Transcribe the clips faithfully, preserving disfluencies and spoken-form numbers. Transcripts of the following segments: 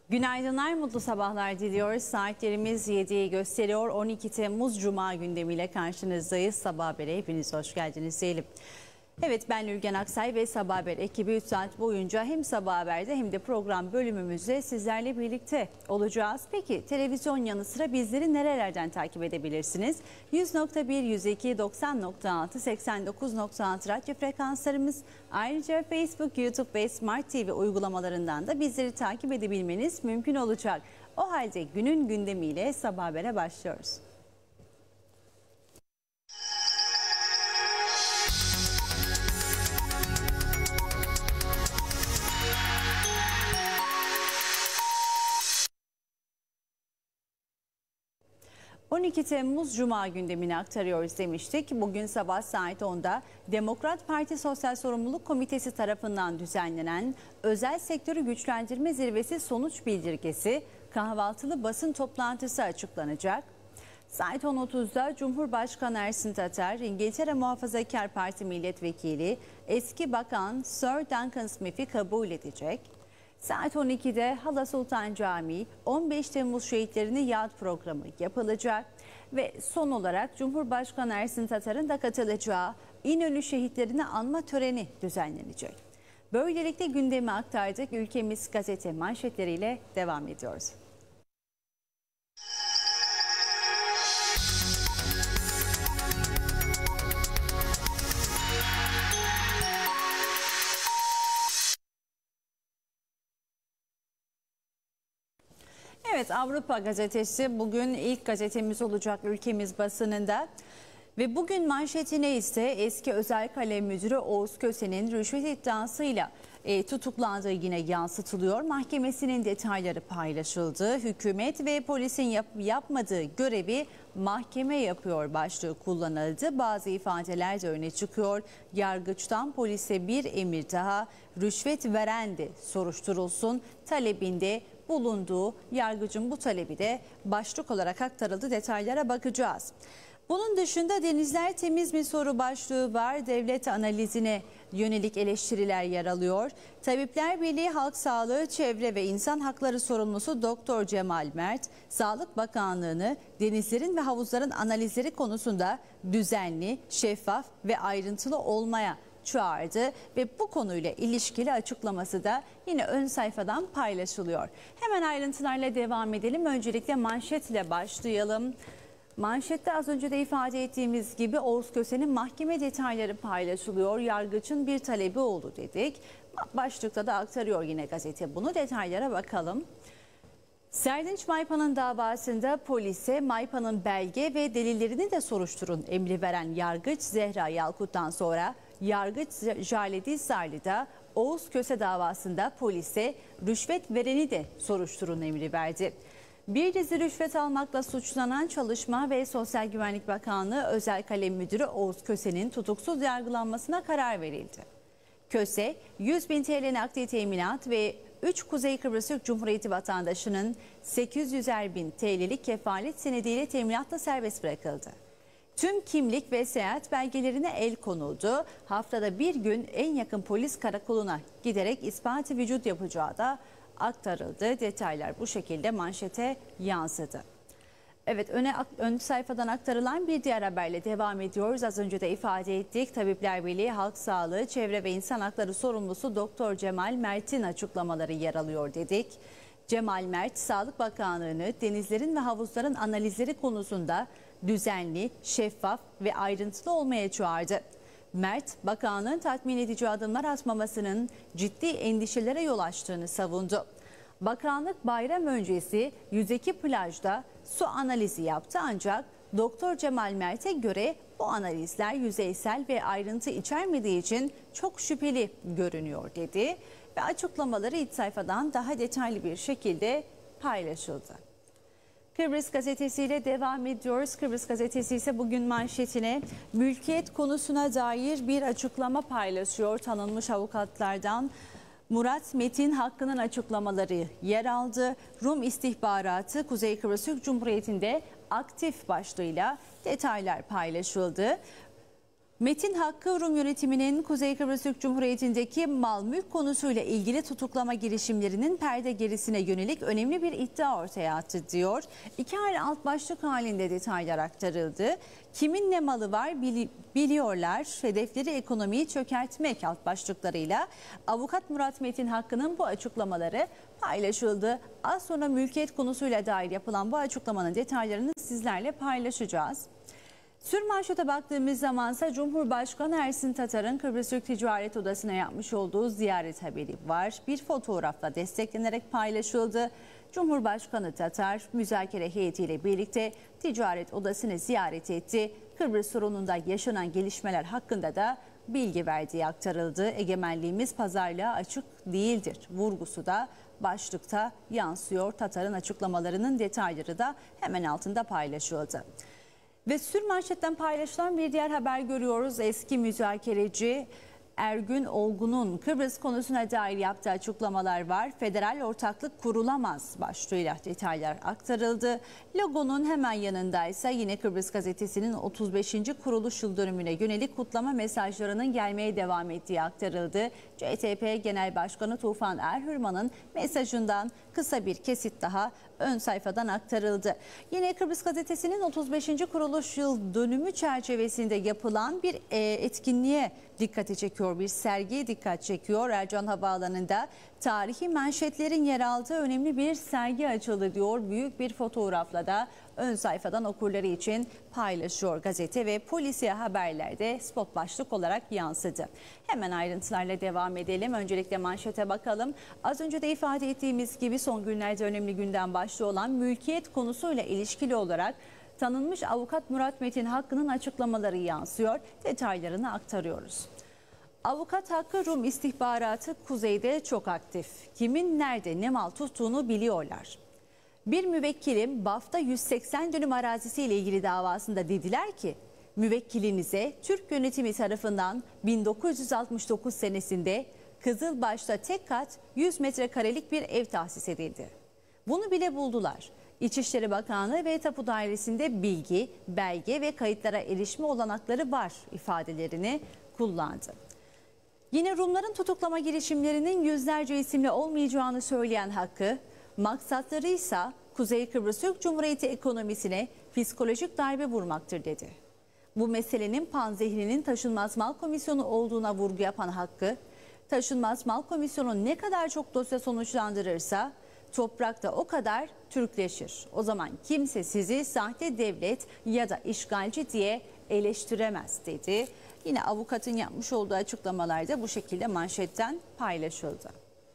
Günaydınlar, mutlu sabahlar diliyoruz. Saatlerimiz yediyi gösteriyor. on iki Temmuz Cuma gündemiyle karşınızdayız. Sabah Haber'e hepiniz hoş geldiniz diyelim. Evet, ben Nurgen Aksay ve Sabah Haber ekibi üç saat boyunca hem Sabah Haber'de hem de program bölümümüzde sizlerle birlikte olacağız. Peki televizyon yanı sıra bizleri nerelerden takip edebilirsiniz? yüz nokta bir, yüz iki, doksan nokta altı, seksen dokuz nokta altı radyo frekanslarımız. Ayrıca Facebook, YouTube ve Smart T V uygulamalarından da bizleri takip edebilmeniz mümkün olacak. O halde günün gündemiyle Sabah Haber'e başlıyoruz. on iki Temmuz Cuma gündemini aktarıyoruz demiştik. Bugün sabah saat onda Demokrat Parti Sosyal Sorumluluk Komitesi tarafından düzenlenen Özel Sektörü Güçlendirme Zirvesi sonuç bildirgesi kahvaltılı basın toplantısı açıklanacak. Saat on otuzda Cumhurbaşkanı Ersin Tatar, İngiltere Muhafazakar Parti Milletvekili eski Bakan Sir Duncan Smith'i kabul edecek. Saat on ikide Hala Sultan Camii on beş Temmuz şehitlerini yad programı yapılacak ve son olarak Cumhurbaşkanı Ersin Tatar'ın da katılacağı İnönü şehitlerini anma töreni düzenlenecek. Böylelikle gündemi aktardık. Ülkemiz gazete manşetleriyle devam ediyoruz. Evet, Avrupa Gazetesi bugün ilk gazetemiz olacak ülkemiz basınında. Ve bugün manşetine ise eski özel kalem müdürü Oğuz Köse'nin rüşvet iddiasıyla e, tutuklandığı yine yansıtılıyor. Mahkemesinin detayları paylaşıldı. Hükümet ve polisin yap, yapmadığı görevi mahkeme yapıyor başlığı kullanıldı. Bazı ifadeler de öne çıkıyor. Yargıçtan polise bir emir daha, rüşvet veren de soruşturulsun talebinde bulunduğu yargıcın bu talebi de başlık olarak aktarıldı. Detaylara bakacağız. Bunun dışında denizler temiz mi soru başlığı var. Devlet analizine yönelik eleştiriler yer alıyor. Tabipler Birliği Halk Sağlığı, Çevre ve İnsan Hakları sorumlusu Doktor Cemal Mert, Sağlık Bakanlığı'nı denizlerin ve havuzların analizleri konusunda düzenli, şeffaf ve ayrıntılı olmaya çağırdı ve bu konuyla ilişkili açıklaması da yine ön sayfadan paylaşılıyor. Hemen ayrıntılarla devam edelim. Öncelikle manşetle başlayalım. Manşette az önce de ifade ettiğimiz gibi Oğuz Köse'nin mahkeme detayları paylaşılıyor. Yargıçın bir talebi oldu dedik. Başlıkta da aktarıyor yine gazete bunu. Detaylara bakalım. Serdinç Maypan'ın davasında polise Maypan'ın belge ve delillerini de soruşturun emri veren yargıç Zehra Yalkut'tan sonra yargıç Jale Dizdarlı da Oğuz Köse davasında polise rüşvet vereni de soruşturun emri verdi. Bir dizi rüşvet almakla suçlanan Çalışma ve Sosyal Güvenlik Bakanlığı Özel Kalem Müdürü Oğuz Köse'nin tutuksuz yargılanmasına karar verildi. Köse, yüz bin T L nakdi teminat ve üç Kuzey Kıbrıs Türk Cumhuriyeti vatandaşının sekiz yüzer bin T L'lik kefalet senediyle teminatla serbest bırakıldı. Tüm kimlik ve seyahat belgelerine el konuldu. Haftada bir gün en yakın polis karakoluna giderek ispatı vücut yapacağı da aktarıldı. Detaylar bu şekilde manşete yansıdı. Evet, öne ön sayfadan aktarılan bir diğer haberle devam ediyoruz. Az önce de ifade ettik. Tabipler Birliği Halk Sağlığı, Çevre ve İnsan Hakları sorumlusu Doktor Cemal Mert'in açıklamaları yer alıyor dedik. Cemal Mert, Sağlık Bakanlığı'nı denizlerin ve havuzların analizleri konusunda düzenli, şeffaf ve ayrıntılı olmaya çağırdı. Mert, bakanlığın tatmin edici adımlar atmamasının ciddi endişelere yol açtığını savundu. Bakanlık bayram öncesi yüz iki plajda su analizi yaptı ancak Doktor Cemal Mert'e göre bu analizler yüzeysel ve ayrıntı içermediği için çok şüpheli görünüyor dedi ve açıklamaları iç sayfadan daha detaylı bir şekilde paylaşıldı. Kıbrıs Gazetesi ile devam ediyoruz. Kıbrıs Gazetesi ise bugün manşetine mülkiyet konusuna dair bir açıklama paylaşıyor. Tanınmış avukatlardan Murat Metin Hakkı'nın açıklamaları yer aldı. Rum istihbaratı Kuzey Kıbrıs Türk Cumhuriyeti'nde aktif başlığıyla detaylar paylaşıldı. Metin Hakkı, Rum yönetiminin Kuzey Kıbrıs Türk Cumhuriyeti'ndeki mal mülk konusuyla ilgili tutuklama girişimlerinin perde gerisine yönelik önemli bir iddia ortaya attı diyor. İki ayrı alt başlık halinde detaylar aktarıldı. Kimin ne malı var bili biliyorlar, hedefleri ekonomiyi çökertmek alt başlıklarıyla avukat Murat Metin Hakkı'nın bu açıklamaları paylaşıldı. Az sonra mülkiyet konusuyla dair yapılan bu açıklamanın detaylarını sizlerle paylaşacağız. Sürmanşete baktığımız zamansa Cumhurbaşkanı Ersin Tatar'ın Kıbrıs Türk Ticaret Odası'na yapmış olduğu ziyaret haberi var. Bir fotoğrafla desteklenerek paylaşıldı. Cumhurbaşkanı Tatar müzakere heyetiyle birlikte Ticaret Odası'nı ziyaret etti. Kıbrıs sorununda yaşanan gelişmeler hakkında da bilgi verdiği aktarıldı. Egemenliğimiz pazarlığa açık değildir vurgusu da başlıkta yansıyor. Tatar'ın açıklamalarının detayları da hemen altında paylaşıldı. Ve sürmanşetten paylaşılan bir diğer haber görüyoruz. Eski müzakereci Ergün Olgun'un Kıbrıs konusuna dair yaptığı açıklamalar var. Federal ortaklık kurulamaz başlığıyla detaylar aktarıldı. Logonun hemen yanındaysa yine Kıbrıs Gazetesi'nin otuz beşinci kuruluş yıl dönümüne yönelik kutlama mesajlarının gelmeye devam ettiği aktarıldı. C T P Genel Başkanı Tufan Erhürman'ın mesajından kısa bir kesit daha ön sayfadan aktarıldı. Yine Kıbrıs Gazetesi'nin otuz beşinci kuruluş yıl dönümü çerçevesinde yapılan bir etkinliğe dikkati çekiyor, bir sergiye dikkat çekiyor. Ercan Havaalanı'nda tarihi manşetlerin yer aldığı önemli bir sergi açıldı diyor. Büyük bir fotoğrafla da ön sayfadan okurları için paylaşıyor gazete ve polisiye haberlerde spot başlık olarak yansıdı. Hemen ayrıntılarla devam edelim. Öncelikle manşete bakalım. Az önce de ifade ettiğimiz gibi son günlerde önemli gündem başlığı olan mülkiyet konusuyla ilişkili olarak tanınmış avukat Murat Metin Hakkı'nın açıklamaları yansıyor. Detaylarını aktarıyoruz. Avukat Hakkı, Rum istihbaratı kuzeyde çok aktif. Kimin nerede ne mal tuttuğunu biliyorlar. Bir müvekkilim Baf'ta yüz seksen dönüm arazisiyle ilgili davasında dediler ki müvekkilinize Türk yönetimi tarafından bin dokuz yüz altmış dokuz senesinde Kızılbaş'ta tek kat yüz metrekarelik bir ev tahsis edildi. Bunu bile buldular. İçişleri Bakanlığı ve Tapu Dairesi'nde bilgi, belge ve kayıtlara erişme olanakları var ifadelerini kullandı. Yine Rumların tutuklama girişimlerinin yüzlerce isimli olmayacağını söyleyen Hakkı, maksatları ise Kuzey Kıbrıs Türk Cumhuriyeti ekonomisine psikolojik darbe vurmaktır dedi. Bu meselenin panzehrinin taşınmaz mal komisyonu olduğuna vurgu yapan Hakkı, taşınmaz mal komisyonu ne kadar çok dosya sonuçlandırırsa toprakta o kadar Türkleşir. O zaman kimse sizi sahte devlet ya da işgalci diye eleştiremez dedi. Yine avukatın yapmış olduğu açıklamalarda bu şekilde manşetten paylaşıldı.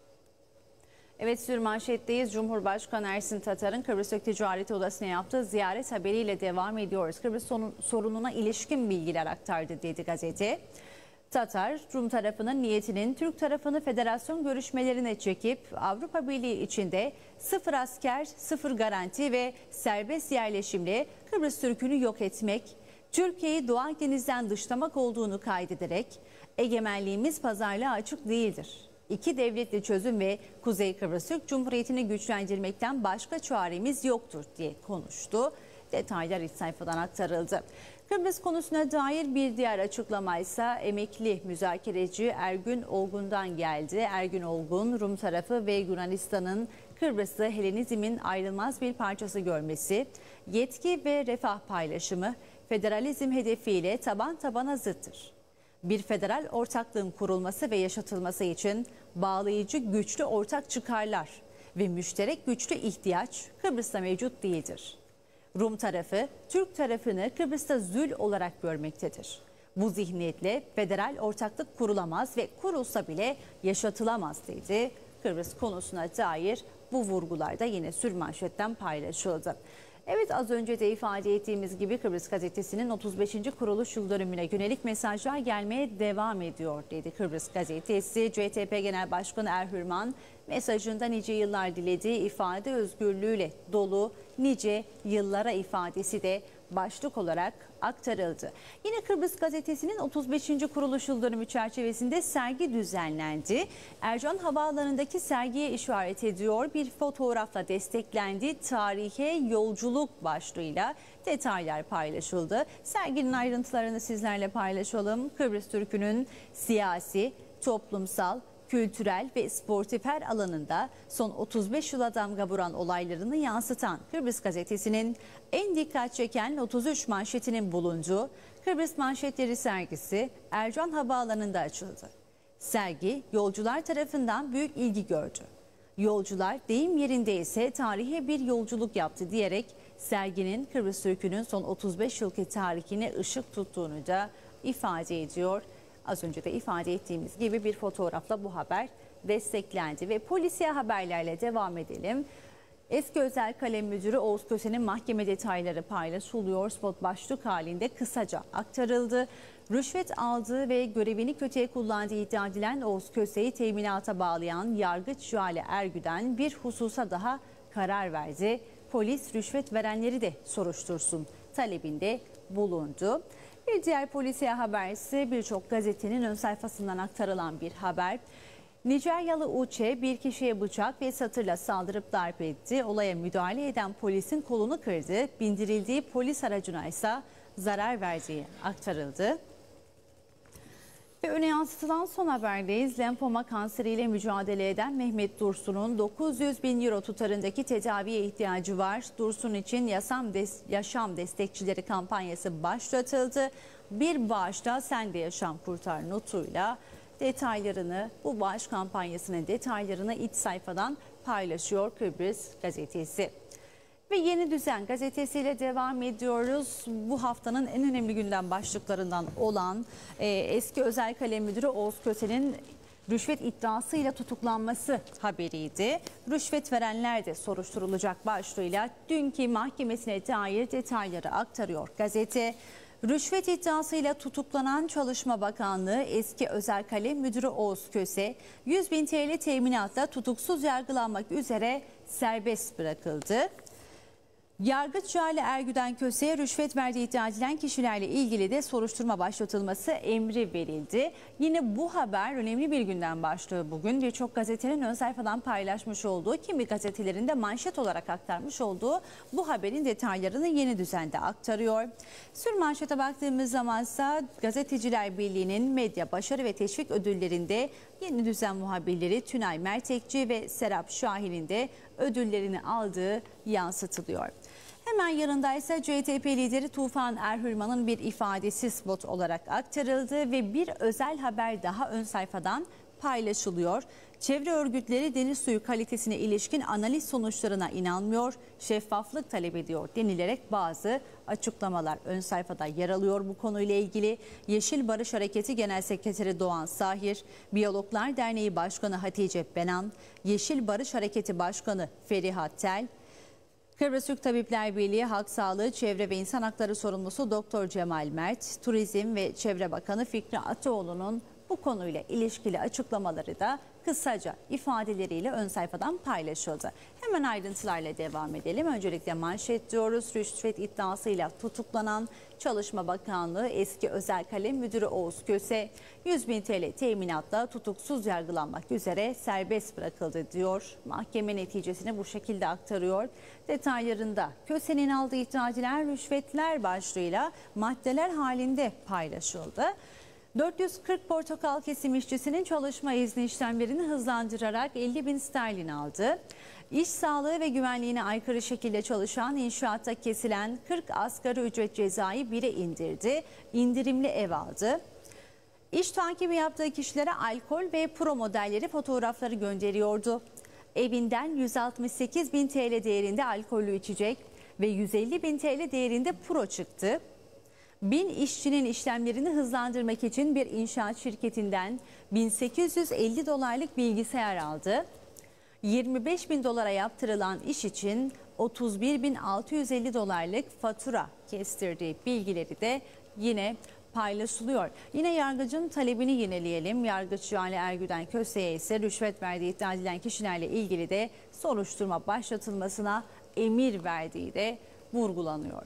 Evet, sürmanşetteyiz. Cumhurbaşkanı Ersin Tatar'ın Kıbrıs Türk Ticaret Odası'na yaptığı ziyaret haberiyle devam ediyoruz. Kıbrıs sorununa ilişkin bilgiler aktardı dedi gazete. Tatar, Rum tarafının niyetinin Türk tarafını federasyon görüşmelerine çekip Avrupa Birliği içinde sıfır asker, sıfır garanti ve serbest yerleşimle Kıbrıs Türk'ünü yok etmek, Türkiye'yi Doğu Akdeniz'den dışlamak olduğunu kaydederek egemenliğimiz pazarlığa açık değildir. İki devletli çözüm ve Kuzey Kıbrıs Türk Cumhuriyeti'ni güçlendirmekten başka çaremiz yoktur diye konuştu. Detaylar iç sayfadan aktarıldı. Kıbrıs konusuna dair bir diğer açıklama ise emekli müzakereci Ergün Olgun'dan geldi. Ergün Olgun, Rum tarafı ve Yunanistan'ın Kıbrıs'ı Helenizmin ayrılmaz bir parçası görmesi, yetki ve refah paylaşımı, federalizm hedefiyle taban tabana zıttır. Bir federal ortaklığın kurulması ve yaşatılması için bağlayıcı güçlü ortak çıkarlar ve müşterek güçlü ihtiyaç Kıbrıs'ta mevcut değildir. Rum tarafı, Türk tarafını Kıbrıs'ta zül olarak görmektedir. Bu zihniyetle federal ortaklık kurulamaz ve kurulsa bile yaşatılamaz dedi. Kıbrıs konusuna dair bu vurgular da yine sürmanşetten paylaşıldı. Evet, az önce de ifade ettiğimiz gibi Kıbrıs Gazetesi'nin otuz beşinci kuruluş yıl dönümüne yönelik mesajlar gelmeye devam ediyor dedi Kıbrıs Gazetesi. C T P Genel Başkanı Erhürman mesajında nice yıllar dilediği ifade özgürlüğüyle dolu nice yıllara ifadesi de başlık olarak aktarıldı. Yine Kıbrıs Gazetesi'nin otuz beşinci kuruluş yıl dönümü çerçevesinde sergi düzenlendi. Ercan Havaalanı'ndaki sergiye işaret ediyor. Bir fotoğrafla desteklendi. Tarihe yolculuk başlığıyla detaylar paylaşıldı. Serginin ayrıntılarını sizlerle paylaşalım. Kıbrıs Türk'ünün siyasi, toplumsal, kültürel ve sportif her alanında son otuz beş yıla damga vuran olaylarını yansıtan Kıbrıs Gazetesi'nin en dikkat çeken otuz üç manşetinin bulunduğu Kıbrıs Manşetleri sergisi Ercan Havaalanı'nda açıldı. Sergi yolcular tarafından büyük ilgi gördü. Yolcular deyim yerinde ise tarihi bir yolculuk yaptı diyerek serginin Kıbrıs Türk'ünün son otuz beş yılki tarihine ışık tuttuğunu da ifade ediyor. Az önce de ifade ettiğimiz gibi bir fotoğrafla bu haber desteklendi ve polisiye haberlerle devam edelim. Eski Özel Kalem Müdürü Oğuz Köse'nin mahkeme detayları paylaşılıyor. Spot başlık halinde kısaca aktarıldı. Rüşvet aldığı ve görevini kötüye kullandığı iddia edilen Oğuz Köse'yi teminata bağlayan yargıç Jale Ergüden bir hususa daha karar verdi. Polis rüşvet verenleri de soruştursun talebinde bulundu. Bir diğer polisiye haber ise birçok gazetenin ön sayfasından aktarılan bir haber. Nijeryalı Uçe bir kişiye bıçak ve satırla saldırıp darp etti. Olaya müdahale eden polisin kolunu kırdı. Bindirildiği polis aracına ise zarar verdiği aktarıldı. Ve öne yansıtılan son haberdeyiz. Lenfoma kanseriyle mücadele eden Mehmet Dursun'un dokuz yüz bin euro tutarındaki tedaviye ihtiyacı var. Dursun için yaşam, des yaşam destekçileri kampanyası başlatıldı. Bir bağışta sen de yaşam kurtar notuyla detaylarını, bu bağış kampanyasının detaylarını iç sayfadan paylaşıyor Kıbrıs Gazetesi. Ve Yeni Düzen gazetesiyle devam ediyoruz. Bu haftanın en önemli gündem başlıklarından olan e, eski Özel Kalem Müdürü Oğuz Köse'nin rüşvet iddiasıyla tutuklanması haberiydi. Rüşvet verenler de soruşturulacak başlığıyla dünkü mahkemesine dair detayları aktarıyor gazete. Rüşvet iddiasıyla tutuklanan Çalışma Bakanlığı eski Özel Kalem Müdürü Oğuz Köse yüz bin T L teminatla tutuksuz yargılanmak üzere serbest bırakıldı. Yargıç Jale Ergüden Köse'ye rüşvet verdiği iddia edilen kişilerle ilgili de soruşturma başlatılması emri verildi. Yine bu haber önemli bir gündem başlığı bugün. Birçok gazetenin ön sayfadan paylaşmış olduğu, kimi gazetelerin de manşet olarak aktarmış olduğu bu haberin detaylarını Yeni Düzen'de aktarıyor. Sürmanşete baktığımız zamansa Gazeteciler Birliği'nin medya başarı ve teşvik ödüllerinde Yeni Düzen muhabirleri Tünay Mertekçi ve Serap Şahin'in de ödüllerini aldığı yansıtılıyor. Hemen yanındaysa C H P lideri Tufan Erhürman'ın bir ifadesi spot olarak aktarıldı ve bir özel haber daha ön sayfadan paylaşılıyor. Çevre örgütleri deniz suyu kalitesine ilişkin analiz sonuçlarına inanmıyor, şeffaflık talep ediyor denilerek bazı açıklamalar ön sayfada yer alıyor bu konuyla ilgili. Yeşil Barış Hareketi Genel Sekreteri Doğan Sahir, Biyologlar Derneği Başkanı Hatice Benan, Yeşil Barış Hareketi Başkanı Feriha Tel, Kıbrıs Türk Tabipler Birliği Halk Sağlığı, Çevre ve İnsan Hakları Sorumlusu Doktor Cemal Mert, Turizm ve Çevre Bakanı Fikri Ataoğlu'nun bu konuyla ilişkili açıklamaları da kısaca ifadeleriyle ön sayfadan paylaşıldı. Hemen ayrıntılarla devam edelim. Öncelikle manşet diyoruz. Rüşvet iddiasıyla tutuklanan Çalışma Bakanlığı eski Özel Kalem Müdürü Oğuz Köse yüz bin T L teminatla tutuksuz yargılanmak üzere serbest bırakıldı diyor. Mahkeme neticesini bu şekilde aktarıyor. Detaylarında Köse'nin aldığı iddia edilen rüşvetler başlığıyla maddeler halinde paylaşıldı. dört yüz kırk portakal kesim işçisinin çalışma izni işlemlerini hızlandırarak elli bin sterlin aldı. İş sağlığı ve güvenliğine aykırı şekilde çalışan inşaatta kesilen kırk asgari ücret cezayı bire indirdi. İndirimli ev aldı. İş takibi yaptığı kişilere alkol ve pro modelleri fotoğrafları gönderiyordu. Evinden yüz altmış sekiz bin T L değerinde alkollü içecek ve yüz elli bin T L değerinde pro çıktı. Bin işçinin işlemlerini hızlandırmak için bir inşaat şirketinden bin sekiz yüz elli dolarlık bilgisayar aldı. yirmi beş bin dolara yaptırılan iş için otuz bir bin altı yüz elli dolarlık fatura kestirdiği bilgileri de yine paylaşılıyor. Yine yargıcın talebini yineleyelim. Yargıç Jale Ergüden Köse'ye ise rüşvet verdiği iddia edilen kişilerle ilgili de soruşturma başlatılmasına emir verdiği de vurgulanıyor.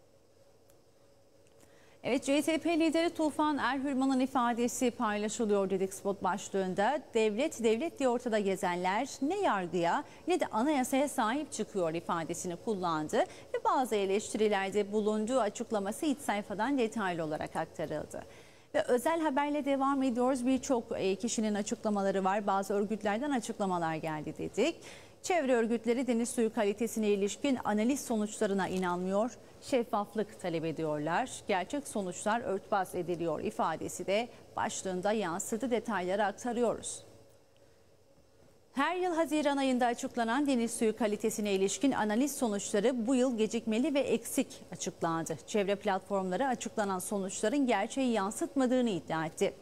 Evet, C H P lideri Tufan Erhürman'ın ifadesi paylaşılıyor dedik spot başlığında. Devlet devlet diye ortada gezenler ne yargıya ne de anayasaya sahip çıkıyor ifadesini kullandı. Ve bazı eleştirilerde bulunduğu açıklaması iç sayfadan detaylı olarak aktarıldı. Ve özel haberle devam ediyoruz. Birçok kişinin açıklamaları var. Bazı örgütlerden açıklamalar geldi dedik. Çevre örgütleri deniz suyu kalitesine ilişkin analiz sonuçlarına inanmıyor. Şeffaflık talep ediyorlar. Gerçek sonuçlar örtbas ediliyor ifadesi de başlığında yansıdı. Detayları aktarıyoruz. Her yıl Haziran ayında açıklanan deniz suyu kalitesine ilişkin analiz sonuçları bu yıl gecikmeli ve eksik açıklandı. Çevre platformları açıklanan sonuçların gerçeği yansıtmadığını iddia etti.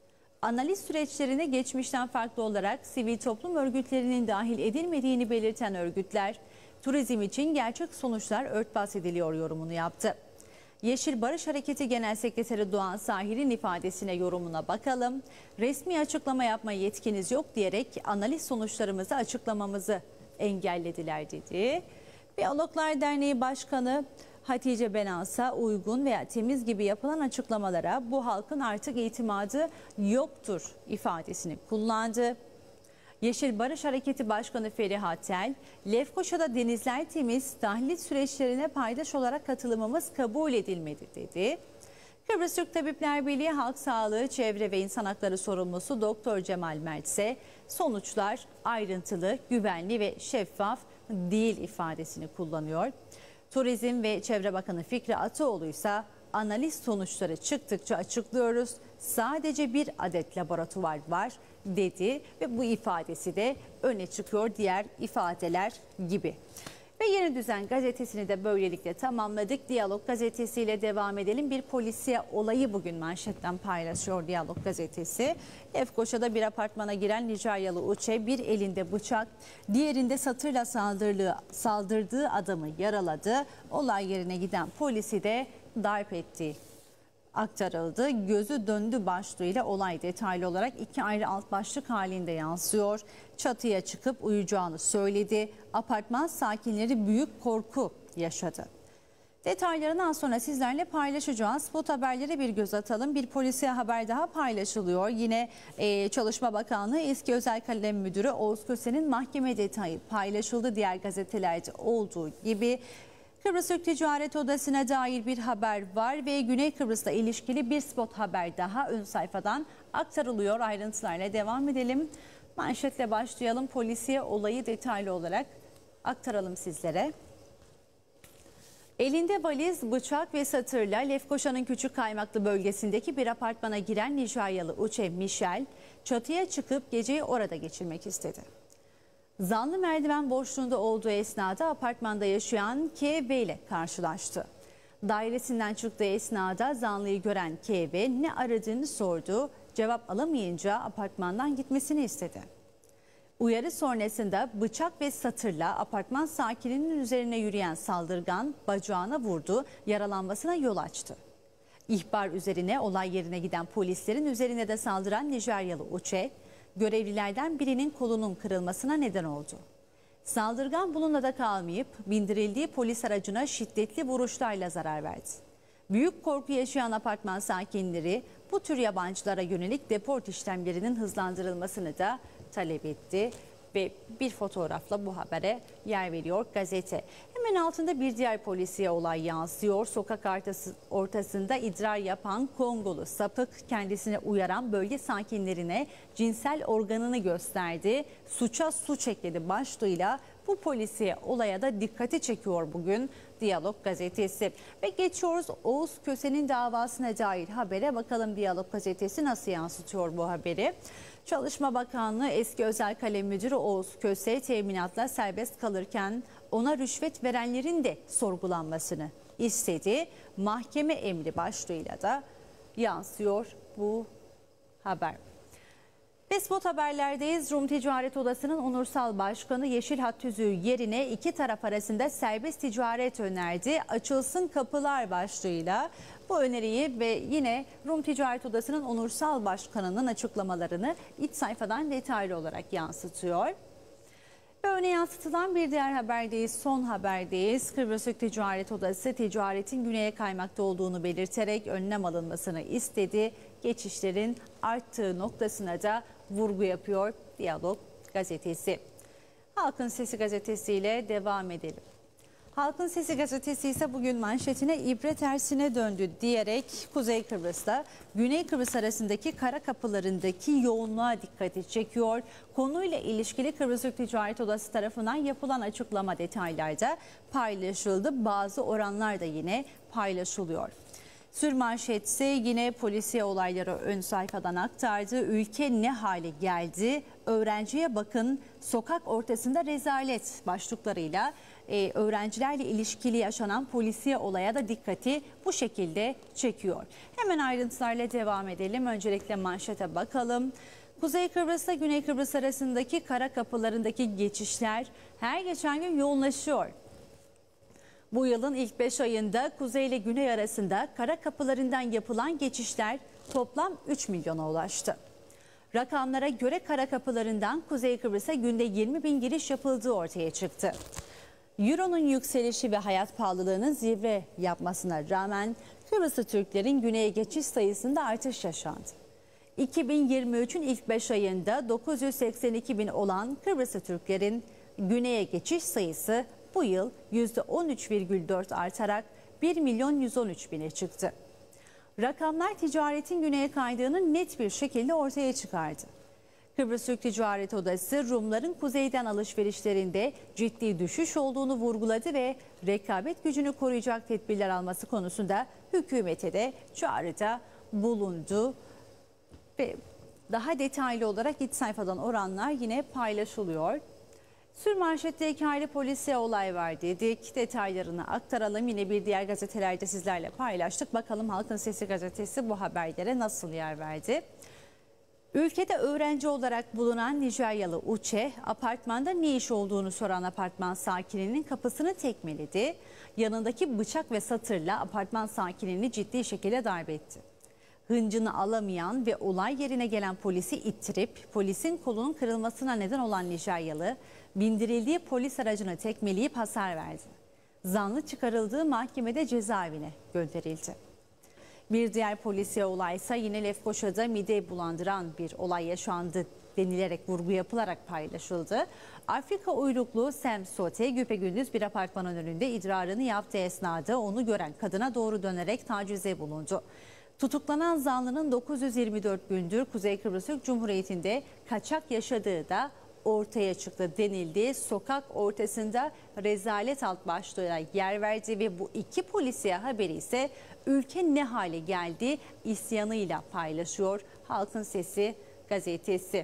Analiz süreçlerine geçmişten farklı olarak sivil toplum örgütlerinin dahil edilmediğini belirten örgütler, turizm için gerçek sonuçlar örtbas ediliyor yorumunu yaptı. Yeşil Barış Hareketi Genel Sekreteri Doğan Sahir'in ifadesine yorumuna bakalım. Resmi açıklama yapma yetkiniz yok diyerek analiz sonuçlarımızı açıklamamızı engellediler dedi. Biyologlar Derneği Başkanı Hatice Benas'a uygun veya temiz gibi yapılan açıklamalara bu halkın artık itimadı yoktur ifadesini kullandı. Yeşil Barış Hareketi Başkanı Feriha Tel, Lefkoşa'da denizler temiz, tahlil süreçlerine paydaş olarak katılımımız kabul edilmedi dedi. Kıbrıs Türk Tabipler Birliği Halk Sağlığı, Çevre ve İnsan Hakları Sorumlusu Doktor Cemal Mert ise sonuçlar ayrıntılı, güvenli ve şeffaf değil ifadesini kullanıyor. Turizm ve Çevre Bakanı Fikri Ataoğlu ise analiz sonuçları çıktıkça açıklıyoruz. Sadece bir adet laboratuvar var dedi ve bu ifadesi de öne çıkıyor diğer ifadeler gibi. Ve Yeni Düzen gazetesini de böylelikle tamamladık. Diyalog gazetesiyle devam edelim. Bir polisiye olayı bugün manşetten paylaşıyor Diyalog gazetesi. Lefkoşa'da bir apartmana giren Nijeryalı Uçe bir elinde bıçak, diğerinde satırla saldırdığı, saldırdığı adamı yaraladı. Olay yerine giden polisi de darp etti aktarıldı. Gözü döndü başlığıyla olay detaylı olarak iki ayrı alt başlık halinde yansıyor. Çatıya çıkıp uyuyacağını söyledi. Apartman sakinleri büyük korku yaşadı. Detaylarından sonra sizlerle paylaşacağız. Spot haberlere bir göz atalım. Bir polisiye haber daha paylaşılıyor. Yine e, Çalışma Bakanlığı eski özel kalem müdürü Oğuz Köse'nin mahkeme detayı paylaşıldı. Diğer gazetelerde olduğu gibi. Kıbrıs Türk Ticaret Odası'na dair bir haber var ve Güney Kıbrıs'la ilişkili bir spot haber daha ön sayfadan aktarılıyor. Ayrıntılarla devam edelim. Manşetle başlayalım. Polisiye olayı detaylı olarak aktaralım sizlere. Elinde valiz, bıçak ve satırla Lefkoşa'nın Küçük Kaymaklı bölgesindeki bir apartmana giren Nijeryalı Uçe Michel, çatıya çıkıp geceyi orada geçirmek istedi. Zanlı merdiven boşluğunda olduğu esnada apartmanda yaşayan K V ile karşılaştı. Dairesinden çıktığı esnada zanlıyı gören K V ne aradığını sordu. Cevap alamayınca apartmandan gitmesini istedi. Uyarı sonrasında bıçak ve satırla apartman sakininin üzerine yürüyen saldırgan bacağına vurdu, yaralanmasına yol açtı. İhbar üzerine olay yerine giden polislerin üzerine de saldıran Nijeryalı Uçe, görevlilerden birinin kolunun kırılmasına neden oldu. Saldırgan bununla da kalmayıp bindirildiği polis aracına şiddetli vuruşlarla zarar verdi. Büyük korku yaşayan apartman sakinleri bu tür yabancılara yönelik deport işlemlerinin hızlandırılmasını da talep etti. Ve bir fotoğrafla bu habere yer veriyor gazete. Hemen altında bir diğer polisiye olay yansıyor. Sokak ortasında idrar yapan Kongolu sapık kendisine uyaran bölge sakinlerine cinsel organını gösterdi. Suça suç ekledi başlığıyla bu polisiye olaya da dikkati çekiyor bugün Diyalog gazetesi. Ve geçiyoruz Oğuz Köse'nin davasına dair habere. Bakalım Diyalog gazetesi nasıl yansıtıyor bu haberi. Çalışma Bakanlığı eski özel kalem müdürü Oğuz Köse teminatla serbest kalırken ona rüşvet verenlerin de sorgulanmasını istedi. Mahkeme emri başlığıyla da yansıyor bu haber. Ve spot haberlerdeyiz. Rum Ticaret Odası'nın onursal başkanı yeşil hat tüzüğü yerine iki taraf arasında serbest ticaret önerdi. Açılsın kapılar başlığıyla bu öneriyi ve yine Rum Ticaret Odası'nın onursal başkanının açıklamalarını iç sayfadan detaylı olarak yansıtıyor. Ve öne yansıtılan bir diğer haberdeyiz, son haberdeyiz. Kıbrıs Türk Ticaret Odası ticaretin güneye kaymakta olduğunu belirterek önlem alınmasını istedi. Geçişlerin arttığı noktasına da vurgu yapıyor Diyalog gazetesi. Halkın Sesi gazetesiyle devam edelim. Halkın Sesi gazetesi ise bugün manşetine ibret tersine döndü diyerek Kuzey Kıbrıs'ta Güney Kıbrıs arasındaki kara kapılarındaki yoğunluğa dikkati çekiyor. Konuyla ilişkili Kıbrıs Türk Ticaret Odası tarafından yapılan açıklama detaylarda paylaşıldı. Bazı oranlar da yine paylaşılıyor. Sürmanşetse yine polisiye olayları ön sayfadan aktardı. Ülke ne hale geldi? Öğrenciye bakın, sokak ortasında rezalet başlıklarıyla e, öğrencilerle ilişkili yaşanan polisiye olaya da dikkati bu şekilde çekiyor. Hemen ayrıntılarla devam edelim. Öncelikle manşete bakalım. Kuzey Kıbrıs'la Güney Kıbrıs arasındaki kara kapılarındaki geçişler her geçen gün yoğunlaşıyor. Bu yılın ilk beş ayında kuzey ile güney arasında kara kapılarından yapılan geçişler toplam üç milyona ulaştı. Rakamlara göre kara kapılarından Kuzey Kıbrıs'a günde yirmi bin giriş yapıldığı ortaya çıktı. Euro'nun yükselişi ve hayat pahalılığının zirve yapmasına rağmen Kıbrıslı Türklerin güneye geçiş sayısında artış yaşandı. iki bin yirmi üçün ilk beş ayında dokuz yüz seksen iki bin olan Kıbrıslı Türklerin güneye geçiş sayısı bu yıl yüzde on üç virgül dört artarak bir milyon yüz on üç bine çıktı. Rakamlar ticaretin güneye kaydığını net bir şekilde ortaya çıkardı. Kıbrıs Türk Ticaret Odası Rumların kuzeyden alışverişlerinde ciddi düşüş olduğunu vurguladı ve rekabet gücünü koruyacak tedbirler alması konusunda hükümete de çağrıda bulundu. Ve daha detaylı olarak iç sayfadan oranlar yine paylaşılıyor. Sürmanşette hikayeli polisiye olay var dedik. Detaylarını aktaralım. Yine bir diğer gazetelerde sizlerle paylaştık. Bakalım Halkın Sesi gazetesi bu haberlere nasıl yer verdi? Ülkede öğrenci olarak bulunan Nijeryalı Uche, apartmanda ne iş olduğunu soran apartman sakininin kapısını tekmeledi. Yanındaki bıçak ve satırla apartman sakinini ciddi şekilde darp etti. Hıncını alamayan ve olay yerine gelen polisi ittirip polisin kolunun kırılmasına neden olan Nijeryalı, bindirildiği polis aracını tekmeleyip hasar verdi. Zanlı çıkarıldığı mahkemede cezaevine gönderildi. Bir diğer polisiye olaysa yine Lefkoşa'da mide bulandıran bir olay yaşandı denilerek vurgu yapılarak paylaşıldı. Afrika uyruklu Sam Sote güpegündüz bir apartmanın önünde idrarını yaptığı esnada onu gören kadına doğru dönerek tacize bulundu. Tutuklanan zanlının dokuz yüz yirmi dört gündür Kuzey Kıbrıs Türk Cumhuriyeti'nde kaçak yaşadığı da ortaya çıktı denildi. Sokak ortasında rezalet alt başlığına yer verdi ve bu iki polisiye haberi ise ülke ne hale geldi isyanıyla paylaşıyor Halkın Sesi gazetesi.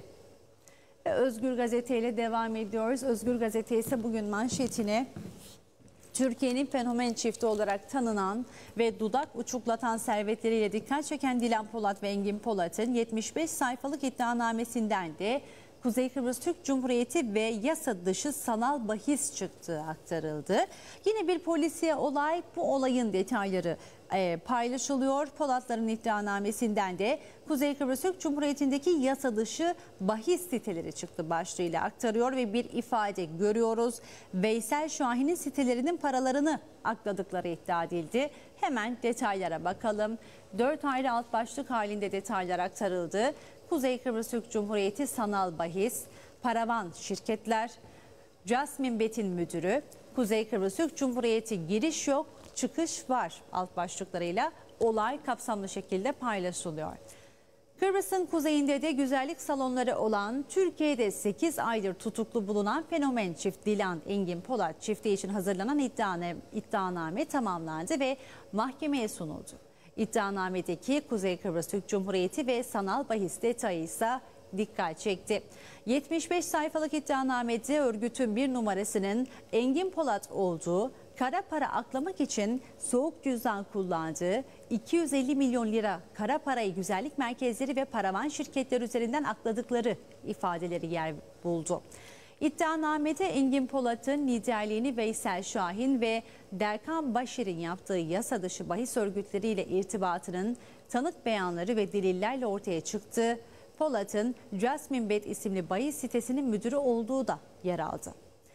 Özgür Gazete ile devam ediyoruz. Özgür Gazete ise bugün manşetine Türkiye'nin fenomen çifti olarak tanınan ve dudak uçuklatan servetleriyle dikkat çeken Dilan Polat ve Engin Polat'ın yetmiş beş sayfalık iddianamesinden de Kuzey Kıbrıs Türk Cumhuriyeti ve yasa dışı sanal bahis çıktığı aktarıldı. Yine bir polisiye olay, bu olayın detayları e, paylaşılıyor. Polatların iddianamesinden de Kuzey Kıbrıs Türk Cumhuriyeti'ndeki yasa dışı bahis siteleri çıktı başlığıyla aktarıyor ve bir ifade görüyoruz. Veysel Şahin'in sitelerinin paralarını akladıkları iddia edildi. Hemen detaylara bakalım. Dört ayrı alt başlık halinde detaylar aktarıldı. Kuzey Kıbrıs Türk Cumhuriyeti sanal bahis, paravan şirketler, Jasmine Bet'in müdürü, Kuzey Kıbrıs Türk Cumhuriyeti giriş yok, çıkış var alt başlıklarıyla olay kapsamlı şekilde paylaşılıyor. Kıbrıs'ın kuzeyinde de güzellik salonları olan, Türkiye'de sekiz aydır tutuklu bulunan fenomen çift Dilan Engin Polat çifti için hazırlanan iddianame, iddianame tamamlandı ve mahkemeye sunuldu. İddianamedeki Kuzey Kıbrıs Türk Cumhuriyeti ve sanal bahis detayı ise dikkat çekti. yetmiş beş sayfalık iddianamede örgütün bir numarasının Engin Polat olduğu, kara para aklamak için soğuk cüzdan kullandığı, iki yüz elli milyon lira kara parayı güzellik merkezleri ve paravan şirketleri üzerinden akladıkları ifadeleri yer buldu. İddianamede Engin Polat'ın liderliğini Veysel Şahin ve Derkan Başir'in yaptığı yasa dışı bahis örgütleriyle irtibatının tanık beyanları ve delillerle ortaya çıktı. Polat'ın Jasmine Bet isimli bahis sitesinin müdürü olduğu da yer aldı.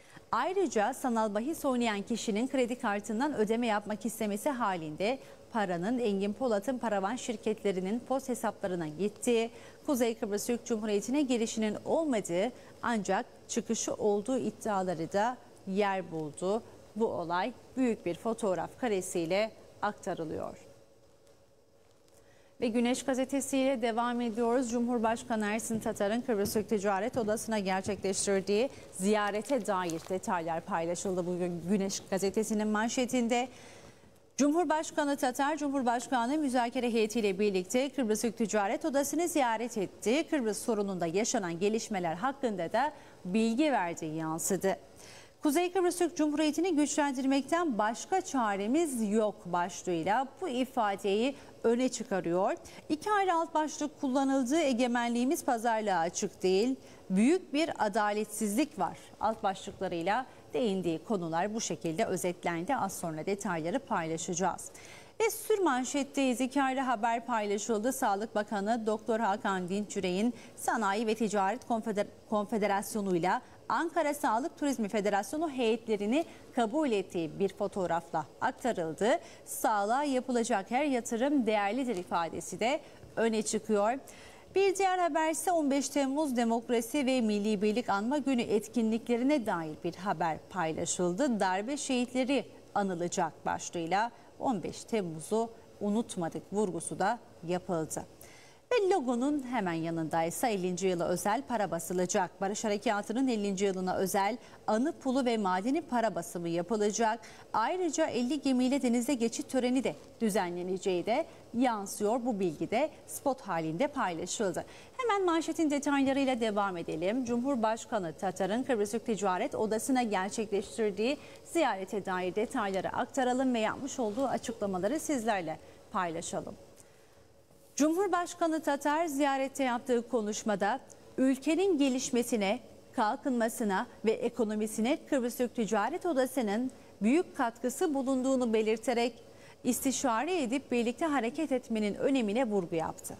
Ayrıca sanal bahis oynayan kişinin kredi kartından ödeme yapmak istemesi halinde paranın Engin Polat'ın paravan şirketlerinin post hesaplarına gittiği, Kuzey Kıbrıs Türk Cumhuriyeti'ne girişinin olmadığı ancak çıkışı olduğu iddiaları da yer buldu bu olay büyük bir fotoğraf karesiyle aktarılıyor. Ve Güneş gazetesiyle devam ediyoruz. Cumhurbaşkanı Ersin Tatar'ın Kıbrıs Türk Ticaret Odası'na gerçekleştirdiği ziyarete dair detaylar paylaşıldı bugün Güneş gazetesinin manşetinde. Cumhurbaşkanı Tatar, Cumhurbaşkanı müzakere heyetiyle birlikte Kıbrıs Türk Ticaret Odası'nı ziyaret etti. Kıbrıs sorununda yaşanan gelişmeler hakkında da bilgi verdiği yansıdı. Kuzey Kıbrıs Türk Cumhuriyeti'ni güçlendirmekten başka çaremiz yok başlığıyla bu ifadeyi öne çıkarıyor. İki ayrı alt başlık kullanıldığı egemenliğimiz pazarlığa açık değil, büyük bir adaletsizlik var alt başlıklarıyla değindiği konular bu şekilde özetlendi. Az sonra detayları paylaşacağız. Ve sürmanşetteyiz. İki ayrı haber paylaşıldı. Sağlık Bakanı Doktor Hakan Dinçürek'in Sanayi ve Ticaret Konfeder Konfederasyonu'yla Ankara Sağlık Turizmi Federasyonu heyetlerini kabul ettiği bir fotoğrafla aktarıldı. Sağlığa yapılacak her yatırım değerlidir ifadesi de öne çıkıyor. Bir diğer haber ise on beş Temmuz Demokrasi ve Milli Birlik Anma Günü etkinliklerine dair bir haber paylaşıldı. Darbe şehitleri anılacak başlığıyla on beş Temmuz'u unutmadık vurgusu da yapıldı. Ve logonun hemen yanındaysa ellinci yıla özel para basılacak. Barış Harekatı'nın ellinci yılına özel anı pulu ve madeni para basımı yapılacak. Ayrıca elli gemiyle denize geçit töreni de düzenleneceği de yansıyor. Bu bilgi de spot halinde paylaşıldı. Hemen manşetin detaylarıyla devam edelim. Cumhurbaşkanı Tatar'ın Kıbrıs Türk Ticaret Odası'na gerçekleştirdiği ziyarete dair detayları aktaralım ve yapmış olduğu açıklamaları sizlerle paylaşalım. Cumhurbaşkanı Tatar ziyarette yaptığı konuşmada ülkenin gelişmesine, kalkınmasına ve ekonomisine Kıbrıs Türk Ticaret Odası'nın büyük katkısı bulunduğunu belirterek istişare edip birlikte hareket etmenin önemine vurgu yaptı.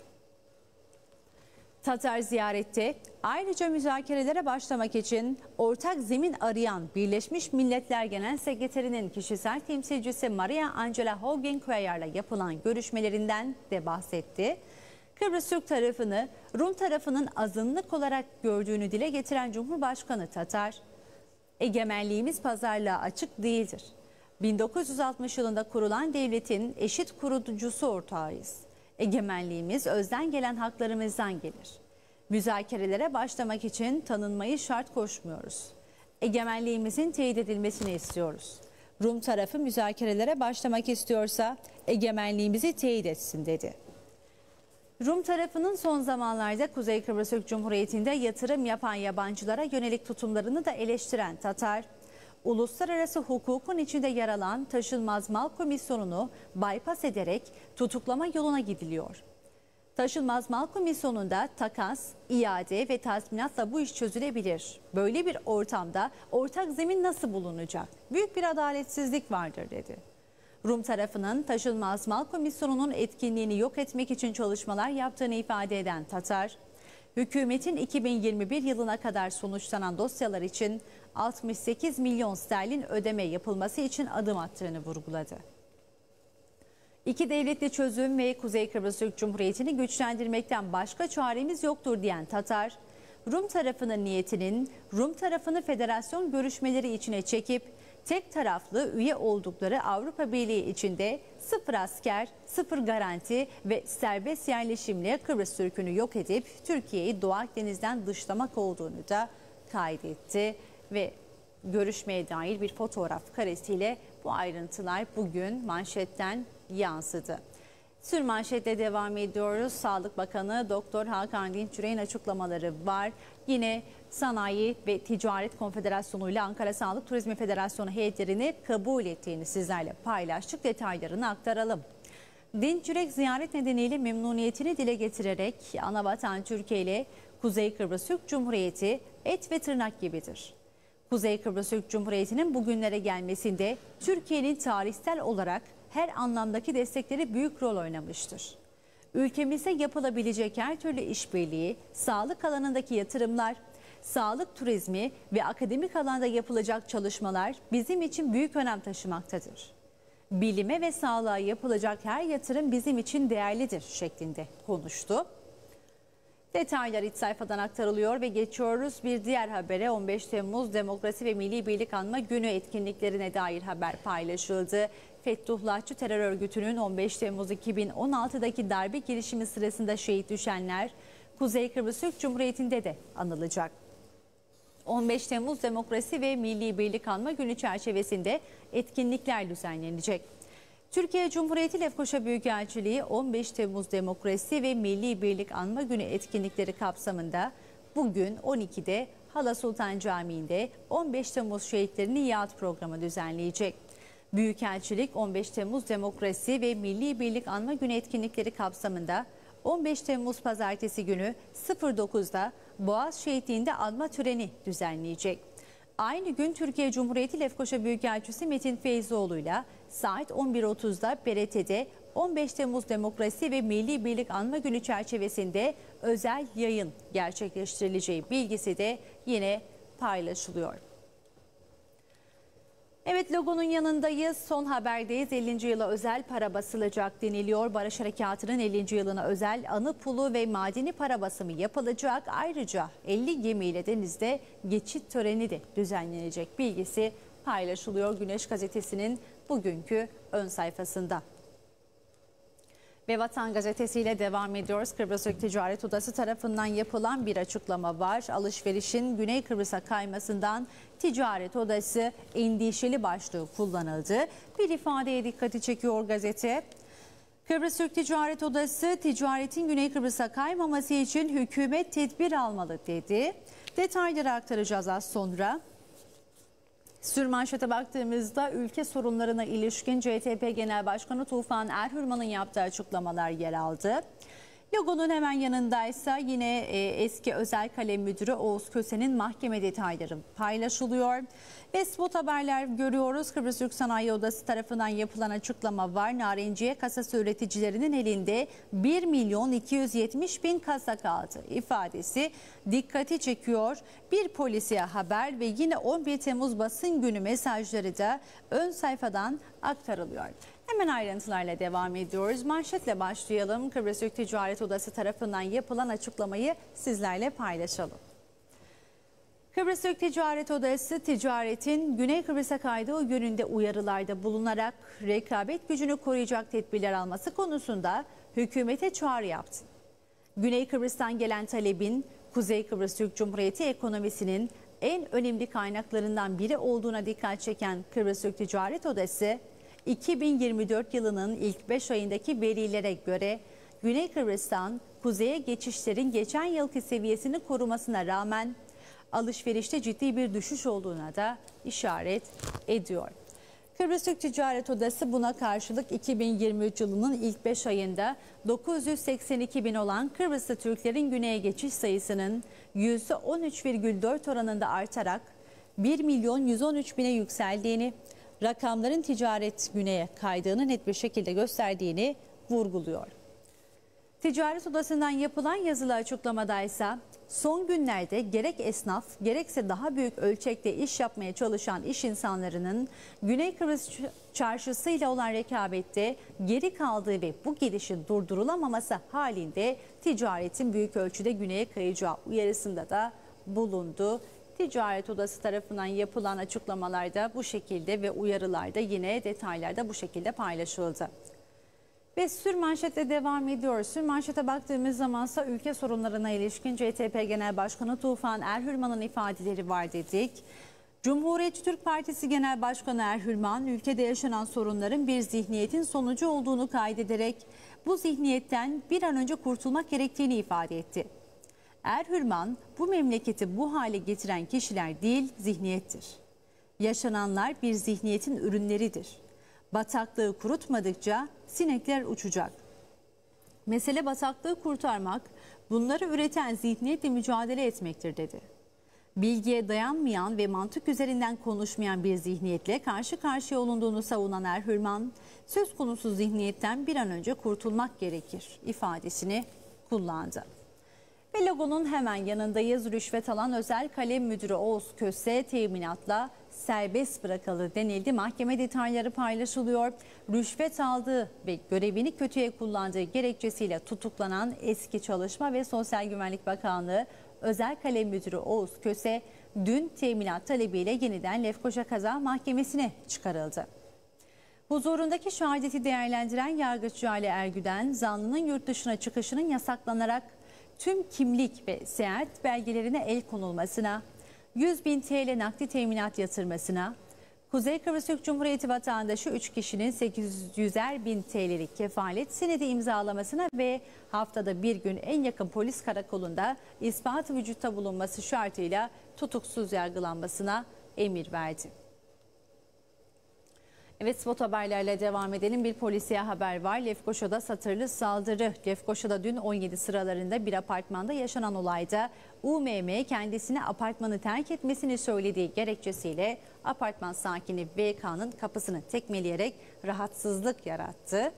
Tatar ziyarette ayrıca müzakerelere başlamak için ortak zemin arayan Birleşmiş Milletler Genel Sekreterinin kişisel temsilcisi Maria Angela Hogenkuyar'la yapılan görüşmelerinden de bahsetti. Kıbrıs Türk tarafını Rum tarafının azınlık olarak gördüğünü dile getiren Cumhurbaşkanı Tatar, egemenliğimiz pazarlığa açık değildir. bin dokuz yüz altmış yılında kurulan devletin eşit kurucusu ortağıyız. Egemenliğimiz özden gelen haklarımızdan gelir. Müzakerelere başlamak için tanınmayı şart koşmuyoruz. Egemenliğimizin teyit edilmesini istiyoruz. Rum tarafı müzakerelere başlamak istiyorsa egemenliğimizi teyit etsin dedi. Rum tarafının son zamanlarda Kuzey Kıbrıs Türk Cumhuriyeti'nde yatırım yapan yabancılara yönelik tutumlarını da eleştiren Tatar, uluslararası hukukun içinde yer alan Taşınmaz Mal Komisyonu'nu bypass ederek tutuklama yoluna gidiliyor. Taşınmaz Mal Komisyonu'nda takas, iade ve tazminatla bu iş çözülebilir. Böyle bir ortamda ortak zemin nasıl bulunacak? Büyük bir adaletsizlik vardır dedi. Rum tarafının Taşınmaz Mal Komisyonu'nun etkinliğini yok etmek için çalışmalar yaptığını ifade eden Tatar, hükümetin iki bin yirmi bir yılına kadar sonuçlanan dosyalar için altmış sekiz milyon sterlin ödeme yapılması için adım attığını vurguladı. İki devletli çözüm ve Kuzey Kıbrıs Türk Cumhuriyeti'ni güçlendirmekten başka çaremiz yoktur diyen Tatar, Rum tarafının niyetinin Rum tarafını federasyon görüşmeleri içine çekip tek taraflı üye oldukları Avrupa Birliği içinde sıfır asker, sıfır garanti ve serbest yerleşimle Kıbrıs Türk'ünü yok edip Türkiye'yi Doğu Akdeniz'den dışlamak olduğunu da kaydetti ve görüşmeye dair bir fotoğraf karesiyle bu ayrıntılar bugün manşetten yansıdı. Sürmanşetle devam ediyoruz. Sağlık Bakanı Doktor Hakan Dinçürek'in açıklamaları var. Yine Sanayi ve Ticaret Konfederasyonu ile Ankara Sağlık Turizmi Federasyonu heyetlerini kabul ettiğini sizlerle paylaştık. Detaylarını aktaralım. Dinçürek ziyaret nedeniyle memnuniyetini dile getirerek anavatan Türkiye ile Kuzey Kıbrıs Türk Cumhuriyeti et ve tırnak gibidir. Kuzey Kıbrıs Türk Cumhuriyeti'nin bugünlere gelmesinde Türkiye'nin tarihsel olarak her anlamdaki destekleri büyük rol oynamıştır. Ülkemizde yapılabilecek her türlü işbirliği, sağlık alanındaki yatırımlar, sağlık turizmi ve akademik alanda yapılacak çalışmalar bizim için büyük önem taşımaktadır. Bilime ve sağlığa yapılacak her yatırım bizim için değerlidir şeklinde konuştu. Detaylar iç sayfadan aktarılıyor ve geçiyoruz bir diğer habere. on beş Temmuz Demokrasi ve Milli Birlik Anma Günü etkinliklerine dair haber paylaşıldı. Fethullahçı terör örgütünün on beş Temmuz iki bin on altıdaki darbe girişimi sırasında şehit düşenler Kuzey Kıbrıs Türk Cumhuriyeti'nde de anılacak. on beş Temmuz Demokrasi ve Milli Birlik Anma Günü çerçevesinde etkinlikler düzenlenecek. Türkiye Cumhuriyeti Lefkoşa Büyükelçiliği on beş Temmuz Demokrasi ve Milli Birlik Anma Günü etkinlikleri kapsamında bugün on ikide Hala Sultan Camii'nde on beş Temmuz şehitlerinin yad programı düzenleyecek. Büyükelçilik on beş Temmuz Demokrasi ve Milli Birlik Anma Günü etkinlikleri kapsamında on beş Temmuz Pazartesi günü dokuzda Boğaz Şehitliği'nde anma töreni düzenleyecek. Aynı gün Türkiye Cumhuriyeti Lefkoşa Büyükelçisi Metin Feyzoğlu ile saat on bir otuzda B R T'de on beş Temmuz Demokrasi ve Milli Birlik Anma Günü çerçevesinde özel yayın gerçekleştirileceği bilgisi de yine paylaşılıyor. Evet, logonun yanındayız. Son haberdeyiz. ellinci yıla özel para basılacak deniliyor. Barış Harekatı'nın ellinci yılına özel anı pulu ve madeni para basımı yapılacak. Ayrıca elli gemiyle denizde geçit töreni de düzenlenecek bilgisi paylaşılıyor Güneş Gazetesi'nin bugünkü ön sayfasında. Ve Vatan Gazetesi ile devam ediyoruz. Kıbrıs Türk Ticaret Odası tarafından yapılan bir açıklama var. Alışverişin Güney Kıbrıs'a kaymasından Ticaret Odası endişeli başlığı kullanıldı. Bir ifadeye dikkati çekiyor gazete. Kıbrıs Türk Ticaret Odası ticaretin Güney Kıbrıs'a kaymaması için hükümet tedbir almalı dedi. Detayları aktaracağız az sonra. Sürmanşete baktığımızda ülke sorunlarına ilişkin C H P Genel Başkanı Tufan Erhürman'ın yaptığı açıklamalar yer aldı. Logonun hemen yanındaysa yine eski özel kalem müdürü Oğuz Köse'nin mahkeme detayları paylaşılıyor. Ve spot haberler görüyoruz. Kıbrıs Türk Sanayi Odası tarafından yapılan açıklama var. Narenciye kasası üreticilerinin elinde bir milyon iki yüz yetmiş bin kasa kaldı ifadesi dikkati çekiyor. Bir polisiye haber ve yine on bir Temmuz basın günü mesajları da ön sayfadan aktarılıyor. Hemen ayrıntılarla devam ediyoruz. Manşetle başlayalım. Kıbrıs Türk Ticaret Odası tarafından yapılan açıklamayı sizlerle paylaşalım. Kıbrıs Türk Ticaret Odası ticaretin Güney Kıbrıs'a kaydığı yönünde uyarılarda bulunarak rekabet gücünü koruyacak tedbirler alması konusunda hükümete çağrı yaptı. Güney Kıbrıs'tan gelen talebin Kuzey Kıbrıs Türk Cumhuriyeti ekonomisinin en önemli kaynaklarından biri olduğuna dikkat çeken Kıbrıs Türk Ticaret Odası, iki bin yirmi dört yılının ilk beş ayındaki verilere göre Güney Kıbrıs'tan kuzeye geçişlerin geçen yılki seviyesini korumasına rağmen alışverişte ciddi bir düşüş olduğuna da işaret ediyor. Kıbrıs Türk Ticaret Odası buna karşılık iki bin yirmi üç yılının ilk beş ayında dokuz yüz seksen iki bin olan Kıbrıslı Türklerin güneye geçiş sayısının yüzde on üç virgül dört oranında artarak bir milyon yüz on üç bine yükseldiğini, rakamların ticaret güneye kaydığını net bir şekilde gösterdiğini vurguluyor. Ticaret Odası'ndan yapılan yazılı açıklamada ise son günlerde gerek esnaf gerekse daha büyük ölçekte iş yapmaya çalışan iş insanlarının Güney Kıbrıs çarşısıyla olan rekabette geri kaldığı ve bu gidişin durdurulamaması halinde ticaretin büyük ölçüde güneye kayacağı uyarısında da bulundu. Ticaret Odası tarafından yapılan açıklamalarda bu şekilde ve uyarılarda yine detaylarda bu şekilde paylaşıldı. Ve sürmanşetle devam ediyoruz. Sürmanşete baktığımız zamansa ülke sorunlarına ilişkin C H P Genel Başkanı Tufan Erhürman'ın ifadeleri var dedik. Cumhuriyetçi Türk Partisi Genel Başkanı Erhürman, ülkede yaşanan sorunların bir zihniyetin sonucu olduğunu kaydederek bu zihniyetten bir an önce kurtulmak gerektiğini ifade etti. Erhürman, bu memleketi bu hale getiren kişiler değil, zihniyettir. Yaşananlar bir zihniyetin ürünleridir. Bataklığı kurutmadıkça sinekler uçacak. Mesele bataklığı kurtarmak, bunları üreten zihniyetle mücadele etmektir dedi. Bilgiye dayanmayan ve mantık üzerinden konuşmayan bir zihniyetle karşı karşıya olunduğunu savunan Erhürman, söz konusu zihniyetten bir an önce kurtulmak gerekir ifadesini kullandı. Ve logonun hemen yanındayız. Rüşvet alan özel kalem müdürü Oğuz Köse teminatla serbest bırakıldı denildi. Mahkeme detayları paylaşılıyor. Rüşvet aldığı ve görevini kötüye kullandığı gerekçesiyle tutuklanan eski Çalışma ve Sosyal Güvenlik Bakanlığı özel kalem müdürü Oğuz Köse dün teminat talebiyle yeniden Lefkoşa Kaza Mahkemesi'ne çıkarıldı. Huzurundaki şehadeti değerlendiren yargıç Cale Ergüden, zanlının yurt dışına çıkışının yasaklanarak tüm kimlik ve seyahat belgelerine el konulmasına, yüz bin T L nakdi teminat yatırmasına, Kuzey Kıbrıs Türk Cumhuriyeti vatandaşı üç kişinin sekiz yüzer bin T L'lik kefalet senedi imzalamasına ve haftada bir gün en yakın polis karakolunda ispat vücutta bulunması şartıyla tutuksuz yargılanmasına emir verdi. Evet, spot haberlerle devam edelim. Bir polisiye haber var. Lefkoşa'da satırlı saldırı. Lefkoşa'da dün on yedi sıralarında bir apartmanda yaşanan olayda U M M kendisine apartmanı terk etmesini söylediği gerekçesiyle apartman sakini V K'nın kapısını tekmeleyerek rahatsızlık yarattı.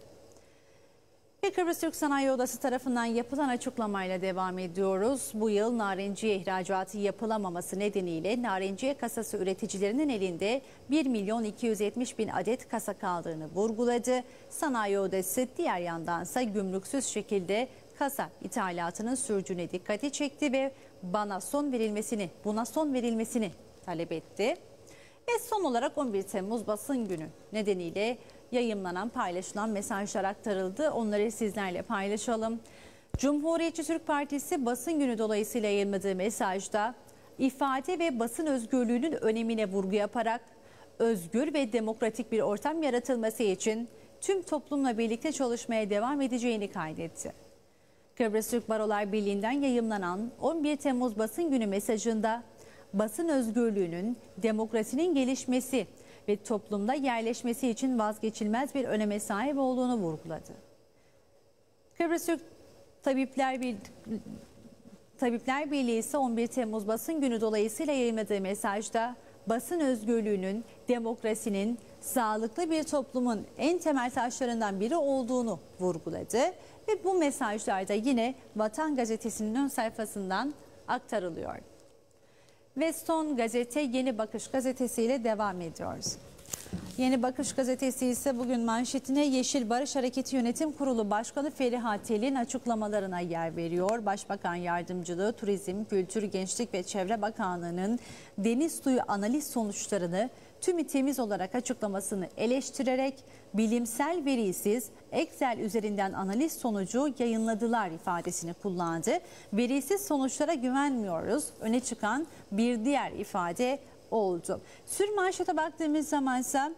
Ve Kıbrıs Türk Sanayi Odası tarafından yapılan açıklamayla devam ediyoruz. Bu yıl narenciye ihracatı yapılamaması nedeniyle narenciye kasası üreticilerinin elinde bir milyon iki yüz yetmiş bin adet kasa kaldığını vurguladı. Sanayi Odası diğer yandansa gümrüksüz şekilde kasa ithalatının sürdüğüne dikkati çekti ve bana son verilmesini, buna son verilmesini talep etti. Ve son olarak on bir Temmuz basın günü nedeniyle yayımlanan, paylaşılan mesajlar aktarıldı. Onları sizlerle paylaşalım. Cumhuriyetçi Türk Partisi basın günü dolayısıyla yayınladığı mesajda ifade ve basın özgürlüğünün önemine vurgu yaparak özgür ve demokratik bir ortam yaratılması için tüm toplumla birlikte çalışmaya devam edeceğini kaydetti. Kıbrıs Türk Barolar Birliği'nden yayımlanan on bir Temmuz basın günü mesajında basın özgürlüğünün, demokrasinin gelişmesi ve toplumda yerleşmesi için vazgeçilmez bir öneme sahip olduğunu vurguladı. Kıbrıs Türk Tabipler Birliği, Tabipler Birliği ise on bir Temmuz basın günü dolayısıyla yayınladığı mesajda basın özgürlüğünün, demokrasinin, sağlıklı bir toplumun en temel taşlarından biri olduğunu vurguladı. Ve bu mesajlarda yine Vatan Gazetesi'nin ön sayfasından aktarılıyor. Ve son gazete Yeni Bakış Gazetesi ile devam ediyoruz. Yeni Bakış Gazetesi ise bugün manşetine Yeşil Barış Hareketi Yönetim Kurulu Başkanı Feriha Tel'in açıklamalarına yer veriyor. Başbakan Yardımcılığı, Turizm, Kültür, Gençlik ve Çevre Bakanlığı'nın deniz suyu analiz sonuçlarını tümü temiz olarak açıklamasını eleştirerek bilimsel verisiz Excel üzerinden analiz sonucu yayınladılar ifadesini kullandı. Verisiz sonuçlara güvenmiyoruz. Öne çıkan bir diğer ifade oldu. Sürmanşete baktığımız zaman ise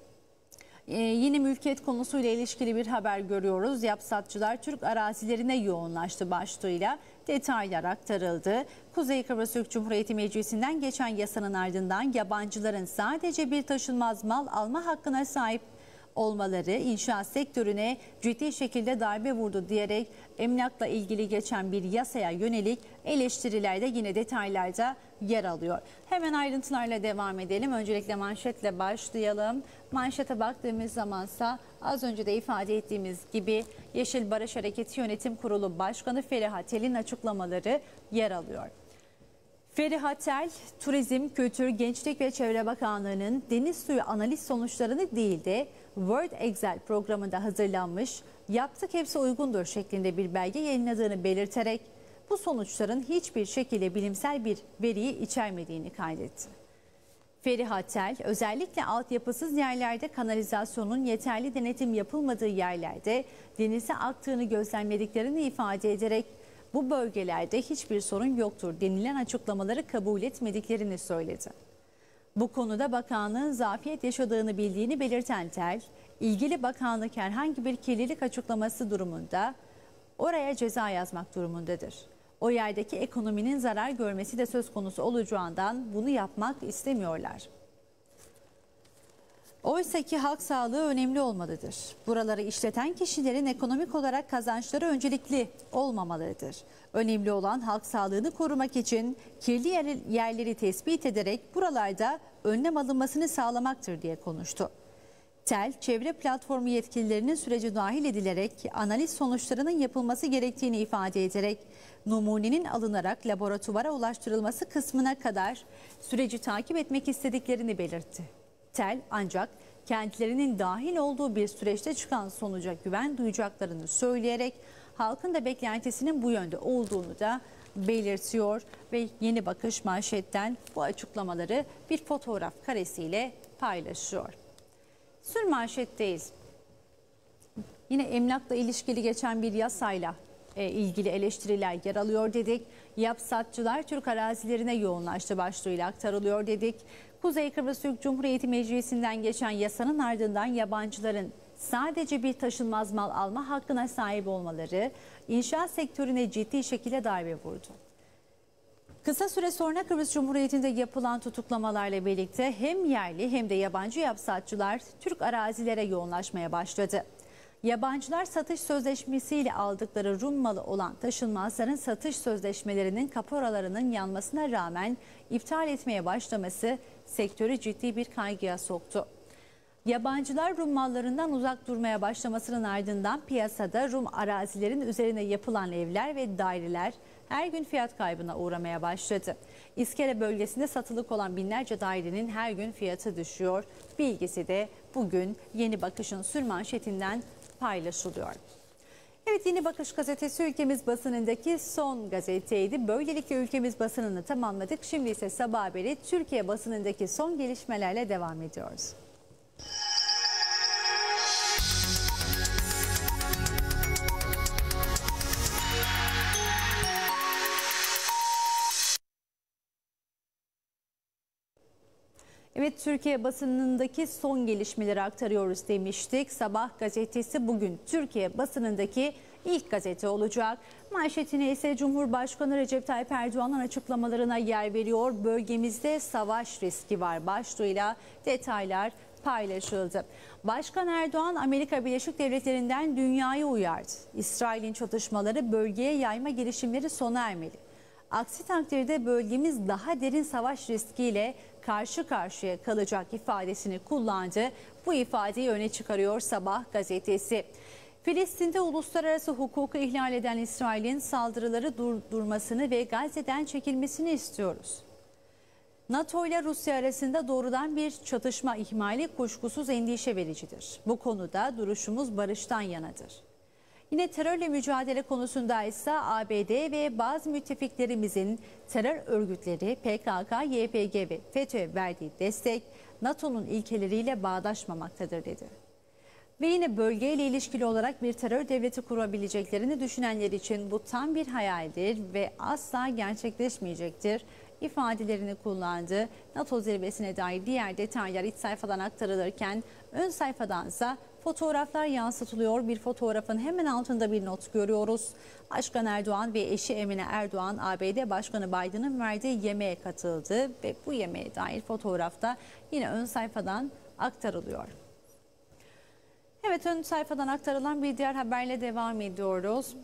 Ee, yine mülkiyet konusuyla ilişkili bir haber görüyoruz. Yapsatçılar Türk arazilerine yoğunlaştı başlığıyla detaylar aktarıldı. Kuzey Kıbrıs Türk Cumhuriyeti Meclisi'nden geçen yasanın ardından yabancıların sadece bir taşınmaz mal alma hakkına sahip olmaları inşaat sektörüne ciddi şekilde darbe vurdu diyerek emlakla ilgili geçen bir yasaya yönelik eleştirilerde yine detaylarda yer alıyor. Hemen ayrıntılarla devam edelim. Öncelikle manşetle başlayalım. Manşete baktığımız zamansa az önce de ifade ettiğimiz gibi Yeşil Barış Hareketi Yönetim Kurulu Başkanı Feriha Tel'in açıklamaları yer alıyor. Feriha Tel, Turizm, Kültür, Gençlik ve Çevre Bakanlığı'nın deniz suyu analiz sonuçlarını değil de Word Excel programında hazırlanmış, yaptık hepsi uygundur şeklinde bir belge yayınladığını belirterek bu sonuçların hiçbir şekilde bilimsel bir veriyi içermediğini kaydetti. Feriha Tel, özellikle altyapısız yerlerde kanalizasyonun yeterli denetim yapılmadığı yerlerde denize aktığını gözlemlediklerini ifade ederek bu bölgelerde hiçbir sorun yoktur denilen açıklamaları kabul etmediklerini söyledi. Bu konuda bakanlığın zafiyet yaşadığını bildiğini belirten Tel, ilgili bakanlık herhangi bir kirlilik açıklaması durumunda oraya ceza yazmak durumundadır. O yerdeki ekonominin zarar görmesi de söz konusu olacağından bunu yapmak istemiyorlar. Oysa ki halk sağlığı önemli olmalıdır. Buraları işleten kişilerin ekonomik olarak kazançları öncelikli olmamalıdır. Önemli olan halk sağlığını korumak için kirli yerleri tespit ederek buralarda önlem alınmasını sağlamaktır diye konuştu. TEL, çevre platformu yetkililerinin sürece dahil edilerek analiz sonuçlarının yapılması gerektiğini ifade ederek numunenin alınarak laboratuvara ulaştırılması kısmına kadar süreci takip etmek istediklerini belirtti. TEL ancak kendilerinin dahil olduğu bir süreçte çıkan sonuca güven duyacaklarını söyleyerek halkın da beklentisinin bu yönde olduğunu da belirtiyor ve Yeni Bakış manşetten bu açıklamaları bir fotoğraf karesiyle paylaşıyor. Sürmanşetteyiz. Yine emlakla ilişkili geçen bir yasayla e, ilgili eleştiriler yer alıyor dedik. Yapsatçılar Türk arazilerine yoğunlaştı başlığıyla aktarılıyor dedik. Kuzey Kıbrıs Türk Cumhuriyeti Meclisi'nden geçen yasanın ardından yabancıların sadece bir taşınmaz mal alma hakkına sahip olmaları inşaat sektörüne ciddi şekilde darbe vurdu. Kısa süre sonra Kıbrıs Cumhuriyeti'nde yapılan tutuklamalarla birlikte hem yerli hem de yabancı yapsatçılar Türk arazilere yoğunlaşmaya başladı. Yabancılar satış sözleşmesiyle aldıkları Rum malı olan taşınmazların satış sözleşmelerinin kaporalarının yanmasına rağmen iptal etmeye başlaması sektörü ciddi bir kaygıya soktu. Yabancılar Rum mallarından uzak durmaya başlamasının ardından piyasada Rum arazilerin üzerine yapılan evler ve daireler her gün fiyat kaybına uğramaya başladı. İskele bölgesinde satılık olan binlerce dairenin her gün fiyatı düşüyor. Bilgisi de bugün Yeni Bakış'ın sürmanşetinden paylaşılıyor. Evet, Yeni Bakış gazetesi ülkemiz basınındaki son gazeteydi. Böylelikle ülkemiz basınını tamamladık. Şimdi ise Sabah Haberi Türkiye basınındaki son gelişmelerle devam ediyoruz. Evet, Türkiye basınındaki son gelişmeleri aktarıyoruz demiştik. Sabah gazetesi bugün Türkiye basınındaki ilk gazete olacak. Manşetine ise Cumhurbaşkanı Recep Tayyip Erdoğan'ın açıklamalarına yer veriyor. Bölgemizde savaş riski var başlığıyla detaylar paylaşıldı. Başkan Erdoğan Amerika Birleşik Devletleri'nden dünyayı uyardı. İsrail'in çatışmaları bölgeye yayma girişimleri sona ermeli. Aksi takdirde bölgemiz daha derin savaş riskiyle karşı karşıya kalacak ifadesini kullandı. Bu ifadeyi öne çıkarıyor Sabah gazetesi. Filistin'de uluslararası hukuku ihlal eden İsrail'in saldırıları durdurmasını ve Gazze'den çekilmesini istiyoruz. NATO ile Rusya arasında doğrudan bir çatışma ihmali kuşkusuz endişe vericidir. Bu konuda duruşumuz barıştan yanadır. Yine terörle mücadele konusunda ise A B D ve bazı müttefiklerimizin terör örgütleri P K K, Y P G ve FETÖ'ye verdiği destek NATO'nun ilkeleriyle bağdaşmamaktadır dedi. Ve yine bölgeyle ilişkili olarak bir terör devleti kurabileceklerini düşünenler için bu tam bir hayaldir ve asla gerçekleşmeyecektir ifadelerini kullandı. NATO zirvesine dair diğer detaylar iç sayfadan aktarılırken ön sayfadansa fotoğraflar yansıtılıyor. Bir fotoğrafın hemen altında bir not görüyoruz. Başkan Erdoğan ve eşi Emine Erdoğan A B D Başkanı Biden'ın verdiği yemeğe katıldı ve bu yemeğe dair fotoğrafta yine ön sayfadan aktarılıyor. Evet, ön sayfadan aktarılan bir diğer haberle devam ediyoruz.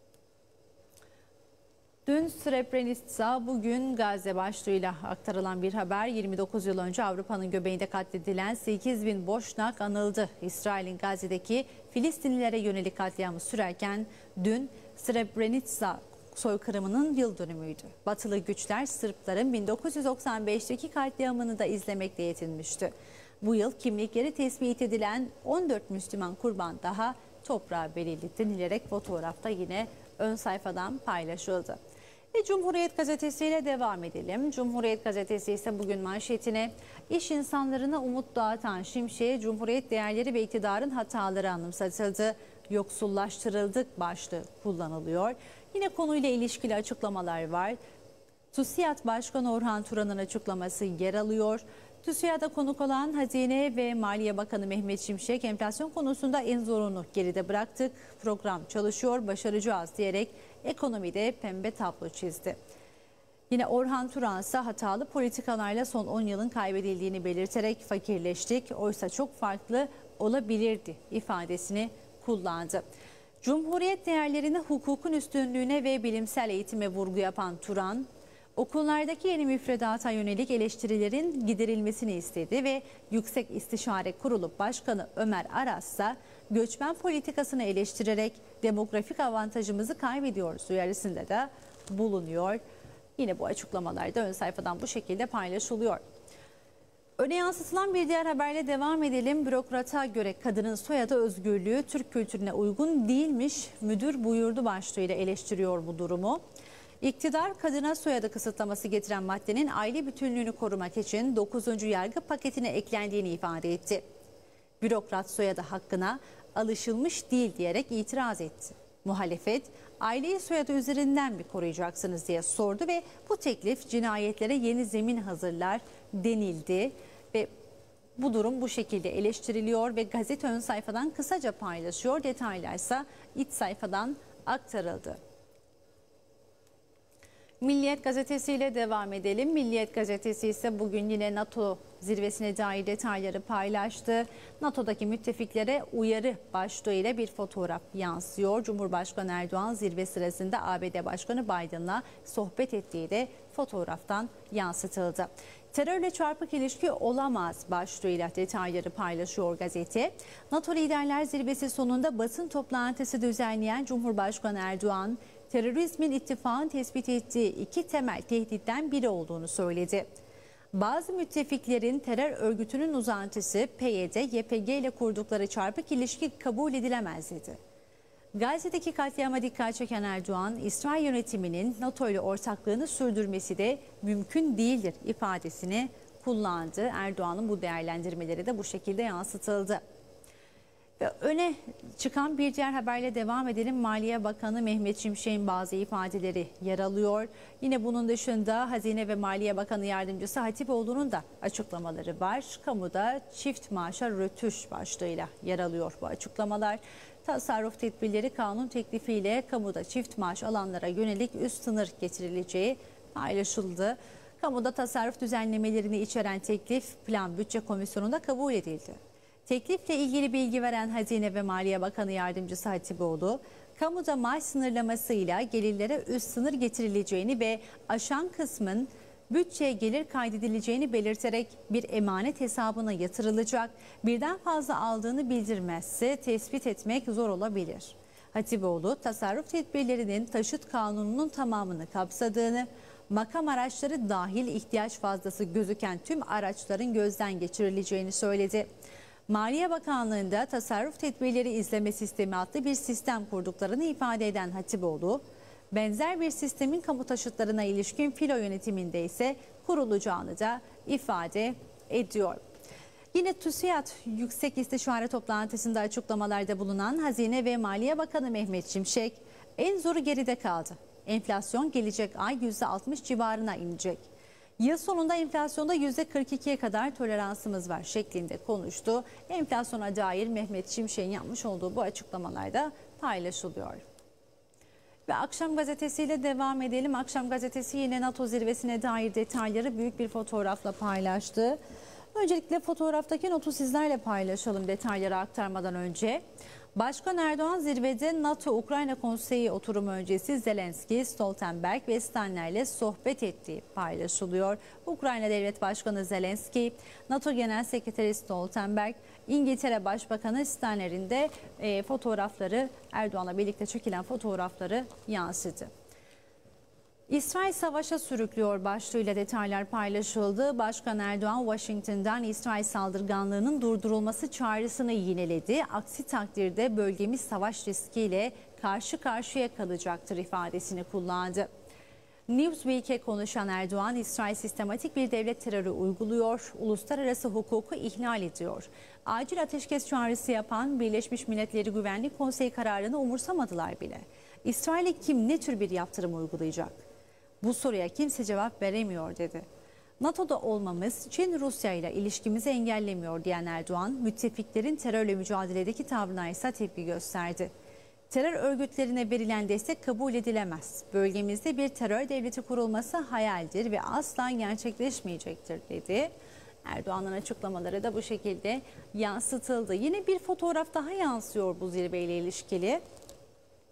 Dün Srebrenica, bugün Gazze başlığıyla aktarılan bir haber. yirmi dokuz yıl önce Avrupa'nın göbeğinde katledilen sekiz bin Boşnak anıldı. İsrail'in Gazze'deki Filistinlilere yönelik katliamı sürerken dün Srebrenica soykırımının yıl dönümüydü. Batılı güçler Sırpların bin dokuz yüz doksan beşteki katliamını da izlemekle yetinmişti. Bu yıl kimlikleri tespit edilen on dört Müslüman kurban daha toprağa verildi denilerek fotoğrafta yine ön sayfadan paylaşıldı. Ve Cumhuriyet Gazetesi ile devam edelim. Cumhuriyet Gazetesi ise bugün manşetine iş insanlarına umut dağıtan Şimşek'e Cumhuriyet değerleri ve iktidarın hataları anımsatıldı. Yoksullaştırıldık başlığı kullanılıyor. Yine konuyla ilişkili açıklamalar var. TÜSİAD Başkanı Orhan Turan'ın açıklaması yer alıyor. TÜSİAD'a konuk olan Hazine ve Maliye Bakanı Mehmet Şimşek, enflasyon konusunda en zorunu geride bıraktık, program çalışıyor, başaracağız diyerek ekonomide pembe tablo çizdi. Yine Orhan Turan ise hatalı politikalarla son on yılın kaybedildiğini belirterek fakirleştik, oysa çok farklı olabilirdi ifadesini kullandı. Cumhuriyet değerlerine, hukukun üstünlüğüne ve bilimsel eğitime vurgu yapan Turan, Okullardaki yeni müfredata yönelik eleştirilerin giderilmesini istedi ve Yüksek İstişare Kurulu Başkanı Ömer Aras ise göçmen politikasını eleştirerek demografik avantajımızı kaybediyoruz uyarısında da bulunuyor. Yine bu açıklamalar da ön sayfadan bu şekilde paylaşılıyor. Öne yansıtılan bir diğer haberle devam edelim. Bürokrata göre kadının soyadı özgürlüğü Türk kültürüne uygun değilmiş. Müdür buyurdu başlığıyla eleştiriyor bu durumu. İktidar kadına soyadı kısıtlaması getiren maddenin aile bütünlüğünü korumak için dokuzuncu yargı paketine eklendiğini ifade etti. Bürokrat soyadı hakkına alışılmış değil diyerek itiraz etti. Muhalefet, aileyi soyadı üzerinden mi koruyacaksınız diye sordu ve bu teklif cinayetlere yeni zemin hazırlar denildi ve bu durum bu şekilde eleştiriliyor ve gazete ön sayfadan kısaca paylaşıyor. Detaylarsa iç sayfadan aktarıldı. Milliyet gazetesiyle devam edelim. Milliyet gazetesi ise bugün yine NATO zirvesine dair detayları paylaştı. NATO'daki müttefiklere uyarı başlığıyla bir fotoğraf yansıyor. Cumhurbaşkanı Erdoğan zirve sırasında A B D Başkanı Biden'la sohbet ettiği de fotoğraftan yansıtıldı. Terörle çarpık ilişki olamaz başlığıyla detayları paylaşıyor gazete. NATO Liderler Zirvesi sonunda basın toplantısı düzenleyen Cumhurbaşkanı Erdoğan, terörizmin ittifakın tespit ettiği iki temel tehditten biri olduğunu söyledi. Bazı müttefiklerin terör örgütünün uzantısı P Y D, Y P G ile kurdukları çarpık ilişki kabul edilemez dedi. Gazze'deki katliama dikkat çeken Erdoğan, İsrail yönetiminin NATO ile ortaklığını sürdürmesi de mümkün değildir ifadesini kullandı. Erdoğan'ın bu değerlendirmeleri de bu şekilde yansıtıldı. Ve öne çıkan bir diğer haberle devam edelim. Maliye Bakanı Mehmet Şimşek'in bazı ifadeleri yer alıyor. Yine bunun dışında Hazine ve Maliye Bakanı Yardımcısı Hatipoğlu'nun da açıklamaları var. Kamuda çift maaşa rötuş başlığıyla yer alıyor bu açıklamalar. Tasarruf tedbirleri kanun teklifiyle kamuda çift maaş alanlara yönelik üst sınır getirileceği paylaşıldı. Kamuda tasarruf düzenlemelerini içeren teklif Plan Bütçe Komisyonu'nda kabul edildi. Teklifle ilgili bilgi veren Hazine ve Maliye Bakanı Yardımcısı Hatipoğlu, kamuda maaş sınırlamasıyla gelirlere üst sınır getirileceğini ve aşan kısmın bütçeye gelir kaydedileceğini belirterek bir emanet hesabına yatırılacak, birden fazla aldığını bildirmezse tespit etmek zor olabilir. Hatipoğlu, tasarruf tedbirlerinin taşıt kanununun tamamını kapsadığını, makam araçları dahil ihtiyaç fazlası gözüken tüm araçların gözden geçirileceğini söyledi. Maliye Bakanlığı'nda tasarruf tedbirleri izleme sistemi adlı bir sistem kurduklarını ifade eden Hatipoğlu, benzer bir sistemin kamu taşıtlarına ilişkin filo yönetiminde ise kurulacağını da ifade ediyor. Yine TÜSİAD Yüksek İstişare toplantısında açıklamalarda bulunan Hazine ve Maliye Bakanı Mehmet Şimşek, en zoru geride kaldı. Enflasyon gelecek ay yüzde altmış civarına inecek. Yıl sonunda enflasyonda yüzde kırk ikiye kadar toleransımız var şeklinde konuştu. Enflasyona dair Mehmet Şimşek'in yapmış olduğu bu açıklamalarda paylaşılıyor. Ve Akşam Gazetesi'yle devam edelim. Akşam Gazetesi yine NATO zirvesine dair detayları büyük bir fotoğrafla paylaştı. Öncelikle fotoğraftaki notu sizlerle paylaşalım detayları aktarmadan önce. Başkan Erdoğan zirvede NATO-Ukrayna Konseyi oturumu öncesi Zelenski, Stoltenberg ve Steinler'le sohbet ettiği paylaşılıyor. Ukrayna Devlet Başkanı Zelenski, NATO Genel Sekreteri Stoltenberg, İngiltere Başbakanı Steinler'in de e, fotoğrafları, Erdoğan'la birlikte çekilen fotoğrafları yansıdı. İsrail savaşa sürüklüyor başlığıyla detaylar paylaşıldı. Başkan Erdoğan Washington'dan İsrail saldırganlığının durdurulması çağrısını yineledi. Aksi takdirde bölgemiz savaş riskiyle karşı karşıya kalacaktır ifadesini kullandı. Newsweek'e konuşan Erdoğan, İsrail sistematik bir devlet terörü uyguluyor, uluslararası hukuku ihlal ediyor. Acil ateşkes çağrısı yapan Birleşmiş Milletleri Güvenlik Konseyi kararını umursamadılar bile. İsrail'e kim ne tür bir yaptırım uygulayacak? Bu soruya kimse cevap veremiyor dedi. NATO'da olmamız Çin-Rusya ile ilişkimizi engellemiyor diyen Erdoğan, müttefiklerin terörle mücadeledeki tavrına ise tepki gösterdi. Terör örgütlerine verilen destek kabul edilemez. Bölgemizde bir terör devleti kurulması hayaldir ve asla gerçekleşmeyecektir dedi. Erdoğan'ın açıklamaları da bu şekilde yansıtıldı. Yine bir fotoğraf daha yansıyor bu zirveyle ilişkili.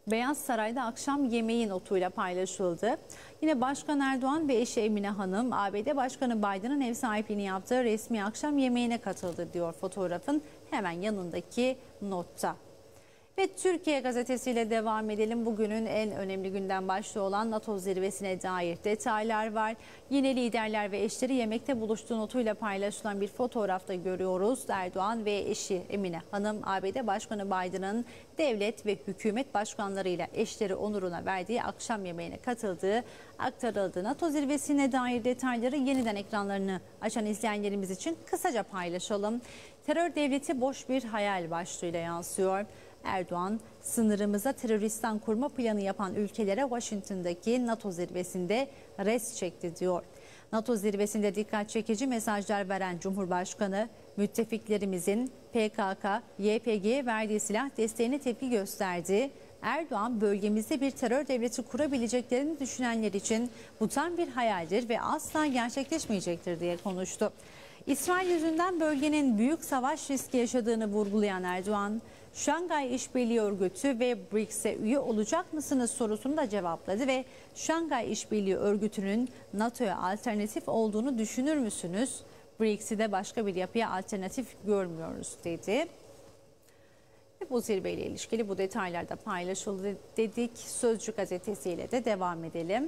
Beyaz Saray'da akşam yemeği notuyla paylaşıldı. Yine Başkan Erdoğan ve eşi Emine Hanım, A B D Başkanı Biden'ın ev sahipliğini yaptığı resmi akşam yemeğine katıldı diyor fotoğrafın hemen yanındaki notta. Ve Türkiye gazetesiyle devam edelim. Bugünün en önemli günden başlığı olan NATO zirvesine dair detaylar var. Yine liderler ve eşleri yemekte buluştuğu notuyla paylaşılan bir fotoğrafta görüyoruz. Erdoğan ve eşi Emine Hanım, A B D Başkanı Biden'ın devlet ve hükümet başkanlarıyla eşleri onuruna verdiği akşam yemeğine katıldığı aktarıldı. NATO zirvesine dair detayları yeniden ekranlarını açan izleyenlerimiz için kısaca paylaşalım. Terör devleti boş bir hayal başlığıyla yansıyor. Erdoğan, sınırımıza teröristan kurma planı yapan ülkelere Washington'daki NATO zirvesinde res çekti diyor. NATO zirvesinde dikkat çekici mesajlar veren Cumhurbaşkanı, müttefiklerimizin P K K, Y P G'ye verdiği silah desteğine tepki gösterdi. Erdoğan, bölgemizde bir terör devleti kurabileceklerini düşünenler için bu tam bir hayaldir ve asla gerçekleşmeyecektir diye konuştu. İsrail yüzünden bölgenin büyük savaş riski yaşadığını vurgulayan Erdoğan, Şangay İşbirliği Örgütü ve B R I C S'e üye olacak mısınız sorusunu da cevapladı ve Şangay İşbirliği Örgütü'nün NATO'ya alternatif olduğunu düşünür müsünüz? B R I C S'de başka bir yapıya alternatif görmüyoruz dedi. Ve bu zirveyle ilişkili bu detaylar da paylaşıldı dedik. Sözcü gazetesiyle de devam edelim.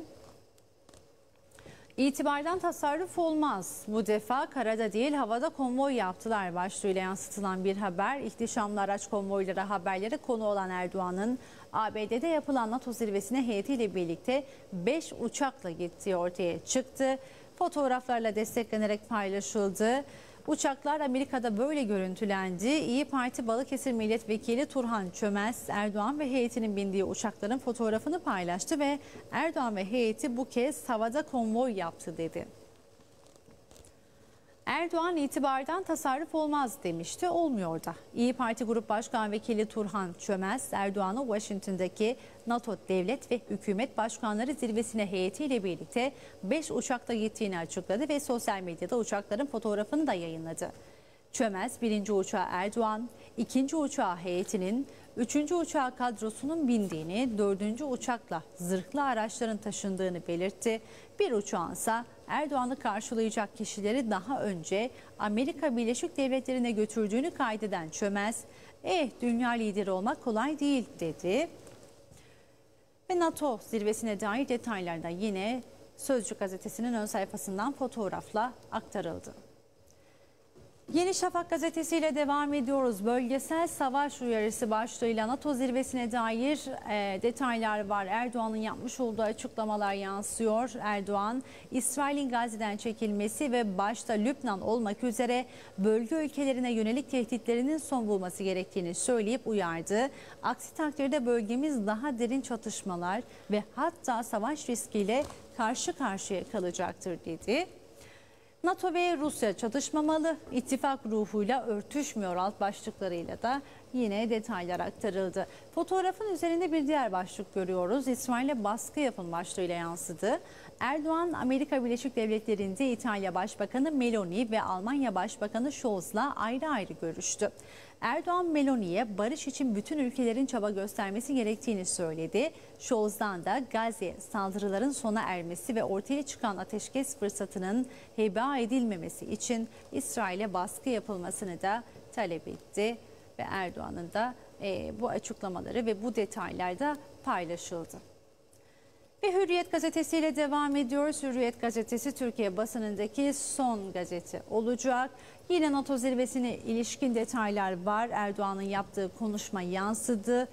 İtibardan tasarruf olmaz. Bu defa karada değil havada konvoy yaptılar başlığıyla yansıtılan bir haber. İhtişamlı araç konvoyları haberleri konu olan Erdoğan'ın A B D'de yapılan NATO zirvesine heyetiyle birlikte beş uçakla gittiği ortaya çıktı. Fotoğraflarla desteklenerek paylaşıldı. Uçaklar Amerika'da böyle görüntülendi. İyi Parti Balıkesir Milletvekili Turhan Çömez, Erdoğan ve heyetinin bindiği uçakların fotoğrafını paylaştı ve Erdoğan ve heyeti bu kez havada konvoy yaptı dedi. Erdoğan itibardan tasarruf olmaz demişti, olmuyor da. İyi Parti Grup Başkan Vekili Turhan Çömez, Erdoğan'ı Washington'daki NATO devlet ve hükümet başkanları zirvesine heyetiyle birlikte beş uçakta gittiğini açıkladı ve sosyal medyada uçakların fotoğrafını da yayınladı. Çömez, birinci uçağa Erdoğan, ikinci uçağa heyetinin, üçüncü uçağa kadrosunun bindiğini, dördüncü uçakla zırhlı araçların taşındığını belirtti. Bir uçağınsa Erdoğan'ı karşılayacak kişileri daha önce Amerika Birleşik Devletleri'ne götürdüğünü kaydeden Çömez, eh dünya lideri olmak kolay değil dedi. Ve NATO zirvesine dair detaylar da yine Sözcü gazetesinin ön sayfasından fotoğrafla aktarıldı. Yeni Şafak gazetesiyle devam ediyoruz. Bölgesel savaş uyarısı başlığıyla NATO zirvesine dair e, detaylar var. Erdoğan'ın yapmış olduğu açıklamalar yansıyor. Erdoğan, İsrail'in Gazze'den çekilmesi ve başta Lübnan olmak üzere bölge ülkelerine yönelik tehditlerinin son bulması gerektiğini söyleyip uyardı. Aksi takdirde bölgemiz daha derin çatışmalar ve hatta savaş riskiyle karşı karşıya kalacaktır dedi. NATO ve Rusya çatışmamalı, ittifak ruhuyla örtüşmüyor alt başlıklarıyla da yine detaylar aktarıldı. Fotoğrafın üzerinde bir diğer başlık görüyoruz. İsrail'e baskı yapın başlığıyla yansıdı. Erdoğan, Amerika Birleşik Devletleri'nde İtalya Başbakanı Meloni ve Almanya Başbakanı Scholz'la ayrı ayrı görüştü. Erdoğan, Meloni'ye barış için bütün ülkelerin çaba göstermesi gerektiğini söyledi. Scholz'dan da Gazze saldırıların sona ermesi ve ortaya çıkan ateşkes fırsatının heba edilmemesi için İsrail'e baskı yapılmasını da talep etti. Ve Erdoğan'ın da e, bu açıklamaları ve bu detaylar da paylaşıldı. Ve Hürriyet gazetesiyle devam ediyoruz. Hürriyet gazetesi Türkiye basınındaki son gazete olacak. Yine NATO zirvesine ilişkin detaylar var. Erdoğan'ın yaptığı konuşma yansıdı.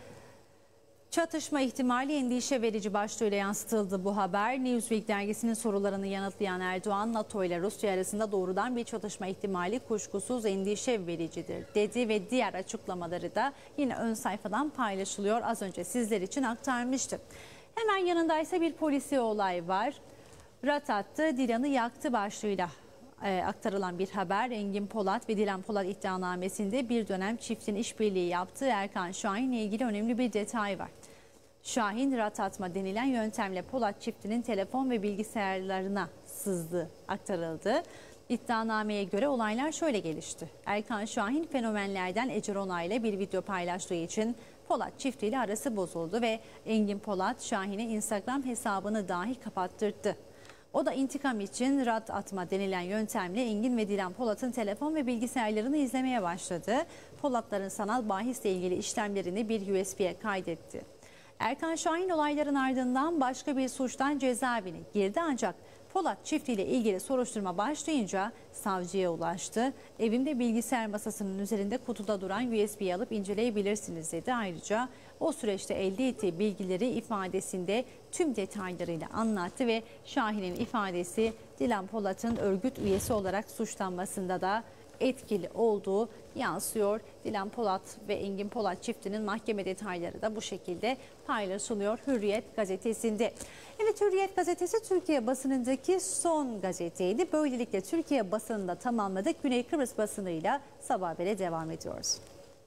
Çatışma ihtimali endişe verici başlığıyla yansıtıldı bu haber. Newsweek dergisinin sorularını yanıtlayan Erdoğan, NATO ile Rusya arasında doğrudan bir çatışma ihtimali kuşkusuz endişe vericidir dedi ve diğer açıklamaları da yine ön sayfadan paylaşılıyor. Az önce sizler için aktarmıştım. Hemen yanında ise bir polisiye olay var. Rat attı, Dilan'ı yaktı başlığıyla e, aktarılan bir haber. Engin Polat ve Dilan Polat iddianamesinde bir dönem çiftin işbirliği yaptığı Erkan Şahin'le ilgili önemli bir detay var. Şahin, rat atma denilen yöntemle Polat çiftinin telefon ve bilgisayarlarına sızdı, aktarıldı. İddianameye göre olaylar şöyle gelişti. Erkan Şahin fenomenlerden Ece Ronay ile bir video paylaştığı için Polat çiftiyle arası bozuldu ve Engin Polat Şahin'e Instagram hesabını dahi kapattırdı. O da intikam için rat atma denilen yöntemle Engin ve Dilan Polat'ın telefon ve bilgisayarlarını izlemeye başladı. Polatların sanal bahisle ilgili işlemlerini bir U S B'ye kaydetti. Erkan Şahin olayların ardından başka bir suçtan cezaevine girdi ancak Polat çiftiyle ilgili soruşturma başlayınca savcıya ulaştı. Evimde bilgisayar masasının üzerinde kutuda duran U S B'yi alıp inceleyebilirsiniz dedi. Ayrıca o süreçte elde ettiği bilgileri ifadesinde tüm detaylarıyla anlattı ve Şahin'in ifadesi Dilan Polat'ın örgüt üyesi olarak suçlanmasında da etkili olduğu yansıyor. Dilan Polat ve Engin Polat çiftinin mahkeme detayları da bu şekilde paylaşılıyor Hürriyet gazetesinde. Evet, Hürriyet gazetesi Türkiye basınındaki son gazeteydi. Böylelikle Türkiye basınında tamamladık. Güney Kıbrıs basınıyla Sabah Haber'e devam ediyoruz.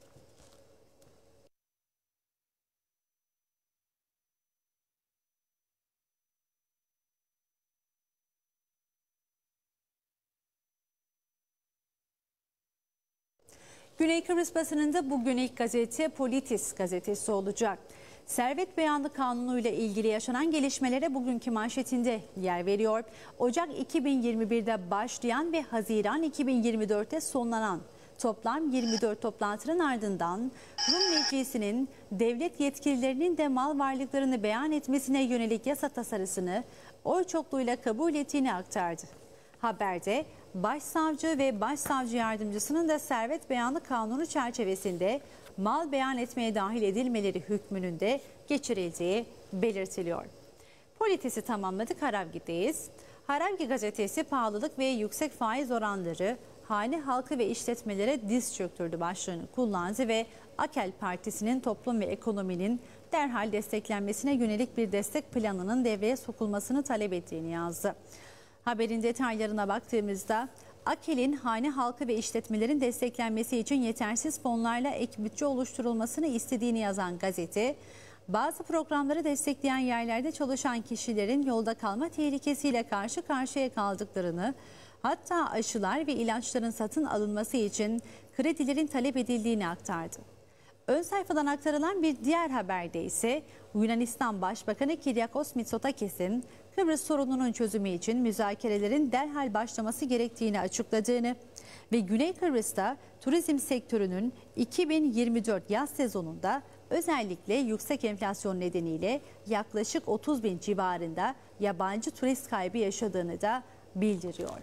Güney Kıbrıs basınında bugün ilk gazete Politis gazetesi olacak. Servet Beyanı Kanunu ile ilgili yaşanan gelişmelere bugünkü manşetinde yer veriyor. Ocak iki bin yirmi bir'de başlayan ve Haziran iki bin yirmi dört'te sonlanan toplam yirmi dört toplantının ardından Rum Meclisi'nin devlet yetkililerinin de mal varlıklarını beyan etmesine yönelik yasa tasarısını oy çokluğuyla kabul ettiğini aktardı. Haberde Başsavcı ve Başsavcı Yardımcısının da Servet Beyanı Kanunu çerçevesinde mal beyan etmeye dahil edilmeleri hükmünün de geçirildiği belirtiliyor. Politis'i tamamladık, Harabgi'deyiz. Harabgi gazetesi pahalılık ve yüksek faiz oranları hane halkı ve işletmelere diz çöktürdü başlığını kullandı ve AKEL Partisi'nin toplum ve ekonominin derhal desteklenmesine yönelik bir destek planının devreye sokulmasını talep ettiğini yazdı. Haberin detaylarına baktığımızda AKEL'in hane halkı ve işletmelerin desteklenmesi için yetersiz fonlarla ek bütçe oluşturulmasını istediğini yazan gazete, bazı programları destekleyen yerlerde çalışan kişilerin yolda kalma tehlikesiyle karşı karşıya kaldıklarını, hatta aşılar ve ilaçların satın alınması için kredilerin talep edildiğini aktardı. Ön sayfadan aktarılan bir diğer haberde ise Yunanistan Başbakanı Kyriakos Mitsotakis'in Kıbrıs sorununun çözümü için müzakerelerin derhal başlaması gerektiğini açıkladığını ve Güney Kıbrıs'ta turizm sektörünün iki bin yirmi dört yaz sezonunda özellikle yüksek enflasyon nedeniyle yaklaşık otuz bin civarında yabancı turist kaybı yaşadığını da bildiriyor.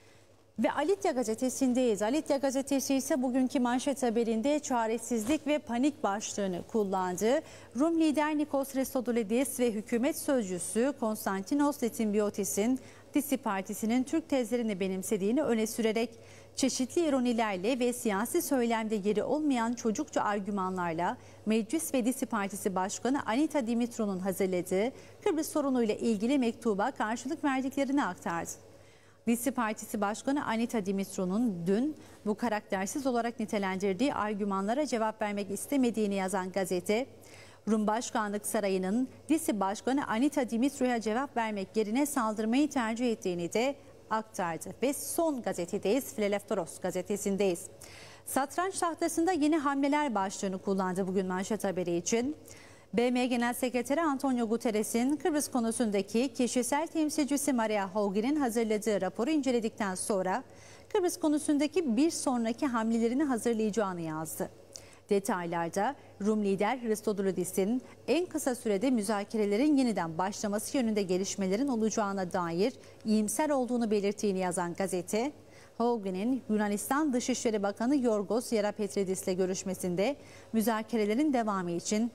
Ve Alitya gazetesindeyiz. Alitya gazetesi ise bugünkü manşet haberinde çaresizlik ve panik başlığını kullandı. Rum lider Nikos Christodoulidis ve hükümet sözcüsü Konstantinos Letimbiotis'in Disi Partisi'nin Türk tezlerini benimsediğini öne sürerek çeşitli ironilerle ve siyasi söylemde yeri olmayan çocukça argümanlarla Meclis ve Disi Partisi Başkanı Anita Dimitrou'nun hazırladığı Kıbrıs sorunuyla ilgili mektuba karşılık verdiklerini aktardı. Disi Partisi Başkanı Anita Dimitrou'nun dün bu karaktersiz olarak nitelendirdiği argümanlara cevap vermek istemediğini yazan gazete, Rum Başkanlık Sarayı'nın Disi Başkanı Anita Dimitrou'ya cevap vermek yerine saldırmayı tercih ettiğini de aktardı. Ve son gazetedeyiz, Phileleftheros gazetesindeyiz. Satranç tahtasında yeni hamleler başlığını kullandı bugün manşet haberi için. B M Genel Sekreteri Antonio Guterres'in Kıbrıs konusundaki kişisel temsilcisi Maria Haugi'nin hazırladığı raporu inceledikten sonra Kıbrıs konusundaki bir sonraki hamlelerini hazırlayacağını yazdı. Detaylarda Rum lider Christodoulidis'in en kısa sürede müzakerelerin yeniden başlaması yönünde gelişmelerin olacağına dair iyimser olduğunu belirttiğini yazan gazete, Haugi'nin Yunanistan Dışişleri Bakanı Yorgos Yerapetridis'le görüşmesinde müzakerelerin devamı için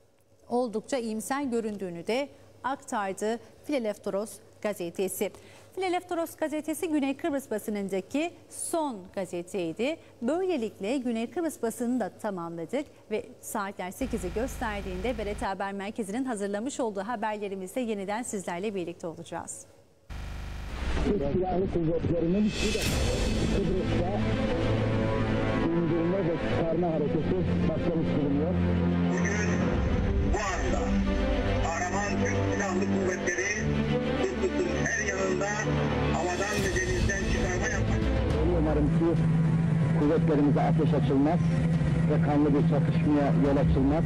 oldukça iyimser göründüğünü de aktardı Phileleftheros gazetesi. Phileleftheros gazetesi Güney Kıbrıs basınındaki son gazeteydi. Böylelikle Güney Kıbrıs basınını da tamamladık ve saatler sekizi gösterdiğinde B R T Haber Merkezi'nin hazırlamış olduğu haberlerimizde yeniden sizlerle birlikte olacağız. Silahlı kuvvetlerinin Kıbrıs'ta indirme ve çıkarma hareketi başlamış bulunuyor. Bu anda Kahraman Türk Silahlı Kuvvetleri Kıbrıs'ın her yanında havadan ve denizden çıkarma yapmak. Umarım ki kuvvetlerimize ateş açılmaz. ve kanlı bir çatışmaya yol açılmaz.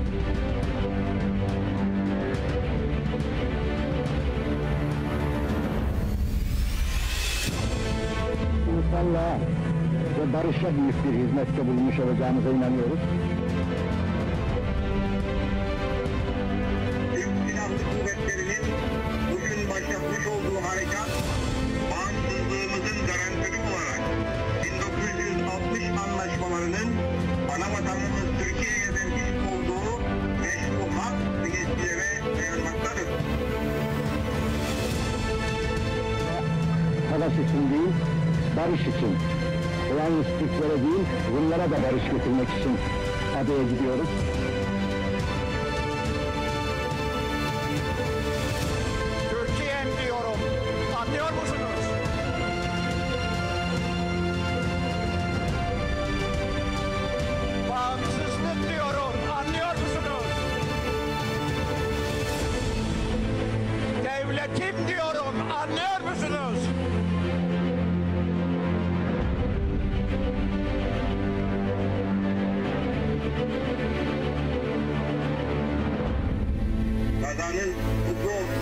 İnsanlığa ve barışa büyük bir hizmette bulunmuş olacağımıza inanıyoruz. Türk Silahlı Kuvvetleri'nin bugün başlatmış olduğu harekat, bağımsızlığımızın garantörü olarak bin dokuz yüz altmış anlaşmalarının ana vatanımız Türkiye'ye vermiş olduğu meşru hak ve yetkilere dayanmaktadır. Savaş için değil, barış için. Yalnız Türklere değil, Rumlara da barış getirmek için adaya gidiyoruz. Türkiye'm diyorum. Anlıyor musunuz? Bağımsızlık diyorum. Anlıyor musunuz? Devletim diyorum. Anlıyor musunuz? Kazanın kutlu olsun.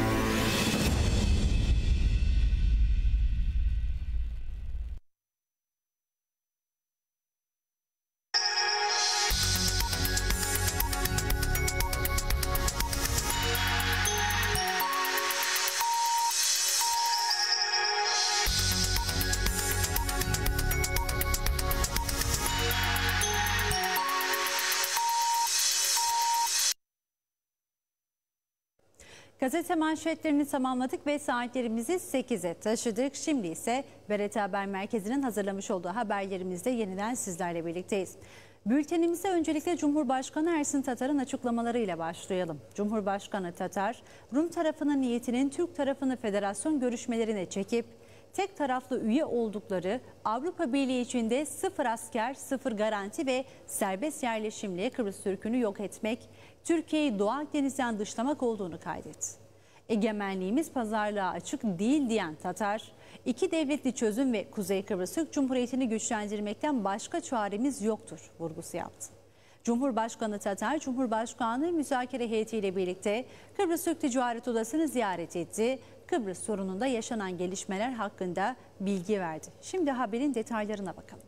Gazete manşetlerini tamamladık ve saatlerimizi sekize taşıdık. Şimdi ise B R T Haber Merkezi'nin hazırlamış olduğu haberlerimizde yeniden sizlerle birlikteyiz. Bültenimize öncelikle Cumhurbaşkanı Ersin Tatar'ın açıklamalarıyla başlayalım. Cumhurbaşkanı Tatar, Rum tarafının niyetinin Türk tarafını federasyon görüşmelerine çekip tek taraflı üye oldukları Avrupa Birliği içinde sıfır asker, sıfır garanti ve serbest yerleşimle Kıbrıs Türk'ünü yok etmek, Türkiye'yi Doğu Akdeniz'den dışlamak olduğunu kaydetti. Egemenliğimiz pazarlığa açık değil diyen Tatar, iki devletli çözüm ve Kuzey Kıbrıs Türk Cumhuriyeti'ni güçlendirmekten başka çaremiz yoktur vurgusu yaptı. Cumhurbaşkanı Tatar, Cumhurbaşkanı müzakere heyetiyle birlikte Kıbrıs Türk Ticaret Odası'nı ziyaret etti. Kıbrıs sorununda yaşanan gelişmeler hakkında bilgi verdi. Şimdi haberin detaylarına bakalım.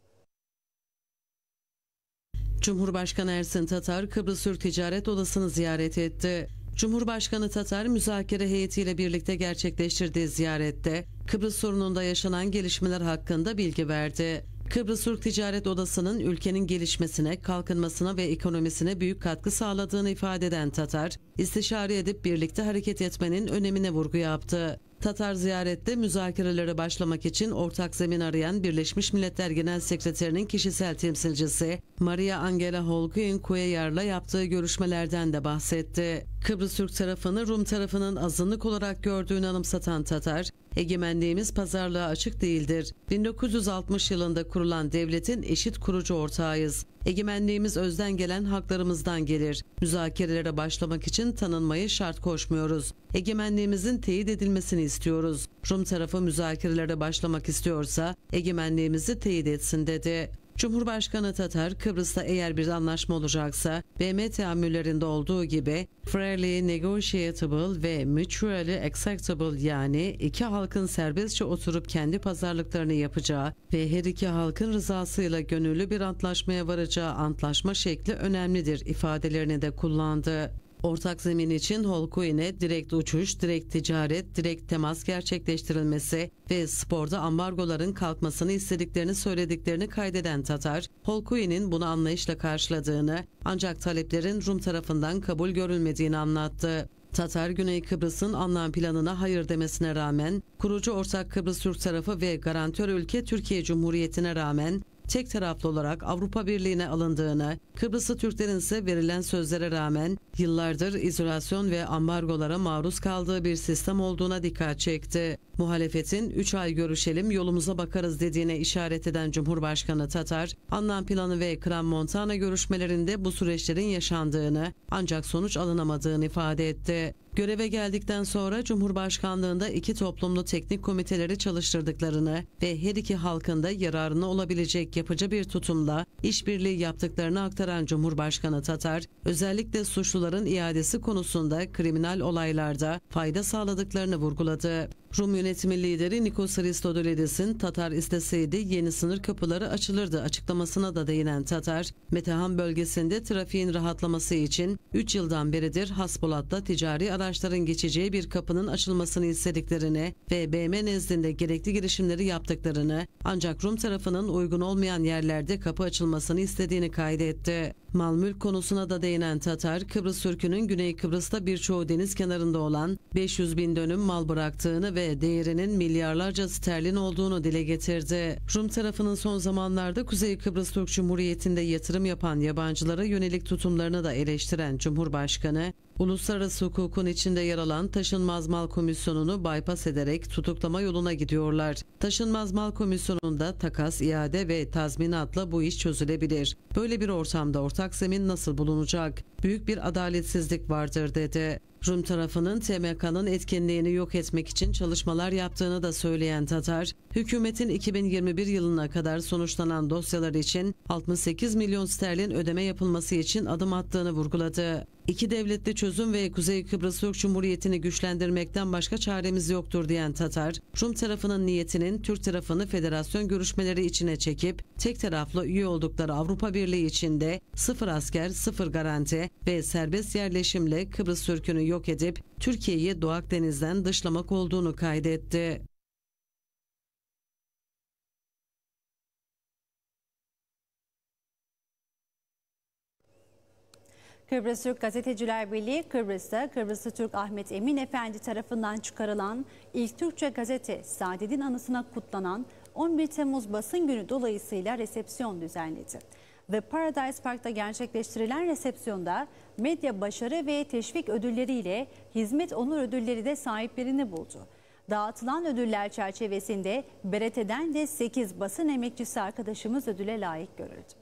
Cumhurbaşkanı Ersin Tatar, Kıbrıs Türk Ticaret Odası'nı ziyaret etti. Cumhurbaşkanı Tatar, müzakere heyetiyle birlikte gerçekleştirdiği ziyarette Kıbrıs sorununda yaşanan gelişmeler hakkında bilgi verdi. Kıbrıs Türk Ticaret Odası'nın ülkenin gelişmesine, kalkınmasına ve ekonomisine büyük katkı sağladığını ifade eden Tatar, istişare edip birlikte hareket etmenin önemine vurgu yaptı. Tatar ziyarette müzakerelere başlamak için ortak zemin arayan Birleşmiş Milletler Genel Sekreterinin kişisel temsilcisi Maria Angela Holguin-Cuellar'la yaptığı görüşmelerden de bahsetti. Kıbrıs Türk tarafını Rum tarafının azınlık olarak gördüğünü anımsatan Tatar, egemenliğimiz pazarlığa açık değildir. bin dokuz yüz altmış yılında kurulan devletin eşit kurucu ortağıyız. Egemenliğimiz özden gelen haklarımızdan gelir. Müzakerelere başlamak için tanınmayı şart koşmuyoruz. Egemenliğimizin teyit edilmesini istiyoruz. Rum tarafı müzakerelere başlamak istiyorsa egemenliğimizi teyit etsin dedi. Cumhurbaşkanı Tatar, Kıbrıs'ta eğer bir anlaşma olacaksa B M teamüllerinde olduğu gibi fairly negotiable ve mutually acceptable, yani iki halkın serbestçe oturup kendi pazarlıklarını yapacağı ve her iki halkın rızasıyla gönüllü bir antlaşmaya varacağı antlaşma şekli önemlidir ifadelerini de kullandı. Ortak zemin için Holguin'e direkt uçuş, direkt ticaret, direkt temas gerçekleştirilmesi ve sporda ambargoların kalkmasını istediklerini söylediklerini kaydeden Tatar, Holguin'in bunu anlayışla karşıladığını ancak taleplerin Rum tarafından kabul görülmediğini anlattı. Tatar, Güney Kıbrıs'ın anlam planına hayır demesine rağmen, kurucu ortak Kıbrıs Türk tarafı ve garantör ülke Türkiye Cumhuriyeti'ne rağmen tek taraflı olarak Avrupa Birliği'ne alındığını, Kıbrıslı Türklerin ise verilen sözlere rağmen yıllardır izolasyon ve ambargolara maruz kaldığı bir sistem olduğuna dikkat çekti. Muhalefetin üç ay görüşelim yolumuza bakarız dediğine işaret eden Cumhurbaşkanı Tatar, anlam planı ve Crans-Montana görüşmelerinde bu süreçlerin yaşandığını ancak sonuç alınamadığını ifade etti. Göreve geldikten sonra Cumhurbaşkanlığında iki toplumlu teknik komiteleri çalıştırdıklarını ve her iki halkın da yararına olabilecek yapıcı bir tutumla işbirliği yaptıklarını aktaran Cumhurbaşkanı Tatar, özellikle suçluların iadesi konusunda kriminal olaylarda fayda sağladıklarını vurguladı. Rum yönetimi lideri Nikos Christodoulidis'in Tatar isteseydi yeni sınır kapıları açılırdı açıklamasına da değinen Tatar, Metehan bölgesinde trafiğin rahatlaması için üç yıldan beridir Haspolat'ta ticari araçların geçeceği bir kapının açılmasını istediklerini ve B M nezdinde gerekli girişimleri yaptıklarını, ancak Rum tarafının uygun olmayan yerlerde kapı açılmasını istediğini kaydetti. Mal mülk konusuna da değinen Tatar, Kıbrıs Türk'ünün Güney Kıbrıs'ta birçoğu deniz kenarında olan beş yüz bin dönüm mal bıraktığını ve değerinin milyarlarca sterlin olduğunu dile getirdi. Rum tarafının son zamanlarda Kuzey Kıbrıs Türk Cumhuriyeti'nde yatırım yapan yabancılara yönelik tutumlarını da eleştiren Cumhurbaşkanı, uluslararası hukukun içinde yer alan Taşınmaz Mal Komisyonu'nu bypass ederek tutuklama yoluna gidiyorlar. Taşınmaz Mal Komisyonu'nda takas, iade ve tazminatla bu iş çözülebilir. Böyle bir ortamda ortak zemin nasıl bulunacak? Büyük bir adaletsizlik vardır dedi. Rum tarafının T M K'nın etkinliğini yok etmek için çalışmalar yaptığını da söyleyen Tatar, hükümetin iki bin yirmi bir yılına kadar sonuçlanan dosyalar için altmış sekiz milyon sterlin ödeme yapılması için adım attığını vurguladı. İki devletli çözüm ve Kuzey Kıbrıs Türk Cumhuriyeti'ni güçlendirmekten başka çaremiz yoktur diyen Tatar, Rum tarafının niyetinin Türk tarafını federasyon görüşmeleri içine çekip tek taraflı üye oldukları Avrupa Birliği içinde sıfır asker, sıfır garanti ve serbest yerleşimle Kıbrıs Türk'ünü yok edip Türkiye'yi Doğu Akdeniz'den dışlamak olduğunu kaydetti. Kıbrıs Türk Gazeteciler Birliği, Kıbrıs'ta Kıbrıslı Türk Ahmet Emin Efendi tarafından çıkarılan ilk Türkçe gazete Saadet'in anısına kutlanan on bir Temmuz Basın Günü dolayısıyla resepsiyon düzenledi. Ve Paradise Park'ta gerçekleştirilen resepsiyonda medya başarı ve teşvik ödülleriyle hizmet onur ödülleri de sahiplerini buldu. Dağıtılan ödüller çerçevesinde B R T'den de sekiz basın emekçisi arkadaşımız ödüle layık görüldü.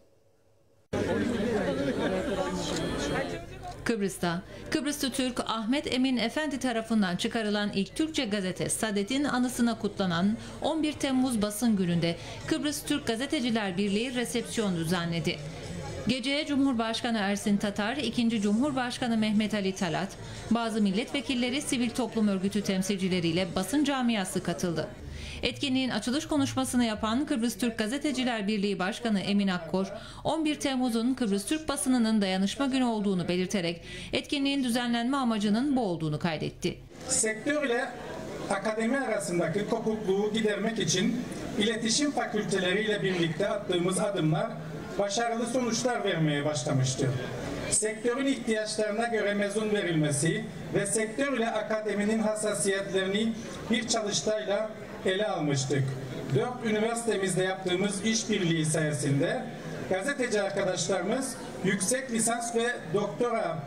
Kıbrıs'ta Kıbrıslı Türk Ahmet Emin Efendi tarafından çıkarılan ilk Türkçe gazete Saadet'in anısına kutlanan on bir Temmuz Basın Günü'nde Kıbrıs Türk Gazeteciler Birliği resepsiyon düzenledi. Geceye Cumhurbaşkanı Ersin Tatar, ikinci Cumhurbaşkanı Mehmet Ali Talat, bazı milletvekilleri, sivil toplum örgütü temsilcileriyle basın camiası katıldı. Etkinliğin açılış konuşmasını yapan Kıbrıs Türk Gazeteciler Birliği Başkanı Emin Akkor, on bir Temmuz'un Kıbrıs Türk basınının dayanışma günü olduğunu belirterek etkinliğin düzenlenme amacının bu olduğunu kaydetti. Sektörle akademi arasındaki kopukluğu gidermek için iletişim fakülteleriyle birlikte attığımız adımlar başarılı sonuçlar vermeye başlamıştır. Sektörün ihtiyaçlarına göre mezun verilmesi ve sektörle akademinin hassasiyetlerini bir çalıştayla ele almıştık. Dört üniversitemizde yaptığımız işbirliği sayesinde gazeteci arkadaşlarımız yüksek lisans ve doktora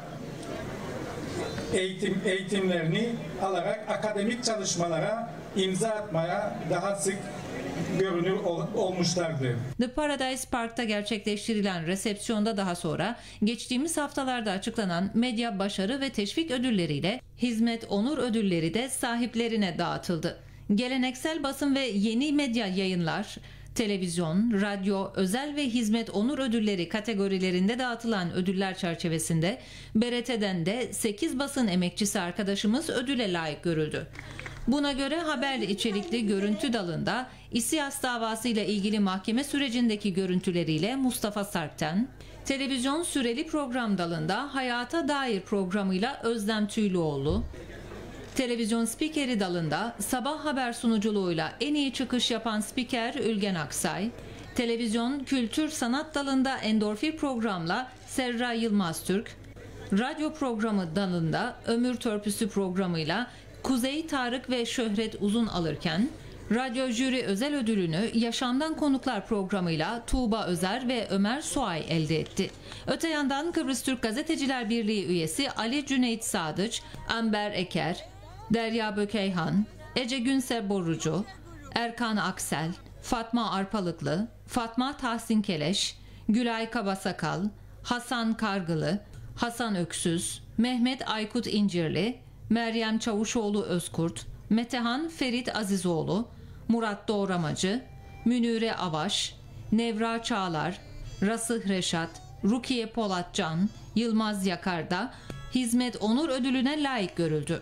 eğitim eğitimlerini alarak akademik çalışmalara imza atmaya daha sık görünür ol, olmuşlardı. The Paradise Park'ta gerçekleştirilen resepsiyonda daha sonra geçtiğimiz haftalarda açıklanan medya başarı ve teşvik ödülleriyle hizmet onur ödülleri de sahiplerine dağıtıldı. Geleneksel basın ve yeni medya yayınlar, televizyon, radyo, özel ve hizmet onur ödülleri kategorilerinde dağıtılan ödüller çerçevesinde B R T'den de sekiz basın emekçisi arkadaşımız ödüle layık görüldü. Buna göre haber içerikli görüntü dalında İSİAS davası ile ilgili mahkeme sürecindeki görüntüleriyle Mustafa Sarp'ten, televizyon süreli program dalında Hayata Dair programıyla Özlem Tüylüoğlu, televizyon spikeri dalında sabah haber sunuculuğuyla en iyi çıkış yapan spiker Ülgen Aksay, televizyon kültür sanat dalında Endorfin programla Serra Yılmaz Türk, radyo programı dalında Ömür Törpüsü programıyla Kuzey Tarık ve Şöhret Uzun alırken, radyo jüri özel ödülünü Yaşamdan Konuklar programıyla Tuğba Özer ve Ömer Suay elde etti. Öte yandan Kıbrıs Türk Gazeteciler Birliği üyesi Ali Cüneyt Sadıç, Amber Eker, Derya Bökeyhan, Ece Günse Borucu, Erkan Aksel, Fatma Arpalıklı, Fatma Tahsin Keleş, Gülay Kabasakal, Hasan Kargılı, Hasan Öksüz, Mehmet Aykut İncirli, Meryem Çavuşoğlu Özkurt, Metehan Ferit Azizoğlu, Murat Doğramacı, Münire Avaş, Nevra Çağlar, Rasıh Reşat, Rukiye Polatcan, Yılmaz Yakar'da Hizmet Onur Ödülü'ne layık görüldü.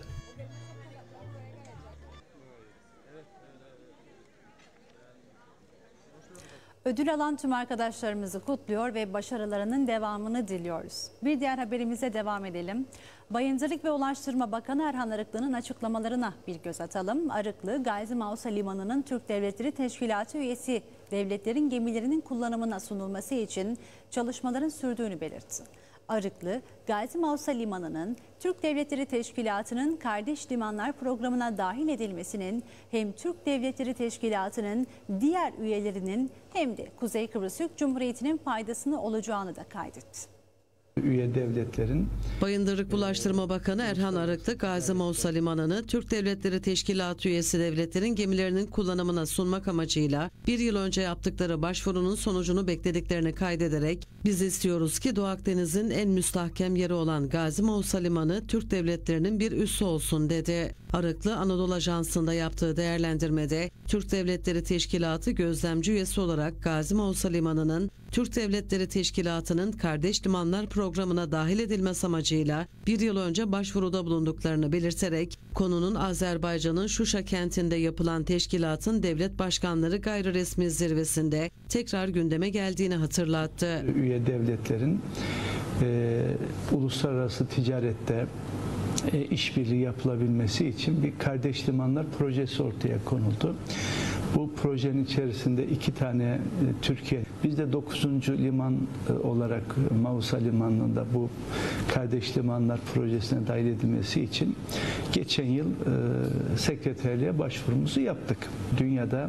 Ödül alan tüm arkadaşlarımızı kutluyor ve başarılarının devamını diliyoruz. Bir diğer haberimize devam edelim. Bayındırlık ve Ulaştırma Bakanı Erhan Arıklı'nın açıklamalarına bir göz atalım. Arıklı, Gazi Mausa Limanı'nın Türk Devletleri Teşkilatı üyesi devletlerin gemilerinin kullanımına sunulması için çalışmaların sürdüğünü belirtti. Arıklı, Gazi Mausa Limanı'nın Türk Devletleri Teşkilatı'nın Kardeş Limanlar Programı'na dahil edilmesinin hem Türk Devletleri Teşkilatı'nın diğer üyelerinin hem de Kuzey Kıbrıs Türk Cumhuriyeti'nin faydasını olacağını da kaydetti. Üye devletlerin Bayındırlık Ulaştırma Bakanı Erhan Arıklı, Gazi Mausa Limanı'nı Türk Devletleri Teşkilatı üyesi devletlerin gemilerinin kullanımına sunmak amacıyla bir yıl önce yaptıkları başvurunun sonucunu beklediklerini kaydederek "Biz istiyoruz ki Doğu Akdeniz'in en müstahkem yeri olan Gazi Mausa Limanı Türk devletlerinin bir üssü olsun" dedi. Arıklı, Anadolu Ajansı'nda yaptığı değerlendirmede Türk Devletleri Teşkilatı gözlemci üyesi olarak Gazi Mausa Limanı'nın Türk Devletleri Teşkilatı'nın Kardeş Limanlar Programı'na dahil edilmesi amacıyla bir yıl önce başvuruda bulunduklarını belirterek konunun Azerbaycan'ın Şuşa kentinde yapılan teşkilatın devlet başkanları gayriresmi zirvesinde tekrar gündeme geldiğini hatırlattı. Üye devletlerin e, uluslararası ticarette e, işbirliği yapılabilmesi için bir kardeş limanlar projesi ortaya konuldu. Bu projenin içerisinde iki tane e, Türkiye, biz de dokuzuncu liman e, olarak Mausa Limanı'nda bu kardeş limanlar projesine dahil edilmesi için geçen yıl e, sekreterliğe başvurumuzu yaptık. Dünyada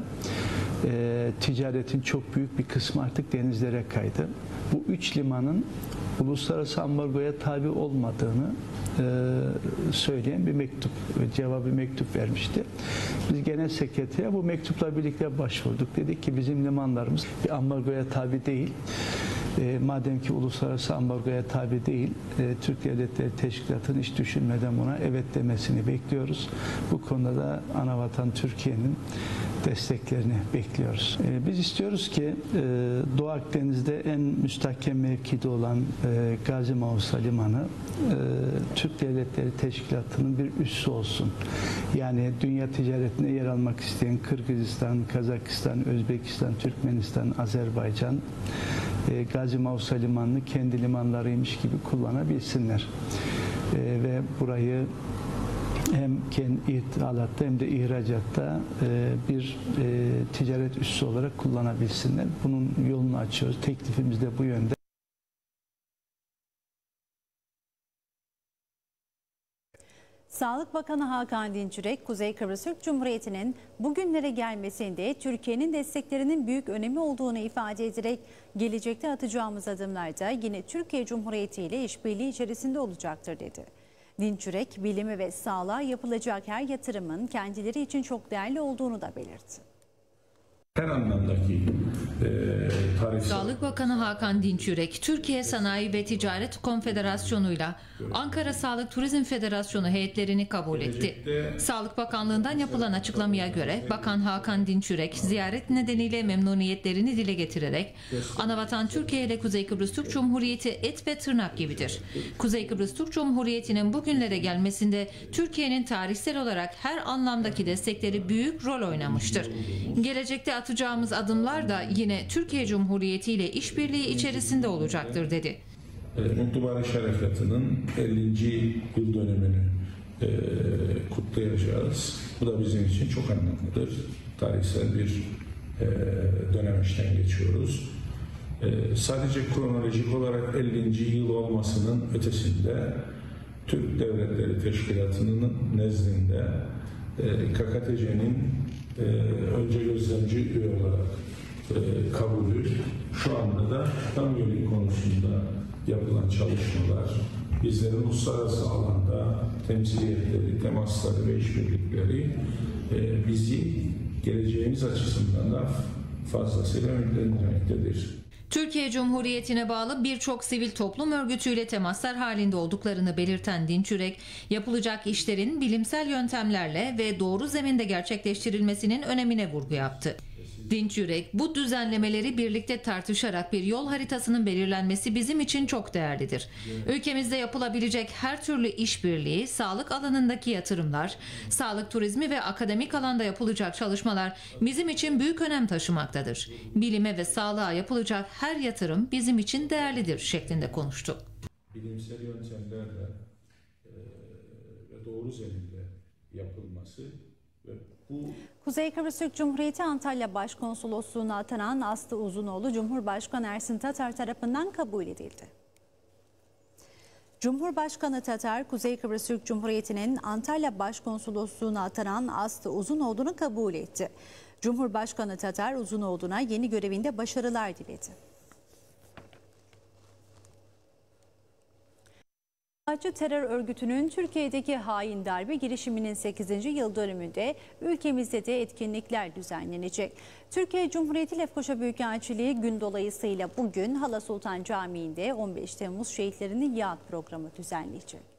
e, ticaretin çok büyük bir kısmı artık denizlere kaydı. Bu üç limanın uluslararası ambargoya tabi olmadığını e, söyleyen bir mektup, cevabı mektup vermişti. Biz genel sekretere bu mektupla birlikte başvurduk. Dedik ki bizim limanlarımız bir ambargoya tabi değil. E, madem ki uluslararası ambargoya tabi değil, e, Türk Devletleri Teşkilatı'nın hiç düşünmeden buna evet demesini bekliyoruz. Bu konuda da anavatan Türkiye'nin desteklerini bekliyoruz. E, biz istiyoruz ki e, Doğu Akdeniz'de en müstahkem mevkide olan e, Gazi Mausa Limanı e, Türk Devletleri Teşkilatı'nın bir üssü olsun. Yani dünya ticaretine yer almak isteyen Kırgızistan, Kazakistan, Özbekistan, Türkmenistan, Azerbaycan e, Gazi Mausa Limanı'nı kendi limanlarıymış gibi kullanabilsinler. E, ve burayı hem kendi ithalatta hem de ihracatta bir ticaret üssü olarak kullanabilsinler. Bunun yolunu açıyoruz. Teklifimiz de bu yönde. Sağlık Bakanı Hakan Dinçürek, Kuzey Kıbrıs Türk Cumhuriyeti'nin bugünlere gelmesinde Türkiye'nin desteklerinin büyük önemi olduğunu ifade ederek gelecekte atacağımız adımlarda yine Türkiye Cumhuriyeti ile işbirliği içerisinde olacaktır dedi. Dinçürek, bilimi ve sağlığa yapılacak her yatırımın kendileri için çok değerli olduğunu da belirtti. Her anlamdaki e, tarihsel... Sağlık Bakanı Hakan Dinçürek, Türkiye Sanayi ve Ticaret Konfederasyonu'yla Ankara Sağlık Turizm Federasyonu heyetlerini kabul etti. Sağlık Bakanlığı'ndan yapılan açıklamaya göre Bakan Hakan Dinçürek ziyaret nedeniyle memnuniyetlerini dile getirerek anavatan Türkiye ile Kuzey Kıbrıs Türk Cumhuriyeti et ve tırnak gibidir. Kuzey Kıbrıs Türk Cumhuriyeti'nin bugünlere gelmesinde Türkiye'nin tarihsel olarak her anlamdaki destekleri büyük rol oynamıştır. Gelecekte atacağımız adımlar da yine Türkiye Cumhuriyeti ile işbirliği içerisinde olacaktır dedi. Mutlu Barış Harekatı'nın ellinci yıl dönümünü e, kutlayacağız. Bu da bizim için çok anlamlıdır. Tarihsel bir e, dönemeçten geçiyoruz. E, sadece kronolojik olarak ellinci yıl olmasının ötesinde Türk Devletleri Teşkilatı'nın nezdinde e, K K T C'nin e, önce gözlemci üye olarak e, kabulü, şu anda da tam üyelik konusunda yapılan çalışmalar, bizlerin uluslararası alanda temsiliyetleri, temasları ve işbirlikleri e, bizi geleceğimiz açısından da fazlasıyla önemlendirmektedir. Türkiye Cumhuriyeti'ne bağlı birçok sivil toplum örgütüyle temaslar halinde olduklarını belirten Dinçürek, yapılacak işlerin bilimsel yöntemlerle ve doğru zeminde gerçekleştirilmesinin önemine vurgu yaptı. Dinçürek, bu düzenlemeleri birlikte tartışarak bir yol haritasının belirlenmesi bizim için çok değerlidir. Ülkemizde yapılabilecek her türlü işbirliği, sağlık alanındaki yatırımlar, sağlık turizmi ve akademik alanda yapılacak çalışmalar bizim için büyük önem taşımaktadır. Bilime ve sağlığa yapılacak her yatırım bizim için değerlidir şeklinde konuştu. Bilimsel yöntemlerle e, ve doğru zeminde yapılması ve bu Kuzey Kıbrıs Türk Cumhuriyeti Antalya Başkonsolosluğu'na atanan Aslı Uzunoğlu, Cumhurbaşkanı Ersin Tatar tarafından kabul edildi. Cumhurbaşkanı Tatar, Kuzey Kıbrıs Türk Cumhuriyeti'nin Antalya Başkonsolosluğu'na atanan Aslı Uzunoğlu'nu kabul etti. Cumhurbaşkanı Tatar, Uzunoğlu'na yeni görevinde başarılar diledi. Açı terör örgütünün Türkiye'deki hain darbe girişiminin sekizinci yıl dönümünde ülkemizde de etkinlikler düzenlenecek. Türkiye Cumhuriyeti Lefkoşa Büyükelçiliği gün dolayısıyla bugün Hala Sultan Camii'nde on beş Temmuz şehitlerinin yad programı düzenleyecek.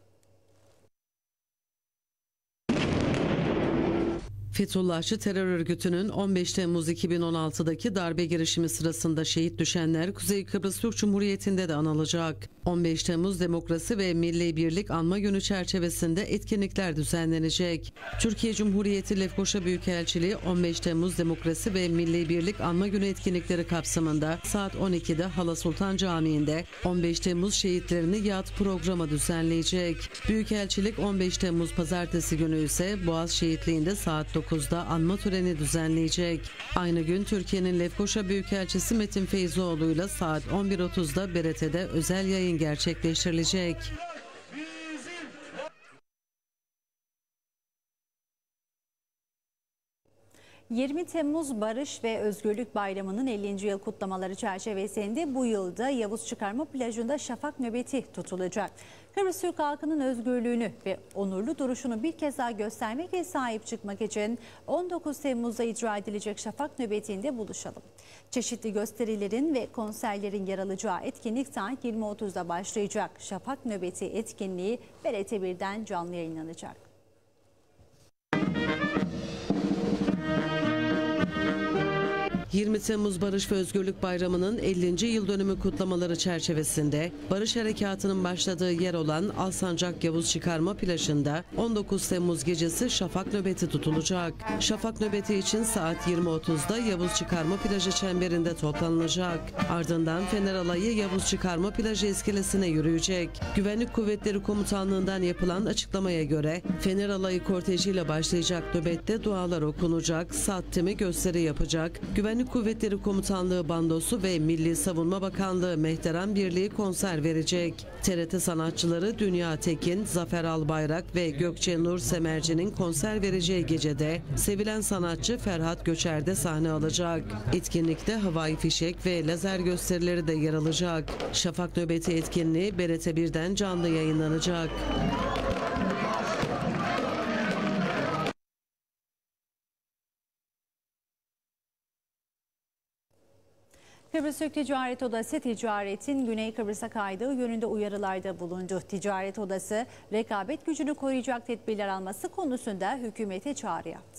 Fethullahçı terör örgütünün on beş Temmuz iki bin on altıdaki darbe girişimi sırasında şehit düşenler Kuzey Kıbrıs Türk Cumhuriyeti'nde de anılacak. on beş Temmuz Demokrasi ve Milli Birlik Anma Günü çerçevesinde etkinlikler düzenlenecek. Türkiye Cumhuriyeti Lefkoşa Büyükelçiliği on beş Temmuz Demokrasi ve Milli Birlik Anma Günü etkinlikleri kapsamında saat on ikide Hala Sultan Camii'nde on beş Temmuz şehitlerini yad programı düzenleyecek. Büyükelçilik on beş Temmuz Pazartesi günü ise Boğaz Şehitliği'nde saat dokuzda anma töreni düzenleyecek. Aynı gün Türkiye'nin Lefkoşa Büyükelçisi Metin Feyzoğlu'yla saat on bir otuzda B R T'de özel yayın gerçekleştirilecek. yirmi Temmuz Barış ve Özgürlük Bayramı'nın ellinci yıl kutlamaları çerçevesinde bu yılda Yavuz Çıkarma Plajı'nda şafak nöbeti tutulacak. Kıbrıs Türk halkının özgürlüğünü ve onurlu duruşunu bir kez daha göstermek ve sahip çıkmak için on dokuz Temmuz'da icra edilecek şafak nöbetinde buluşalım. Çeşitli gösterilerin ve konserlerin yer alacağı etkinlik saat yirmi otuzda başlayacak. Şafak nöbeti etkinliği B R T bir'den canlı yayınlanacak. yirmi Temmuz Barış ve Özgürlük Bayramı'nın ellinci yıl dönümü kutlamaları çerçevesinde Barış Harekatı'nın başladığı yer olan Alsancak Yavuz Çıkarma Plajı'nda on dokuz Temmuz gecesi şafak nöbeti tutulacak. Şafak nöbeti için saat yirmi otuzda Yavuz Çıkarma Plajı çemberinde toplanılacak. Ardından Fener Alayı Yavuz Çıkarma Plajı iskelesine yürüyecek. Güvenlik Kuvvetleri Komutanlığı'ndan yapılan açıklamaya göre Fener Alayı kortejiyle başlayacak nöbette dualar okunacak, saat timi gösteri yapacak. Güvenlik Kuvvetleri Komutanlığı Bandosu ve Milli Savunma Bakanlığı Mehteran Birliği konser verecek. T R T sanatçıları Dünya Tekin, Zafer Albayrak ve Gökçe Nur Semerci'nin konser vereceği gecede sevilen sanatçı Ferhat Göçer de sahne alacak. Etkinlikte havai fişek ve lazer gösterileri de yer alacak. Şafak nöbeti etkinliği B R T bir'den canlı yayınlanacak. Kıbrıs Türk Ticaret Odası ticaretin Güney Kıbrıs'a kaydığı yönünde uyarılarda bulundu. Ticaret Odası rekabet gücünü koruyacak tedbirler alması konusunda hükümete çağrı yaptı.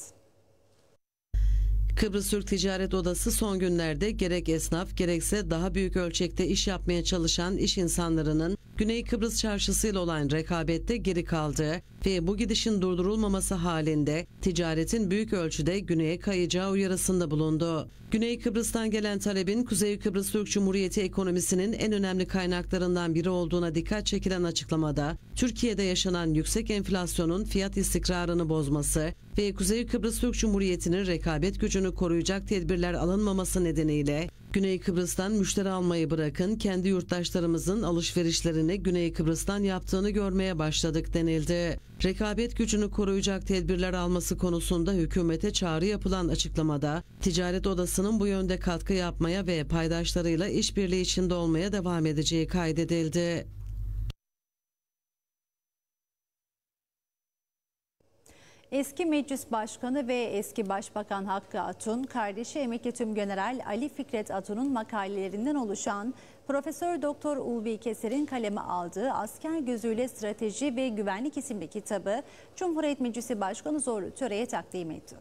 Kıbrıs Türk Ticaret Odası son günlerde gerek esnaf gerekse daha büyük ölçekte iş yapmaya çalışan iş insanlarının Güney Kıbrıs çarşısıyla olan rekabette geri kaldığı ve bu gidişin durdurulmaması halinde ticaretin büyük ölçüde güneye kayacağı uyarısında bulundu. Güney Kıbrıs'tan gelen talebin Kuzey Kıbrıs Türk Cumhuriyeti ekonomisinin en önemli kaynaklarından biri olduğuna dikkat çekilen açıklamada, Türkiye'de yaşanan yüksek enflasyonun fiyat istikrarını bozması ve Kuzey Kıbrıs Türk Cumhuriyeti'nin rekabet gücünü koruyacak tedbirler alınmaması nedeniyle Güney Kıbrıs'tan müşteri almayı bırakın kendi yurttaşlarımızın alışverişlerini Güney Kıbrıs'tan yaptığını görmeye başladık denildi. Rekabet gücünü koruyacak tedbirler alması konusunda hükümete çağrı yapılan açıklamada Ticaret Odası'nın bu yönde katkı yapmaya ve paydaşlarıyla işbirliği içinde olmaya devam edeceği kaydedildi. Eski Meclis Başkanı ve eski Başbakan Hakkı Atun, kardeşi Emekli Tümgeneral Ali Fikret Atun'un makalelerinden oluşan Profesör Doktor Ulvi Keser'in kaleme aldığı Asker Gözüyle Strateji ve Güvenlik isimli kitabı Cumhuriyet Meclisi Başkanı Zorlu Töre'ye takdim etti.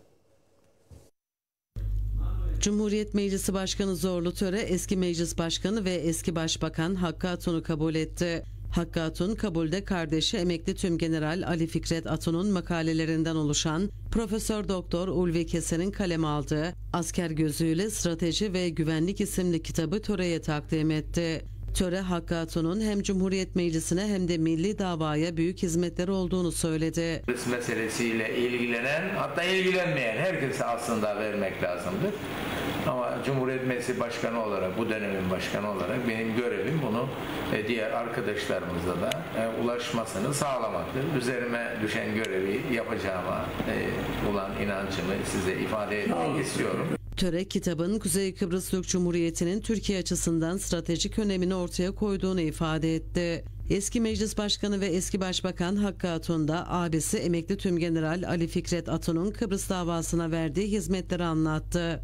Cumhuriyet Meclisi Başkanı Zorlu Töre, eski Meclis Başkanı ve eski Başbakan Hakkı Atun'u kabul etti. Hakkı Atun, kabulde kardeşi Emekli Tümgeneral Ali Fikret Atun'un makalelerinden oluşan Profesör Doktor Ulvi Keser'in kaleme aldığı Asker Gözüyle Strateji ve Güvenlik isimli kitabı töreye takdim etti. Töre, Hakkı Atun'un hem Cumhuriyet Meclisi'ne hem de milli davaya büyük hizmetleri olduğunu söyledi. Hırs meselesiyle ilgilenen, hatta ilgilenmeyen herkese aslında vermek lazımdır. Ama Cumhuriyet Meclisi Başkanı olarak, bu dönemin başkanı olarak benim görevim bunu diğer arkadaşlarımıza da ulaşmasını sağlamaktır. Üzerime düşen görevi yapacağıma olan inancımı size ifade etmek istiyorum. Töre, kitabın Kuzey Kıbrıs Türk Cumhuriyeti'nin Türkiye açısından stratejik önemini ortaya koyduğunu ifade etti. Eski Meclis Başkanı ve eski Başbakan Hakkı Atun da abisi Emekli Tümgeneral Ali Fikret Atun'un Kıbrıs davasına verdiği hizmetleri anlattı.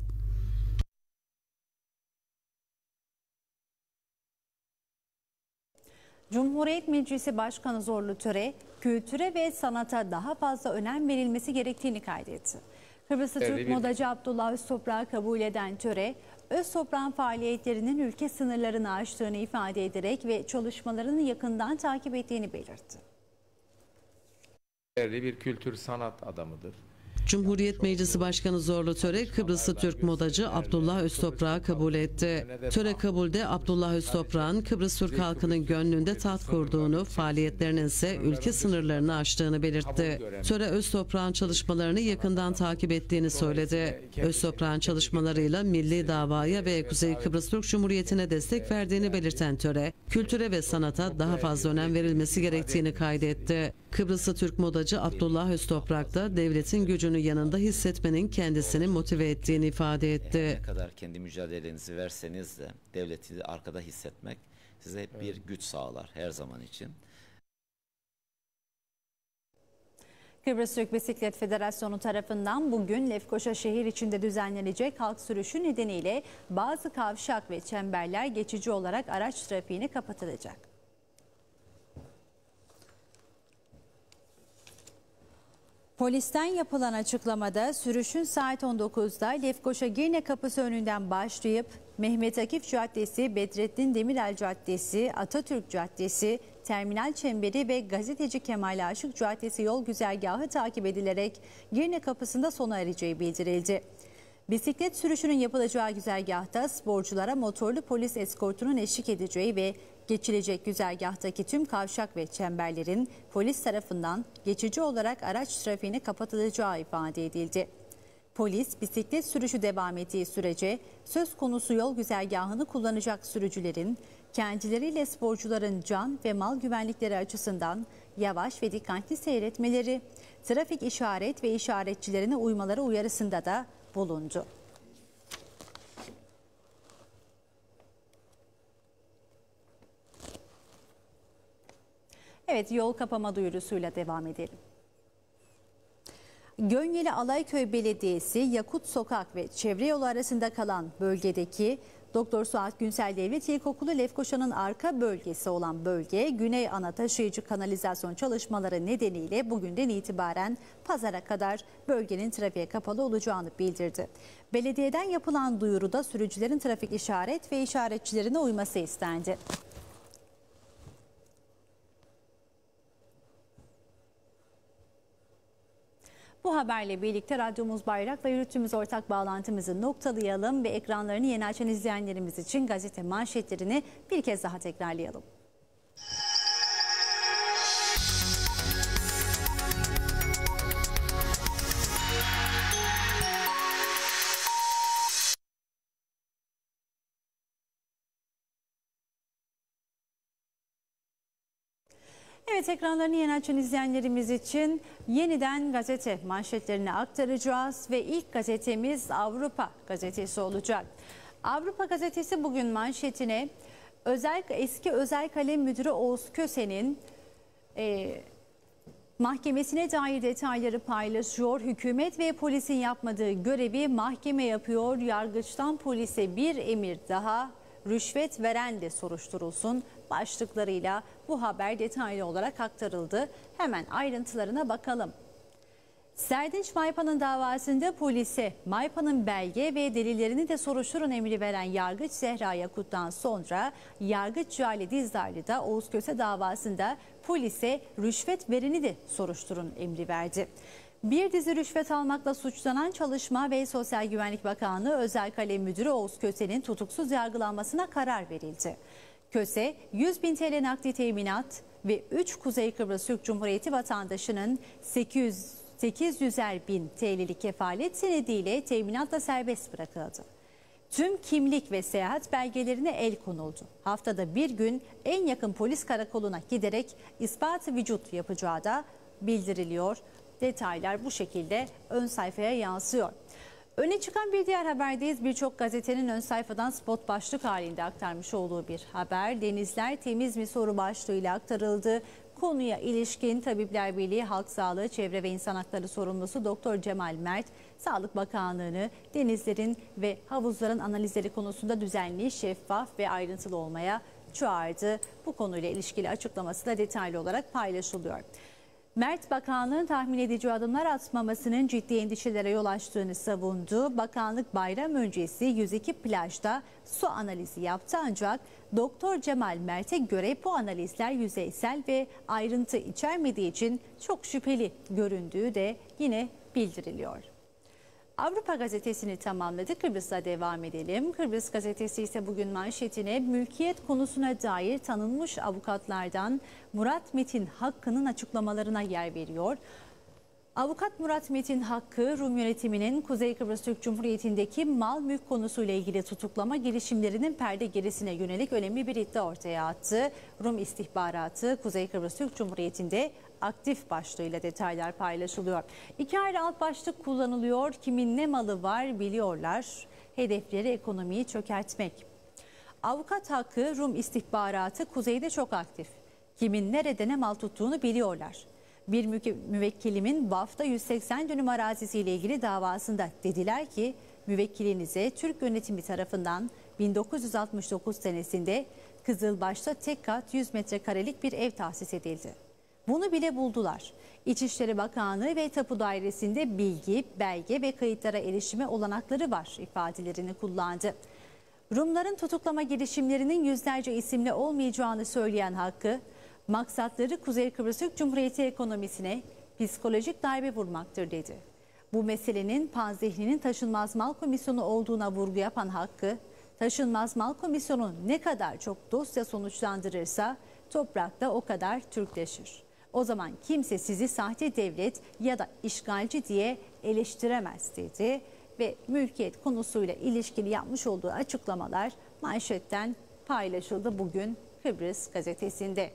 Cumhuriyet Meclisi Başkanı Zorlu Töre, kültüre ve sanata daha fazla önem verilmesi gerektiğini kaydetti. Kıbrıslı Türk modacı Abdullah Öztoprak'ı kabul eden Töre, Öztoprak'ın faaliyetlerinin ülke sınırlarını aştığını ifade ederek ve çalışmalarını yakından takip ettiğini belirtti. Değerli bir kültür sanat adamıdır. Cumhuriyet Meclisi Başkanı Zorlu Töre, Kıbrıslı Türk modacı Abdullah Öztoprak'ı kabul etti. Töre kabulde Abdullah Öztoprak'ın Kıbrıs Türk halkının gönlünde taht kurduğunu, faaliyetlerinin ise ülke sınırlarını aştığını belirtti. Töre, Öztoprak'ın çalışmalarını yakından takip ettiğini söyledi. Öztoprak'ın çalışmalarıyla milli davaya ve Kuzey Kıbrıs Türk Cumhuriyeti'ne destek verdiğini belirten Töre, kültüre ve sanata daha fazla önem verilmesi gerektiğini kaydetti. Kıbrıslı Türk modacı Abdullah Öztoprak da devletin gücünü yanında hissetmenin kendisini motive ettiğini ifade etti. Ne kadar kendi mücadelenizi verseniz de devleti arkada hissetmek size hep bir güç sağlar her zaman için. Kıbrıs Türk Bisiklet Federasyonu tarafından bugün Lefkoşa şehir içinde düzenlenecek halk sürüşü nedeniyle bazı kavşak ve çemberler geçici olarak araç trafiğine kapatılacak. Polisten yapılan açıklamada sürüşün saat on dokuzda Lefkoşa Girne Kapısı önünden başlayıp Mehmet Akif Caddesi, Bedrettin Demirel Caddesi, Atatürk Caddesi, Terminal Çemberi ve Gazeteci Kemal Aşık Caddesi yol güzergahı takip edilerek Girne Kapısı'nda sona ereceği bildirildi. Bisiklet sürüşünün yapılacağı güzergahta sporculara motorlu polis eskortunun eşlik edeceği ve geçilecek güzergahtaki tüm kavşak ve çemberlerin polis tarafından geçici olarak araç trafiğine kapatılacağı ifade edildi. Polis, bisiklet sürüşü devam ettiği sürece söz konusu yol güzergahını kullanacak sürücülerin kendileriyle sporcuların can ve mal güvenlikleri açısından yavaş ve dikkatli seyretmeleri, trafik işaret ve işaretçilerine uymaları uyarısında da bulundu. Evet, yol kapama duyurusuyla devam edelim. Gönyeli Alayköy Belediyesi, Yakut Sokak ve çevre yolu arasında kalan bölgedeki Doktor Suat Günsel Devlet İlkokulu Lefkoşa'nın arka bölgesi olan bölge, Güney Ana Taşıyıcı Kanalizasyon çalışmaları nedeniyle bugünden itibaren pazara kadar bölgenin trafiğe kapalı olacağını bildirdi. Belediyeden yapılan duyuruda sürücülerin trafik işaret ve işaretçilerine uyması istendi. Bu haberle birlikte Radyomuz Bayrak'la yürüttüğümüz ortak bağlantımızı noktalayalım ve ekranlarını yeni açan izleyenlerimiz için gazete manşetlerini bir kez daha tekrarlayalım. Evet, ekranlarını yeni açan izleyenlerimiz için yeniden gazete manşetlerini aktaracağız ve ilk gazetemiz Avrupa Gazetesi olacak. Avrupa Gazetesi bugün manşetine özel eski özel kalem müdürü Oğuz Köse'nin e, mahkemesine dair detayları paylaşıyor. Hükümet ve polisin yapmadığı görevi mahkeme yapıyor. Yargıçtan polise bir emir daha, rüşvet veren de soruşturulsun başlıklarıyla bu haber detaylı olarak aktarıldı. Hemen ayrıntılarına bakalım. Serdinç Maypan'ın davasında polise Maypan'ın belge ve delillerini de soruşturun emri veren Yargıç Zehra Yakut'tan sonra Yargıç Cale Dizdarlı da Oğuz Köse davasında polise rüşvet vereni de soruşturun emri verdi. Bir dizi rüşvet almakla suçlanan Çalışma ve Sosyal Güvenlik Bakanlığı Özel Kalem Müdürü Oğuz Köse'nin tutuksuz yargılanmasına karar verildi. Köse yüz bin T L nakdi teminat ve üç Kuzey Kıbrıs Türk Cumhuriyeti vatandaşının sekiz yüzer bin T L'lik kefalet senediyle teminatla serbest bırakıldı. Tüm kimlik ve seyahat belgelerine el konuldu. Haftada bir gün en yakın polis karakoluna giderek ispat-ı vücut yapacağı da bildiriliyor. Detaylar bu şekilde ön sayfaya yansıyor. Öne çıkan bir diğer haberdeyiz. Birçok gazetenin ön sayfadan spot başlık halinde aktarmış olduğu bir haber. Denizler temiz mi soru başlığıyla aktarıldı. Konuya ilişkin Tabipler Birliği Halk Sağlığı, Çevre ve İnsan Hakları Sorumlusu Doktor Cemal Mert, Sağlık Bakanlığı'nı denizlerin ve havuzların analizleri konusunda düzenli, şeffaf ve ayrıntılı olmaya çağırdı. Bu konuyla ilişkili açıklaması da detaylı olarak paylaşılıyor. Mert, bakanlığın tahmin edici adımlar atmamasının ciddi endişelere yol açtığını savundu. Bakanlık bayram öncesi yüz iki plajda su analizi yaptı ancak Doktor Cemal Mert'e göre bu analizler yüzeysel ve ayrıntı içermediği için çok şüpheli göründüğü de yine bildiriliyor. Avrupa gazetesini tamamladık. Kıbrıs'la devam edelim. Kıbrıs gazetesi ise bugün manşetine mülkiyet konusuna dair tanınmış avukatlardan Murat Metin Hakkı'nın açıklamalarına yer veriyor. Avukat Murat Metin Hakkı, Rum yönetiminin Kuzey Kıbrıs Türk Cumhuriyeti'ndeki mal mülk konusuyla ilgili tutuklama girişimlerinin perde gerisine yönelik önemli bir iddia ortaya attı. Rum istihbaratı Kuzey Kıbrıs Türk Cumhuriyeti'nde aktif başlığıyla detaylar paylaşılıyor. İki ayrı alt başlık kullanılıyor. Kimin ne malı var biliyorlar. Hedefleri ekonomiyi çökertmek. Avukat Hakkı, Rum istihbaratı kuzeyde çok aktif. Kimin nerede ne mal tuttuğunu biliyorlar. Bir müvekkilimin Vaf'ta yüz seksen dönüm arazisiyle ilgili davasında dediler ki müvekkilinize Türk yönetimi tarafından bin dokuz yüz altmış dokuz senesinde Kızılbaş'ta tek kat yüz metrekarelik bir ev tahsis edildi. Bunu bile buldular. İçişleri Bakanlığı ve Tapu Dairesi'nde bilgi, belge ve kayıtlara erişime olanakları var ifadelerini kullandı. Rumların tutuklama girişimlerinin yüzlerce isimle olmayacağını söyleyen Hakkı, maksatları Kuzey Kıbrıs Türk Cumhuriyeti ekonomisine psikolojik darbe vurmaktır dedi. Bu meselenin panzihninin taşınmaz mal komisyonu olduğuna vurgu yapan Hakkı, taşınmaz mal komisyonu ne kadar çok dosya sonuçlandırırsa toprakta o kadar Türkleşir. O zaman kimse sizi sahte devlet ya da işgalci diye eleştiremez dedi ve mülkiyet konusuyla ilişkili yapmış olduğu açıklamalar manşetten paylaşıldı bugün Kıbrıs gazetesinde.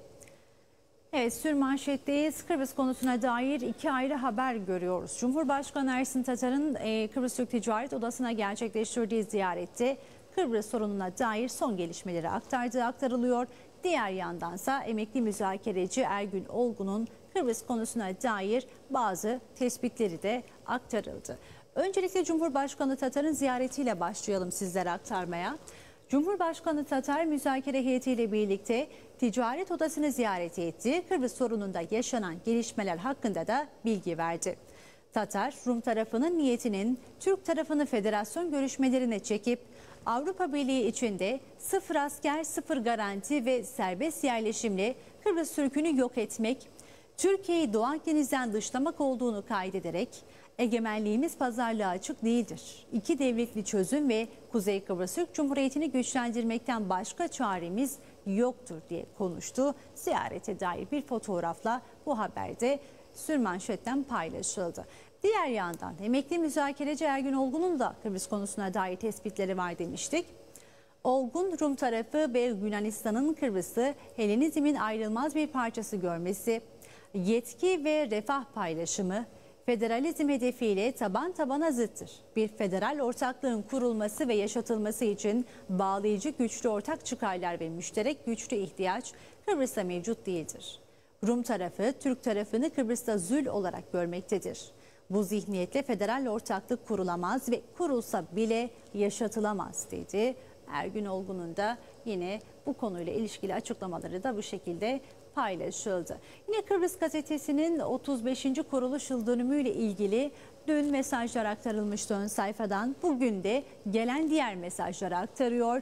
Evet, sürmanşetteyiz. Kıbrıs konusuna dair iki ayrı haber görüyoruz. Cumhurbaşkanı Ersin Tatar'ın e, Kıbrıs Türk Ticaret Odası'na gerçekleştirdiği ziyarette Kıbrıs sorununa dair son gelişmeleri aktardığı aktarılıyor. Diğer yandansa emekli müzakereci Ergün Olgun'un Kıbrıs konusuna dair bazı tespitleri de aktarıldı. Öncelikle Cumhurbaşkanı Tatar'ın ziyaretiyle başlayalım sizlere aktarmaya. Cumhurbaşkanı Tatar müzakere heyetiyle birlikte Ticaret Odası'nı ziyaret etti. Kıbrıs sorununda yaşanan gelişmeler hakkında da bilgi verdi. Tatar, Rum tarafının niyetinin Türk tarafını federasyon görüşmelerine çekip Avrupa Birliği içinde sıfır asker, sıfır garanti ve serbest yerleşimle Kıbrıs Türk'ünü yok etmek, Türkiye'yi Doğu Akdeniz'den dışlamak olduğunu kaydederek egemenliğimiz pazarlığa açık değildir. İki devletli çözüm ve Kuzey Kıbrıs Türk Cumhuriyeti'ni güçlendirmekten başka çaremiz yoktur diye konuştu. Ziyarete dair bir fotoğrafla bu haberde sürmanşetten paylaşıldı. Diğer yandan emekli müzakereci Ergün Olgun'un da Kıbrıs konusuna dair tespitleri var demiştik. Olgun, Rum tarafı ve Yunanistan'ın Kıbrıs'ı Helenizmin ayrılmaz bir parçası görmesi, yetki ve refah paylaşımı, federalizm hedefiyle taban tabana zıttır. Bir federal ortaklığın kurulması ve yaşatılması için bağlayıcı güçlü ortak çıkarlar ve müşterek güçlü ihtiyaç Kıbrıs'ta mevcut değildir. Rum tarafı Türk tarafını Kıbrıs'ta zül olarak görmektedir. Bu zihniyetle federal ortaklık kurulamaz ve kurulsa bile yaşatılamaz dedi. Ergün Olgun'un da yine bu konuyla ilişkili açıklamaları da bu şekilde paylaşıldı. Yine Kıbrıs Gazetesi'nin otuz beşinci kuruluş yıl dönümüyle ilgili dün mesajlar aktarılmıştı ön sayfadan. Bugün de gelen diğer mesajları aktarıyor.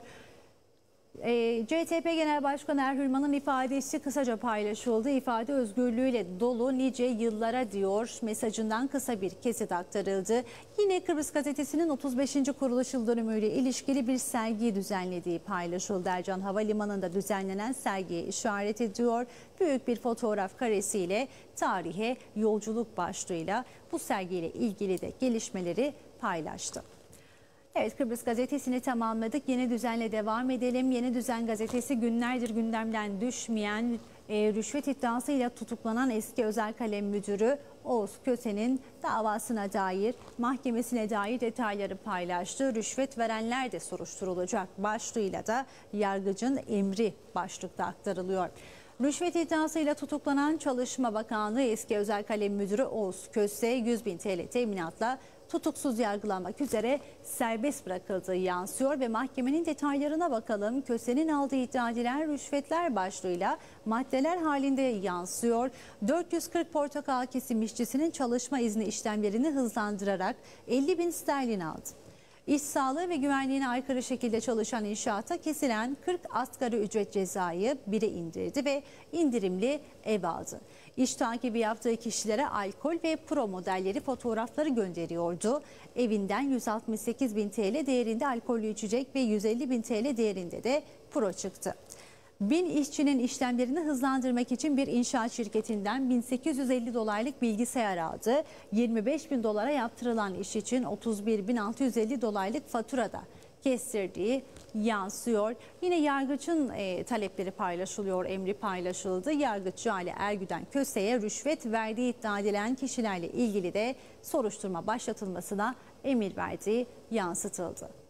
E, C T P Genel Başkanı Erhürman'ın ifadesi kısaca paylaşıldı. İfade özgürlüğüyle dolu nice yıllara diyor mesajından kısa bir kesit aktarıldı. Yine Kıbrıs Gazetesi'nin otuz beşinci kuruluş yıl dönümüyle ilişkili bir sergi düzenlediği paylaşıldı. Ercan Havalimanı'nda düzenlenen sergiye işaret ediyor. Büyük bir fotoğraf karesiyle tarihe yolculuk başlığıyla bu sergiyle ilgili de gelişmeleri paylaştı. Evet, Kıbrıs Gazetesi'ni tamamladık. Yeni Düzen'le devam edelim. Yeni Düzen gazetesi günlerdir gündemden düşmeyen e, rüşvet iddiasıyla tutuklanan eski özel kalem müdürü Oğuz Köse'nin davasına dair, mahkemesine dair detayları paylaştı. Rüşvet verenler de soruşturulacak başlığıyla da yargıcın emri başlıkta aktarılıyor. Rüşvet iddiasıyla tutuklanan Çalışma Bakanlığı eski özel kalem müdürü Oğuz Köse yüz bin T L teminatla tutuksuz yargılanmak üzere serbest bırakıldığı yansıyor ve mahkemenin detaylarına bakalım. Köse'nin aldığı iddia edilen rüşvetler başlığıyla maddeler halinde yansıyor. dört yüz kırk portakal kesim işçisinin çalışma izni işlemlerini hızlandırarak elli bin sterlin aldı. İş sağlığı ve güvenliğine aykırı şekilde çalışan inşaata kesilen kırk asgari ücret cezayı bire indirdi ve indirimli ev aldı. İş takibi yaptığı kişilere alkol ve pro modelleri fotoğrafları gönderiyordu. Evinden yüz altmış sekiz bin T L değerinde alkollü içecek ve yüz elli bin T L değerinde de pro çıktı. Bin işçinin işlemlerini hızlandırmak için bir inşaat şirketinden bin sekiz yüz elli dolarlık bilgisayar aldı. yirmi beş bin dolara yaptırılan iş için otuz bir bin altı yüz elli dolarlık faturada kestirdiği yansıyor. Yine yargıcın e, talepleri paylaşılıyor, emri paylaşıldı. Yargıç Cale Ergüden Köse'ye rüşvet verdiği iddia edilen kişilerle ilgili de soruşturma başlatılmasına emir verdiği yansıtıldı.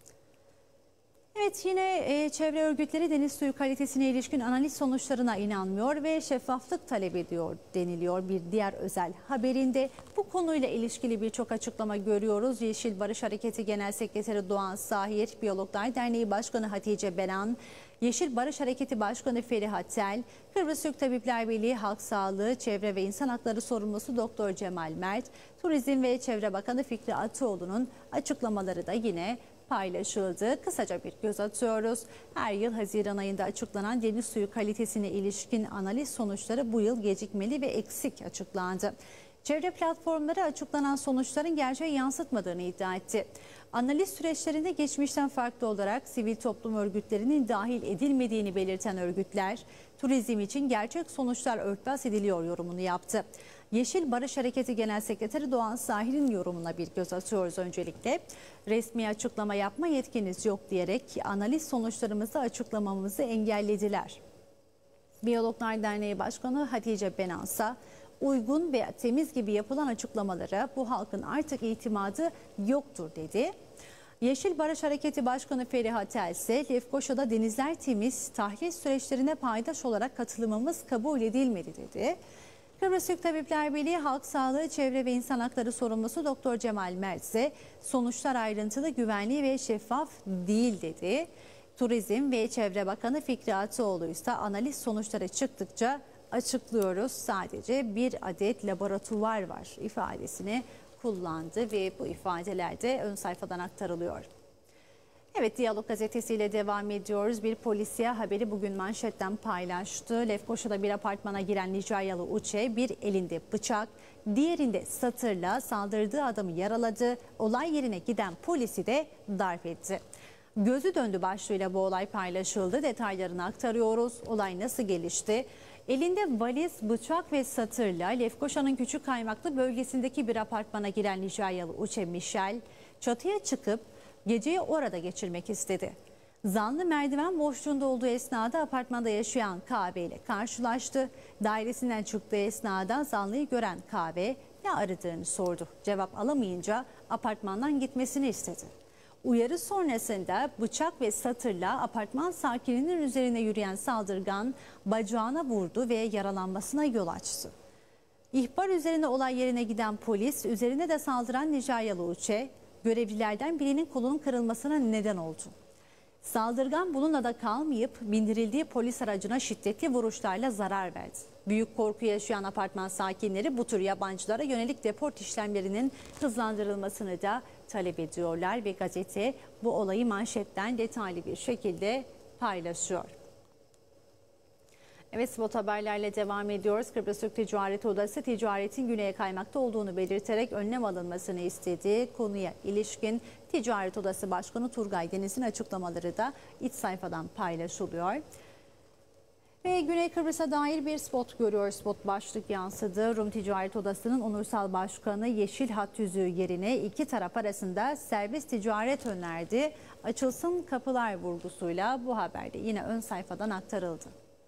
Evet, yine e, çevre örgütleri deniz suyu kalitesine ilişkin analiz sonuçlarına inanmıyor ve şeffaflık talep ediyor deniliyor bir diğer özel haberinde. Bu konuyla ilişkili birçok açıklama görüyoruz. Yeşil Barış Hareketi Genel Sekreteri Doğan Sahir, Biyologlar Derneği Başkanı Hatice Benan, Yeşil Barış Hareketi Başkanı Feriha Tel, Kıbrıs Türk Tabipler Birliği Halk Sağlığı, Çevre ve İnsan Hakları Sorumlusu Doktor Cemal Mert, Turizm ve Çevre Bakanı Fikri Atıoğlu'nun açıklamaları da yine paylaşıldı. Kısaca bir göz atıyoruz. Her yıl Haziran ayında açıklanan deniz suyu kalitesine ilişkin analiz sonuçları bu yıl gecikmeli ve eksik açıklandı. Çevre platformları açıklanan sonuçların gerçeği yansıtmadığını iddia etti. Analiz süreçlerinde geçmişten farklı olarak sivil toplum örgütlerinin dahil edilmediğini belirten örgütler, turizm için gerçek sonuçlar örtbas ediliyor yorumunu yaptı. Yeşil Barış Hareketi Genel Sekreteri Doğan Sahir'in yorumuna bir göz atıyoruz öncelikle. Resmi açıklama yapma yetkiniz yok diyerek analiz sonuçlarımızı açıklamamızı engellediler. Biyologlar Derneği Başkanı Hatice Benansa, uygun veya temiz gibi yapılan açıklamalara bu halkın artık itimadı yoktur dedi. Yeşil Barış Hareketi Başkanı Feriha Tel ise Lefkoşa'da denizler temiz, tahlil süreçlerine paydaş olarak katılımımız kabul edilmedi dedi. Kıbrıs Türk Tabipler Birliği Halk Sağlığı, Çevre ve İnsan Hakları Sorumlusu Doktor Cemal Mert ise sonuçlar ayrıntılı, güvenli ve şeffaf değil dedi. Turizm ve Çevre Bakanı Fikri Atıoğlu ise analiz sonuçları çıktıkça açıklıyoruz. Sadece bir adet laboratuvar var ifadesini kullandı ve bu ifadeler de ön sayfadan aktarılıyor. Evet, Diyalog gazetesiyle devam ediyoruz. Bir polisiye haberi bugün manşetten paylaştı. Lefkoşa'da bir apartmana giren Nijeryalı Uçe bir elinde bıçak, diğerinde satırla saldırdığı adamı yaraladı. Olay yerine giden polisi de darp etti. Gözü döndü başlığıyla bu olay paylaşıldı. Detaylarını aktarıyoruz. Olay nasıl gelişti? Elinde valiz, bıçak ve satırla Lefkoşa'nın Küçük Kaymaklı bölgesindeki bir apartmana giren Nijeryalı Uçe Michel çatıya çıkıp geceyi orada geçirmek istedi. Zanlı merdiven boşluğunda olduğu esnada apartmanda yaşayan K B ile karşılaştı. Dairesinden çıktığı esnada zanlıyı gören K B ne aradığını sordu. Cevap alamayınca apartmandan gitmesini istedi. Uyarı sonrasında bıçak ve satırla apartman sakininin üzerine yürüyen saldırgan bacağına vurdu ve yaralanmasına yol açtı. İhbar üzerine olay yerine giden polis üzerine de saldıran Nijeryalı Uçe görevlilerden birinin kolunun kırılmasına neden oldu. Saldırgan bununla da kalmayıp bindirildiği polis aracına şiddetli vuruşlarla zarar verdi. Büyük korku yaşayan apartman sakinleri bu tür yabancılara yönelik deport işlemlerinin hızlandırılmasını da talep ediyorlar ve gazete bu olayı manşetten detaylı bir şekilde paylaşıyor. Evet, spot haberlerle devam ediyoruz. Kıbrıs Türk Ticaret Odası ticaretin güneye kaymakta olduğunu belirterek önlem alınmasını istediği konuya ilişkin Ticaret Odası Başkanı Turgay Deniz'in açıklamaları da iç sayfadan paylaşılıyor. Ve Güney Kıbrıs'a dair bir spot görüyoruz. Spot başlık yansıdı. Rum Ticaret Odası'nın onursal başkanı yeşil hat yüzüğü yerine iki taraf arasında serbest ticaret önerdi. Açılsın kapılar vurgusuyla bu haberde yine ön sayfadan aktarıldı.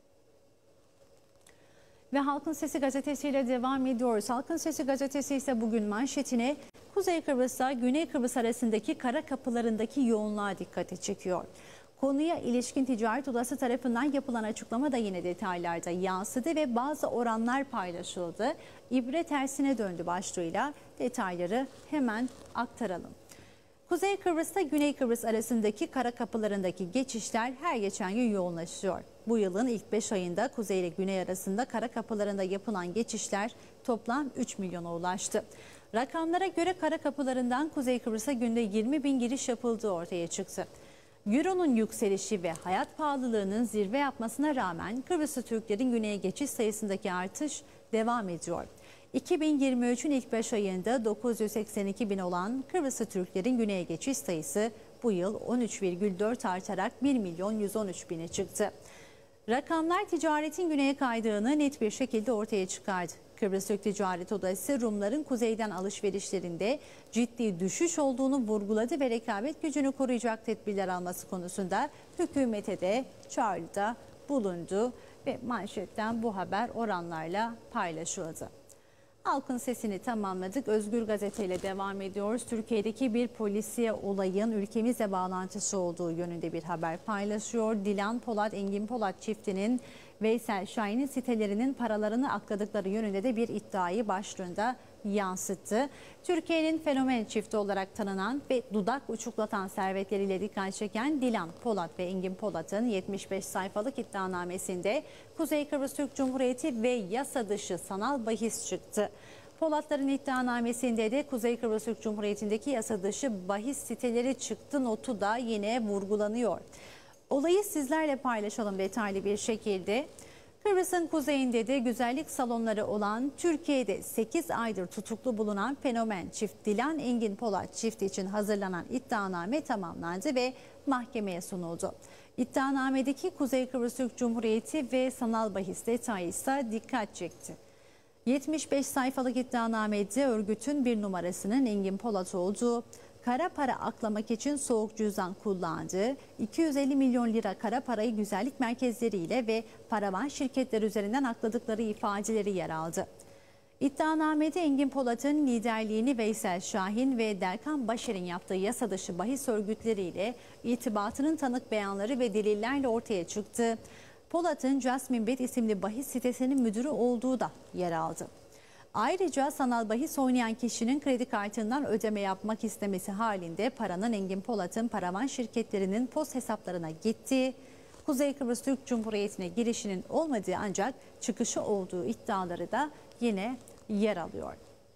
Ve Halkın Sesi gazetesiyle devam ediyoruz. Halkın Sesi gazetesi ise bugün manşetine Kuzey Kıbrıs'la Güney Kıbrıs arasındaki kara kapılarındaki yoğunluğa dikkati çekiyor. Konuya ilişkin Ticaret Odası tarafından yapılan açıklama da yine detaylarda yansıdı ve bazı oranlar paylaşıldı. İbre tersine döndü başlığıyla detayları hemen aktaralım. Kuzey Kıbrıs'ta Güney Kıbrıs arasındaki kara kapılarındaki geçişler her geçen gün yoğunlaşıyor. Bu yılın ilk beş ayında kuzey ile güney arasında kara kapılarında yapılan geçişler toplam üç milyona ulaştı. Rakamlara göre kara kapılarından Kuzey Kıbrıs'a günde yirmi bin giriş yapıldığı ortaya çıktı. Euro'nun yükselişi ve hayat pahalılığının zirve yapmasına rağmen Kıbrıslı Türklerin güneye geçiş sayısındaki artış devam ediyor. iki bin yirmi üçün ilk beş ayında dokuz yüz seksen iki bin olan Kıbrıslı Türklerin güneye geçiş sayısı bu yıl on üç virgül dört artarak bir milyon yüz on üç bine çıktı. Rakamlar ticaretin güneye kaydığını net bir şekilde ortaya çıkardı. Kıbrıs Türk Ticaret Odası Rumların kuzeyden alışverişlerinde ciddi düşüş olduğunu vurguladı ve rekabet gücünü koruyacak tedbirler alması konusunda hükümete de çağrıda bulundu ve manşetten bu haber oranlarla paylaşıldı. Halkın Sesini tamamladık. Özgür Gazete ile devam ediyoruz. Türkiye'deki bir polisiye olayın ülkemizle bağlantısı olduğu yönünde bir haber paylaşıyor. Dilan Polat, Engin Polat çiftinin Veysel Şahin'in sitelerinin paralarını akladıkları yönünde de bir iddiayı başlığında yansıttı. Türkiye'nin fenomen çifti olarak tanınan ve dudak uçuklatan servetleriyle dikkat çeken Dilan Polat ve Engin Polat'ın yetmiş beş sayfalık iddianamesinde Kuzey Kıbrıs Türk Cumhuriyeti ve yasa dışı sanal bahis çıktı. Polatların iddianamesinde de Kuzey Kıbrıs Türk Cumhuriyeti'ndeki yasa dışı bahis siteleri çıktı notu da yine vurgulanıyor. Olayı sizlerle paylaşalım detaylı bir şekilde. Kıbrıs'ın kuzeyinde de güzellik salonları olan, Türkiye'de sekiz aydır tutuklu bulunan fenomen çift Dilan Engin Polat çifti için hazırlanan iddianame tamamlandı ve mahkemeye sunuldu. İddianamedeki Kuzey Kıbrıs Türk Cumhuriyeti ve sanal bahis detayı ise dikkat çekti. yetmiş beş sayfalık iddianamede örgütün bir numarasının Engin Polat olduğu, kara para aklamak için soğuk cüzdan kullandığı, iki yüz elli milyon lira kara parayı güzellik merkezleriyle ve paravan şirketler üzerinden akladıkları ifadeleri yer aldı. İddianamede Engin Polat'ın liderliğini Veysel Şahin ve Derkan Başer'in yaptığı yasa dışı bahis örgütleriyle irtibatının tanık beyanları ve delillerle ortaya çıktı. Polat'ın Jasmine Bet isimli bahis sitesinin müdürü olduğu da yer aldı. Ayrıca sanal bahis oynayan kişinin kredi kartından ödeme yapmak istemesi halinde paranın Engin Polat'ın paravan şirketlerinin post hesaplarına gittiği, Kuzey Kıbrıs Türk Cumhuriyeti'ne girişinin olmadığı ancak çıkışı olduğu iddiaları da yine yer alıyor.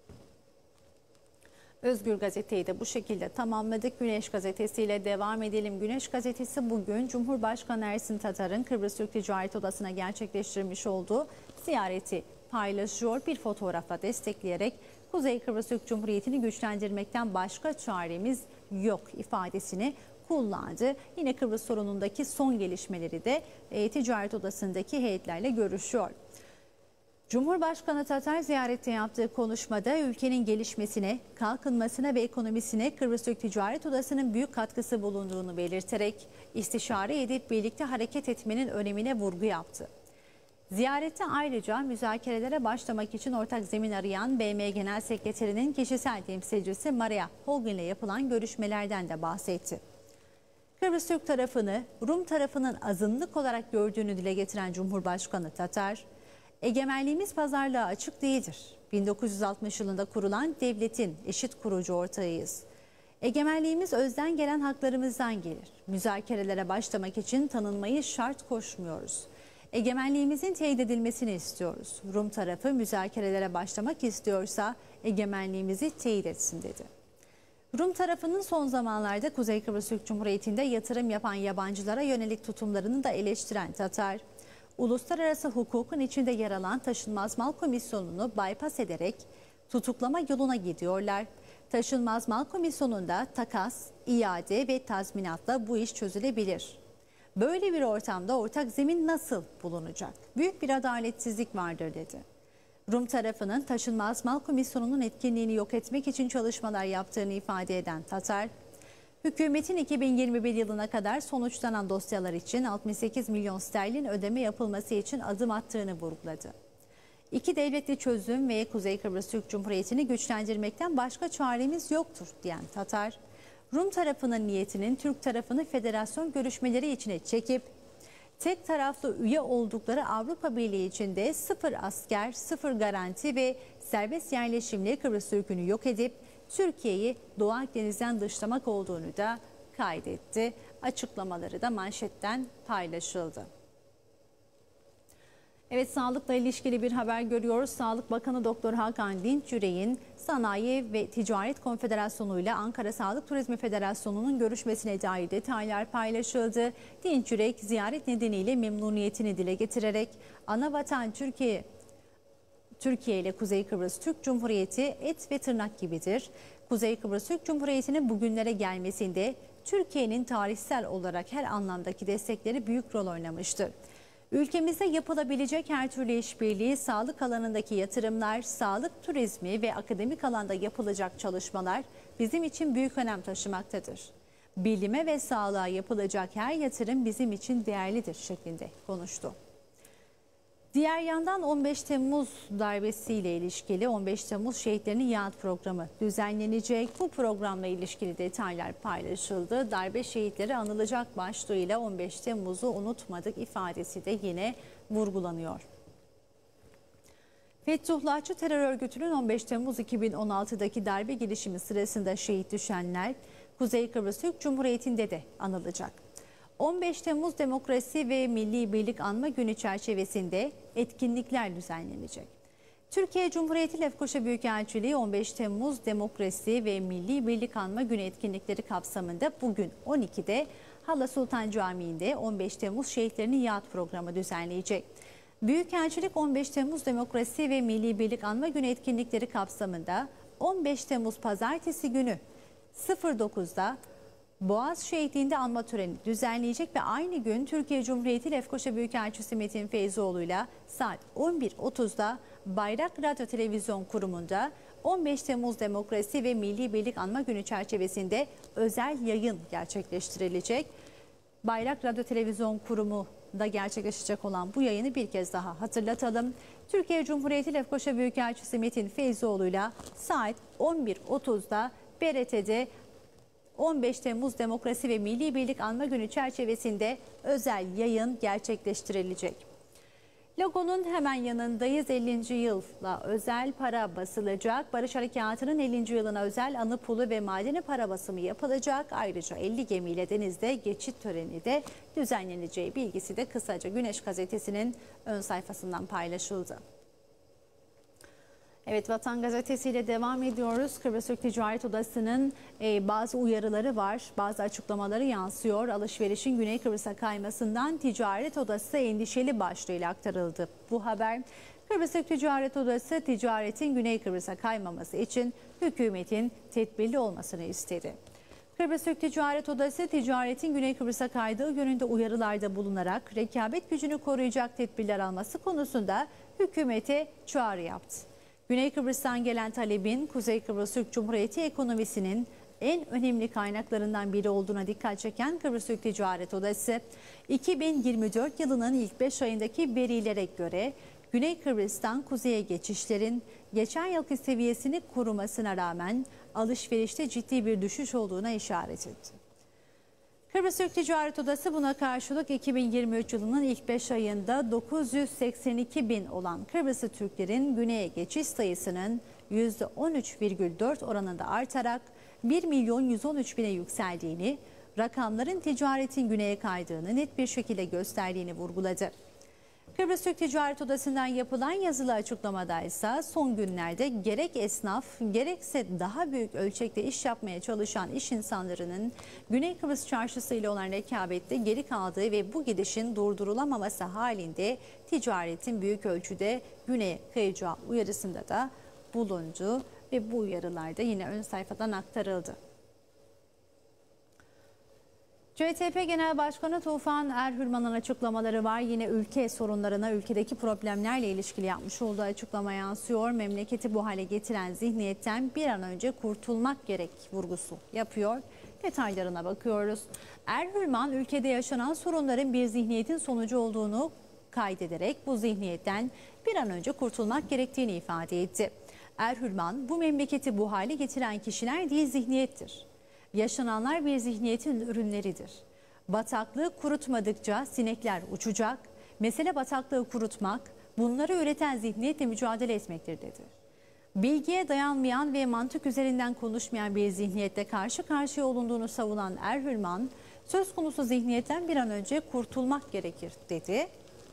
Özgür Gazete'yi de bu şekilde tamamladık. Güneş Gazetesi ile devam edelim. Güneş Gazetesi bugün Cumhurbaşkanı Ersin Tatar'ın Kıbrıs Türk Ticaret Odası'na gerçekleştirmiş olduğu ziyareti paylaşıyor. Bir fotoğrafla destekleyerek Kuzey Kıbrıs Türk Cumhuriyeti'ni güçlendirmekten başka çaremiz yok ifadesini kullandı. Yine Kıbrıs sorunundaki son gelişmeleri de e, Ticaret Odası'ndaki heyetlerle görüşüyor. Cumhurbaşkanı Tatar ziyarette yaptığı konuşmada ülkenin gelişmesine, kalkınmasına ve ekonomisine Kıbrıs Türk Ticaret Odası'nın büyük katkısı bulunduğunu belirterek istişare edip birlikte hareket etmenin önemine vurgu yaptı. Ziyarette ayrıca müzakerelere başlamak için ortak zemin arayan B M Genel Sekreterinin kişisel temsilcisi Maria Holgun ile yapılan görüşmelerden de bahsetti. Kıbrıs Türk tarafını Rum tarafının azınlık olarak gördüğünü dile getiren Cumhurbaşkanı Tatar, "Egemenliğimiz pazarlığa açık değildir. bin dokuz yüz altmış yılında kurulan devletin eşit kurucu ortağıyız. Egemenliğimiz özden gelen haklarımızdan gelir. Müzakerelere başlamak için tanınmayı şart koşmuyoruz. Egemenliğimizin teyit edilmesini istiyoruz. Rum tarafı müzakerelere başlamak istiyorsa egemenliğimizi teyit etsin" dedi. Rum tarafının son zamanlarda Kuzey Kıbrıs Türk Cumhuriyeti'nde yatırım yapan yabancılara yönelik tutumlarını da eleştiren Tatar, uluslararası hukukun içinde yer alan Taşınmaz Mal Komisyonu'nu bypass ederek tutuklama yoluna gidiyorlar. Taşınmaz Mal Komisyonu'nda takas, iade ve tazminatla bu iş çözülebilir. Böyle bir ortamda ortak zemin nasıl bulunacak? Büyük bir adaletsizlik vardır dedi. Rum tarafının Taşınmaz Mal Komisyonu'nun etkinliğini yok etmek için çalışmalar yaptığını ifade eden Tatar, hükümetin iki bin yirmi bir yılına kadar sonuçlanan dosyalar için altmış sekiz milyon sterlin ödeme yapılması için adım attığını vurguladı. İki devletli çözüm ve Kuzey Kıbrıs Türk Cumhuriyeti'ni güçlendirmekten başka çaremiz yoktur diyen Tatar, Rum tarafının niyetinin Türk tarafını federasyon görüşmeleri içine çekip tek taraflı üye oldukları Avrupa Birliği içinde sıfır asker, sıfır garanti ve serbest yerleşimle Kıbrıs Türk'ünü yok edip Türkiye'yi Doğu Akdeniz'den dışlamak olduğunu da kaydetti. Açıklamaları da manşetten paylaşıldı. Evet, sağlıkla ilişkili bir haber görüyoruz. Sağlık Bakanı Doktor Hakan Dinçürek'in Sanayi ve Ticaret Konfederasyonu ile Ankara Sağlık Turizmi Federasyonu'nun görüşmesine dair detaylar paylaşıldı. Dinçürek ziyaret nedeniyle memnuniyetini dile getirerek ana vatan Türkiye Türkiye ile Kuzey Kıbrıs Türk Cumhuriyeti et ve tırnak gibidir. Kuzey Kıbrıs Türk Cumhuriyeti'nin bugünlere gelmesinde Türkiye'nin tarihsel olarak her anlamdaki destekleri büyük rol oynamıştır. Ülkemizde yapılabilecek her türlü işbirliği, sağlık alanındaki yatırımlar, sağlık turizmi ve akademik alanda yapılacak çalışmalar bizim için büyük önem taşımaktadır. Bilime ve sağlığa yapılacak her yatırım bizim için değerlidir şeklinde konuştu. Diğer yandan on beş Temmuz darbesiyle ilişkili on beş Temmuz Şehitlerinin Yad Programı düzenlenecek. Bu programla ilişkili detaylar paylaşıldı. Darbe şehitleri anılacak başlığıyla on beş Temmuz'u unutmadık ifadesi de yine vurgulanıyor. Fethullahçı terör örgütünün on beş Temmuz iki bin on altıdaki darbe girişimi sırasında şehit düşenler Kuzey Kıbrıs Türk Cumhuriyeti'nde de anılacak. on beş Temmuz Demokrasi ve Milli Birlik Anma Günü çerçevesinde etkinlikler düzenlenecek. Türkiye Cumhuriyeti Lefkoşa Büyükelçiliği on beş Temmuz Demokrasi ve Milli Birlik Anma Günü etkinlikleri kapsamında bugün on ikide Hala Sultan Camii'nde on beş Temmuz Şehitlerinin Yad Programı düzenleyecek. Büyükelçilik on beş Temmuz Demokrasi ve Milli Birlik Anma Günü etkinlikleri kapsamında on beş Temmuz Pazartesi günü sıfır dokuzda Boğaz Şehitliği'nde anma töreni düzenleyecek ve aynı gün Türkiye Cumhuriyeti Lefkoşa Büyükelçisi Metin Feyzoğlu'yla saat on bir otuzda Bayrak Radyo Televizyon Kurumu'nda on beş Temmuz Demokrasi ve Milli Birlik Anma Günü çerçevesinde özel yayın gerçekleştirilecek. Bayrak Radyo Televizyon Kurumu'da gerçekleşecek olan bu yayını bir kez daha hatırlatalım. Türkiye Cumhuriyeti Lefkoşa Büyükelçisi Metin Feyzoğlu'yla saat on bir otuzda B R T'de on beş Temmuz Demokrasi ve Milli Birlik Anma Günü çerçevesinde özel yayın gerçekleştirilecek. Logonun hemen yanındayız. ellinci yılla özel para basılacak. Barış Harekatı'nın ellinci yılına özel anı pulu ve madeni para basımı yapılacak. Ayrıca elli gemiyle denizde geçit töreni de düzenleneceği bilgisi de kısaca Güneş Gazetesi'nin ön sayfasından paylaşıldı. Evet, Vatan Gazetesi ile devam ediyoruz. Kıbrıs Türk Ticaret Odası'nın e, bazı uyarıları var, bazı açıklamaları yansıyor. Alışverişin Güney Kıbrıs'a kaymasından Ticaret Odası endişeli başlığıyla aktarıldı. Bu haber, Kıbrıs Türk Ticaret Odası ticaretin Güney Kıbrıs'a kaymaması için hükümetin tedbirli olmasını istedi. Kıbrıs Türk Ticaret Odası ticaretin Güney Kıbrıs'a kaydığı yönünde uyarılarda bulunarak rekabet gücünü koruyacak tedbirler alması konusunda hükümete çağrı yaptı. Güney Kıbrıs'tan gelen talebin Kuzey Kıbrıs Türk Cumhuriyeti ekonomisinin en önemli kaynaklarından biri olduğuna dikkat çeken Kıbrıs Türk Ticaret Odası, iki bin yirmi dört yılının ilk beş ayındaki verilere göre Güney Kıbrıs'tan kuzeye geçişlerin geçen yılki seviyesini korumasına rağmen alışverişte ciddi bir düşüş olduğuna işaret etti. Kıbrıs Türk Ticaret Odası buna karşılık iki bin yirmi üç yılının ilk beş ayında dokuz yüz seksen iki bin olan Kıbrıslı Türklerin güneye geçiş sayısının yüzde on üç virgül dört oranında artarak bir milyon yüz on üç bine yükseldiğini, rakamların ticaretin güneye kaydığını net bir şekilde gösterdiğini vurguladı. Kıbrıs Türk Ticaret Odası'ndan yapılan yazılı açıklamada ise son günlerde gerek esnaf gerekse daha büyük ölçekte iş yapmaya çalışan iş insanlarının Güney Kıbrıs Çarşısı ile olan rekabette geri kaldığı ve bu gidişin durdurulamaması halinde ticaretin büyük ölçüde güneye kayacağı uyarısında da bulundu ve bu uyarılar da yine ön sayfadan aktarıldı. C H T P Genel Başkanı Tufan Erhürman'ın açıklamaları var. Yine ülke sorunlarına, ülkedeki problemlerle ilişkili yapmış olduğu açıklama yansıyor. Memleketi bu hale getiren zihniyetten bir an önce kurtulmak gerek vurgusu yapıyor. Detaylarına bakıyoruz. Erhürman ülkede yaşanan sorunların bir zihniyetin sonucu olduğunu kaydederek bu zihniyetten bir an önce kurtulmak gerektiğini ifade etti. Erhürman, bu memleketi bu hale getiren kişiler değil zihniyettir. Yaşananlar bir zihniyetin ürünleridir. Bataklığı kurutmadıkça sinekler uçacak. Mesele bataklığı kurutmak, bunları üreten zihniyetle mücadele etmektir dedi. Bilgiye dayanmayan ve mantık üzerinden konuşmayan bir zihniyetle karşı karşıya olunduğunu savunan Erhürman, söz konusu zihniyetten bir an önce kurtulmak gerekir dedi.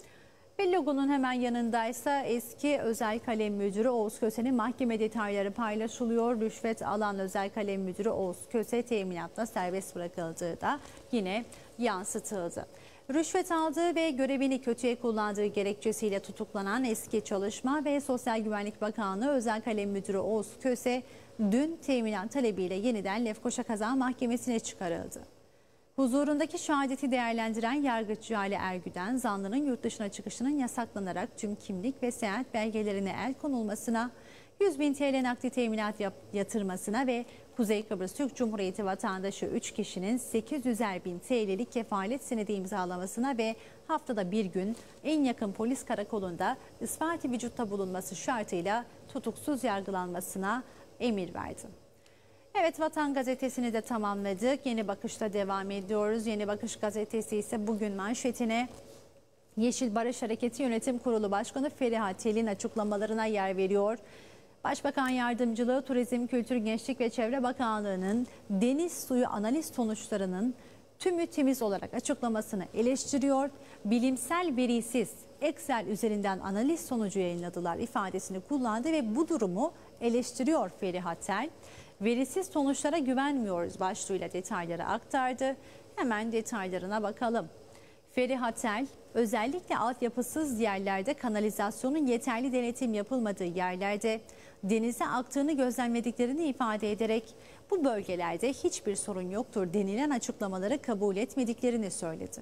Ve logonun hemen yanındaysa eski özel kalem müdürü Oğuz Köse'nin mahkeme detayları paylaşılıyor. Rüşvet alan özel kalem müdürü Oğuz Köse teminatla serbest bırakıldığı da yine yansıtıldı. Rüşvet aldığı ve görevini kötüye kullandığı gerekçesiyle tutuklanan eski Çalışma ve Sosyal Güvenlik Bakanlığı özel kalem müdürü Oğuz Köse dün teminat talebiyle yeniden Lefkoşa Kaza Mahkemesi'ne çıkarıldı. Huzurundaki şehadeti değerlendiren yargıç Cale Ergüden, zanlının yurt dışına çıkışının yasaklanarak tüm kimlik ve seyahat belgelerine el konulmasına, yüz bin T L nakdi teminat yatırmasına ve Kuzey Kıbrıs Türk Cumhuriyeti vatandaşı üç kişinin sekiz yüzer bin T L'lik kefalet senedi imzalamasına ve haftada bir gün en yakın polis karakolunda ispati vücutta bulunması şartıyla tutuksuz yargılanmasına emir verdi. Evet, Vatan Gazetesi'ni de tamamladık. Yeni Bakış'ta devam ediyoruz. Yeni Bakış Gazetesi ise bugün manşetine Yeşil Barış Hareketi Yönetim Kurulu Başkanı Feriha Tel'in açıklamalarına yer veriyor. Başbakan Yardımcılığı, Turizm, Kültür, Gençlik ve Çevre Bakanlığı'nın deniz suyu analiz sonuçlarının tümü temiz olarak açıklamasını eleştiriyor. Bilimsel verisiz Excel üzerinden analiz sonucu yayınladılar ifadesini kullandı ve bu durumu eleştiriyor Feriha Tel. Verisiz sonuçlara güvenmiyoruz başlığıyla detayları aktardı. Hemen detaylarına bakalım. Feriha Tel, özellikle altyapısız yerlerde kanalizasyonun yeterli denetim yapılmadığı yerlerde denize aktığını gözlemlediklerini ifade ederek bu bölgelerde hiçbir sorun yoktur denilen açıklamaları kabul etmediklerini söyledi.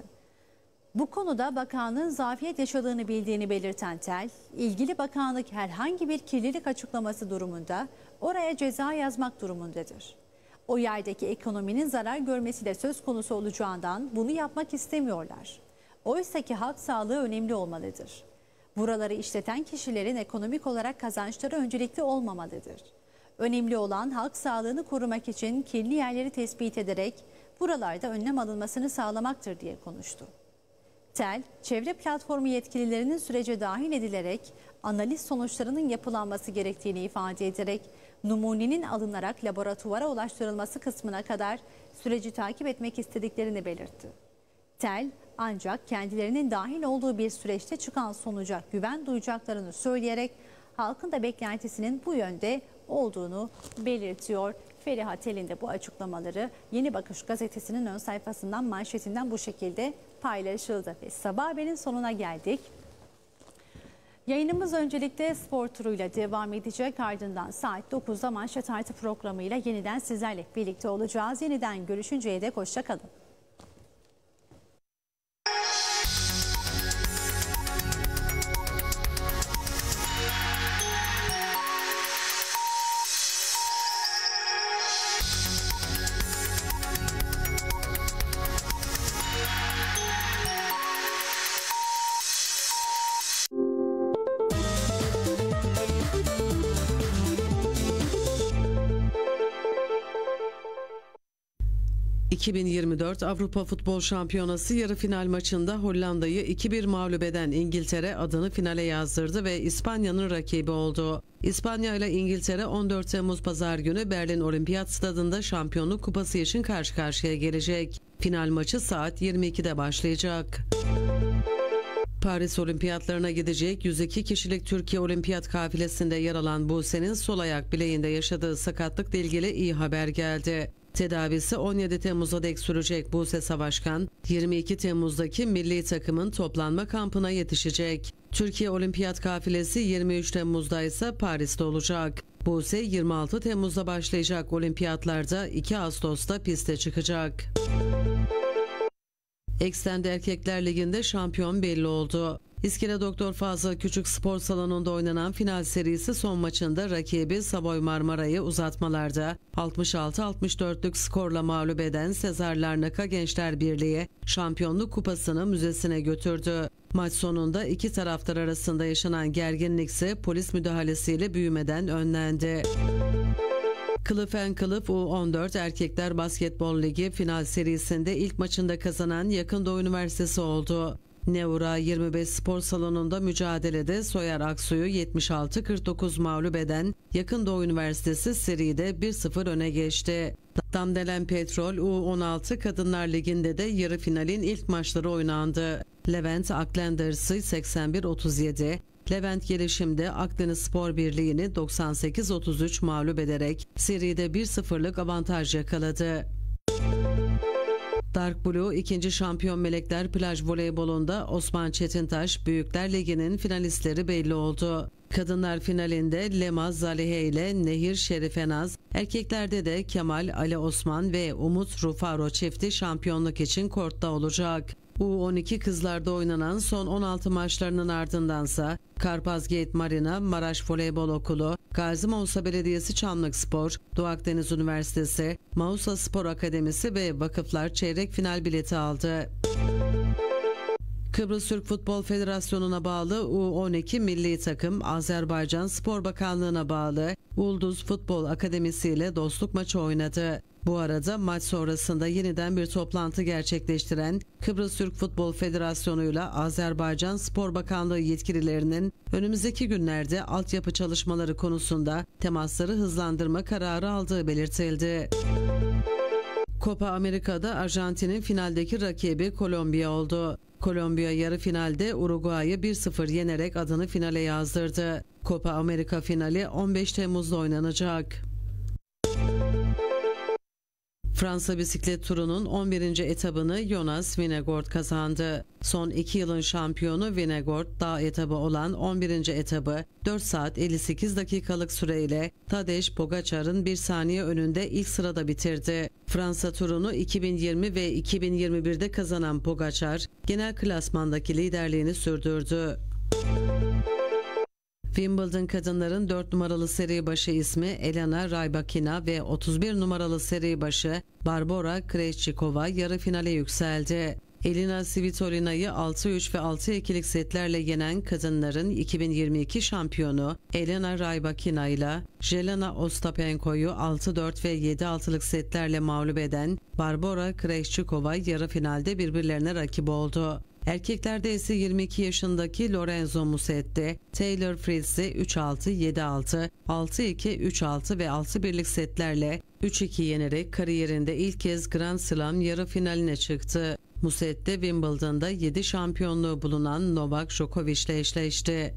Bu konuda bakanlığın zafiyet yaşadığını bildiğini belirten Tel, ilgili bakanlık herhangi bir kirlilik açıklaması durumunda oraya ceza yazmak durumundadır. O yerdeki ekonominin zarar görmesi de söz konusu olacağından bunu yapmak istemiyorlar. Oysa ki halk sağlığı önemli olmalıdır. Buraları işleten kişilerin ekonomik olarak kazançları öncelikli olmamalıdır. Önemli olan halk sağlığını korumak için kirli yerleri tespit ederek buralarda önlem alınmasını sağlamaktır diye konuştu. Tel, çevre platformu yetkililerinin sürece dahil edilerek analiz sonuçlarının yapılanması gerektiğini ifade ederek numunenin alınarak laboratuvara ulaştırılması kısmına kadar süreci takip etmek istediklerini belirtti. Tel, ancak kendilerinin dahil olduğu bir süreçte çıkan sonuca güven duyacaklarını söyleyerek halkın da beklentisinin bu yönde olduğunu belirtiyor. Feriha Tel'in de bu açıklamaları Yeni Bakış Gazetesi'nin ön sayfasından, manşetinden bu şekilde paylaşıldı. Ve Sabah Haber'in sonuna geldik. Yayınımız öncelikle spor turuyla devam edecek. Ardından saat dokuzda Manşet Artı programıyla yeniden sizlerle birlikte olacağız. Yeniden görüşünceye dek hoşça kalın. iki bin yirmi dört Avrupa Futbol Şampiyonası yarı final maçında Hollanda'yı iki bir mağlup eden İngiltere adını finale yazdırdı ve İspanya'nın rakibi oldu. İspanya ile İngiltere on dört Temmuz Pazar günü Berlin Olimpiyat Stadı'nda Şampiyonluk Kupası için karşı karşıya gelecek. Final maçı saat yirmi ikide başlayacak. Paris Olimpiyatlarına gidecek yüz iki kişilik Türkiye Olimpiyat kafilesinde yer alan Buse'nin sol ayak bileğinde yaşadığı sakatlıkla ilgili iyi haber geldi. Tedavisi on yedi Temmuz'a dek sürecek Buse Savaşkan, yirmi iki Temmuz'daki milli takımın toplanma kampına yetişecek. Türkiye Olimpiyat kafilesi yirmi üç Temmuz'da ise Paris'te olacak. Buse yirmi altı Temmuz'da başlayacak olimpiyatlarda iki Ağustos'ta piste çıkacak. Ekstende Erkekler Ligi'nde şampiyon belli oldu. İskele Doktor Fazıl Küçük Spor Salonu'nda oynanan final serisi son maçında rakibi Savoy Marmara'yı uzatmalarda altmış altı altmış dörtlük skorla mağlup eden Sezar Larnaka Gençler Birliği şampiyonluk kupasını müzesine götürdü. Maç sonunda iki taraftar arasında yaşanan gerginlik ise polis müdahalesiyle büyümeden önlendi. Kılıf en Kılıf U on dört Erkekler Basketbol Ligi final serisinde ilk maçında kazanan Yakın Doğu Üniversitesi oldu. Neura yirmi beş Spor Salonu'nda mücadelede Soyer Aksu'yu yetmiş altı kırk dokuz mağlup eden Yakın Doğu Üniversitesi seride bir sıfır öne geçti. Damdelen Petrol U on altı Kadınlar Ligi'nde de yarı finalin ilk maçları oynandı. Levent Aklenders'ı seksen bir otuz yedi, Levent Gelişim'de Akdeniz Spor Birliği'ni doksan sekiz otuz üç mağlup ederek seride bir sıfırlık avantaj yakaladı. Dark Blue ikinci Şampiyon Melekler Plaj Voleybolunda Osman Çetintaş Büyükler Ligi'nin finalistleri belli oldu. Kadınlar finalinde Lemaz Zalihe ile Nehir Şerifenaz, erkeklerde de Kemal Ali Osman ve Umut Rufaro çifti şampiyonluk için kortta olacak. U on iki kızlarda oynanan son on altı maçlarının ardındansa Karpazgate Marina, Maraş Voleybol Okulu, Gazi Mausa Belediyesi Çamlıkspor, Doğu Akdeniz Üniversitesi, Mausa Spor Akademisi ve Vakıflar çeyrek final bileti aldı. Kıbrıs Türk Futbol Federasyonu'na bağlı U on iki milli takım Azerbaycan Spor Bakanlığı'na bağlı Ulduz Futbol Akademisi ile dostluk maçı oynadı. Bu arada maç sonrasında yeniden bir toplantı gerçekleştiren Kıbrıs Türk Futbol Federasyonu ile Azerbaycan Spor Bakanlığı yetkililerinin önümüzdeki günlerde altyapı çalışmaları konusunda temasları hızlandırma kararı aldığı belirtildi. Copa Amerika'da Arjantin'in finaldeki rakibi Kolombiya oldu. Kolombiya yarı finalde Uruguay'ı bir sıfır yenerek adını finale yazdırdı. Copa Amerika finali on beş Temmuz'da oynanacak. Fransa bisiklet turunun on birinci etabını Jonas Vingegaard kazandı. Son iki yılın şampiyonu Vingegaard dağ etabı olan on birinci etabı dört saat elli sekiz dakikalık süreyle Tadej Pogacar'ın bir saniye önünde ilk sırada bitirdi. Fransa turunu iki bin yirmi ve iki bin yirmi birde kazanan Pogacar genel klasmandaki liderliğini sürdürdü. Wimbledon kadınların dört numaralı seri başı ismi Elena Rybakina ve otuz bir numaralı seri başı Barbora Krejcikova yarı finale yükseldi. Elina Svitolina'yı altı üç ve altı ikilik setlerle yenen kadınların iki bin yirmi iki şampiyonu Elena Rybakina ile Jelena Ostapenko'yu altı dört ve yedi altılık setlerle mağlup eden Barbora Krejcikova yarı finalde birbirlerine rakip oldu. Erkeklerde ise yirmi iki yaşındaki Lorenzo Musetti, Taylor Fritz'i üç altı, yedi altı, altı iki, üç altı ve altı birlik setlerle üç iki yenerek kariyerinde ilk kez Grand Slam yarı finaline çıktı. Musetti Wimbledon'da yedi şampiyonluğu bulunan Novak Djokovic ile eşleşti.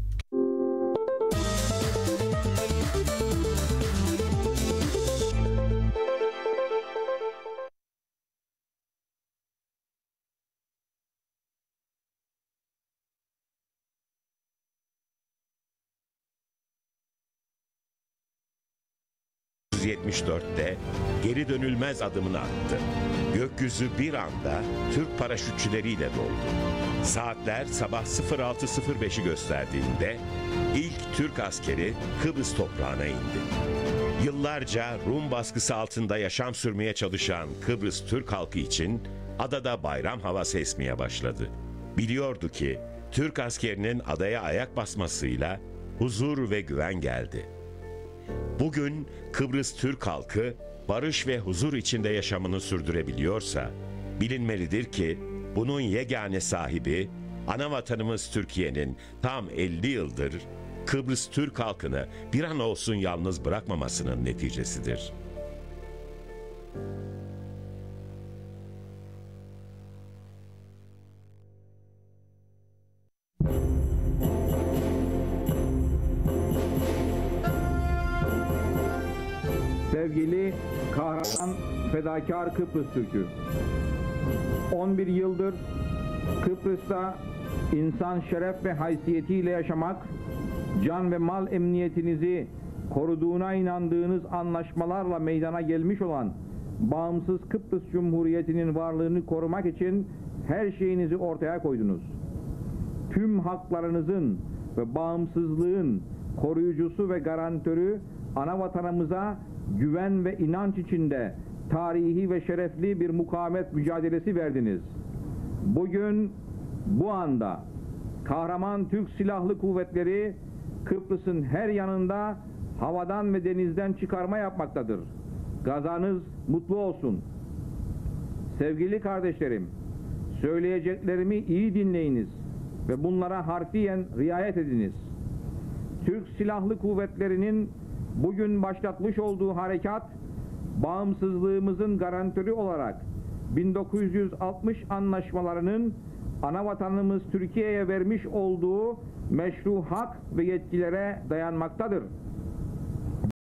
yetmiş dörtte geri dönülmez adımını attı. Gökyüzü bir anda Türk paraşütçüleriyle doldu. Saatler sabah sıfır altı sıfır beşi gösterdiğinde ilk Türk askeri Kıbrıs toprağına indi. Yıllarca Rum baskısı altında yaşam sürmeye çalışan Kıbrıs Türk halkı için adada bayram havası esmeye başladı. Biliyordu ki Türk askerinin adaya ayak basmasıyla huzur ve güven geldi. Bugün Kıbrıs Türk halkı barış ve huzur içinde yaşamını sürdürebiliyorsa, bilinmelidir ki bunun yegane sahibi ana vatanımız Türkiye'nin tam elli yıldır Kıbrıs Türk halkını bir an olsun yalnız bırakmamasının neticesidir. Sevgili kahraman fedakar Kıbrıs Türk'ü, on bir yıldır Kıbrıs'ta insan şeref ve haysiyetiyle yaşamak, can ve mal emniyetinizi koruduğuna inandığınız anlaşmalarla meydana gelmiş olan bağımsız Kıbrıs Cumhuriyeti'nin varlığını korumak için her şeyinizi ortaya koydunuz. Tüm haklarınızın ve bağımsızlığın koruyucusu ve garantörü ana vatanımıza güven ve inanç içinde tarihi ve şerefli bir mukavemet mücadelesi verdiniz. Bugün bu anda kahraman Türk Silahlı Kuvvetleri Kıbrıs'ın her yanında havadan ve denizden çıkarma yapmaktadır. Gazanız mutlu olsun. Sevgili kardeşlerim, söyleyeceklerimi iyi dinleyiniz ve bunlara harfiyen riayet ediniz. Türk Silahlı Kuvvetleri'nin bugün başlatmış olduğu harekat, bağımsızlığımızın garantörü olarak bin dokuz yüz altmış anlaşmalarının ana vatanımız Türkiye'ye vermiş olduğu meşru hak ve yetkilere dayanmaktadır.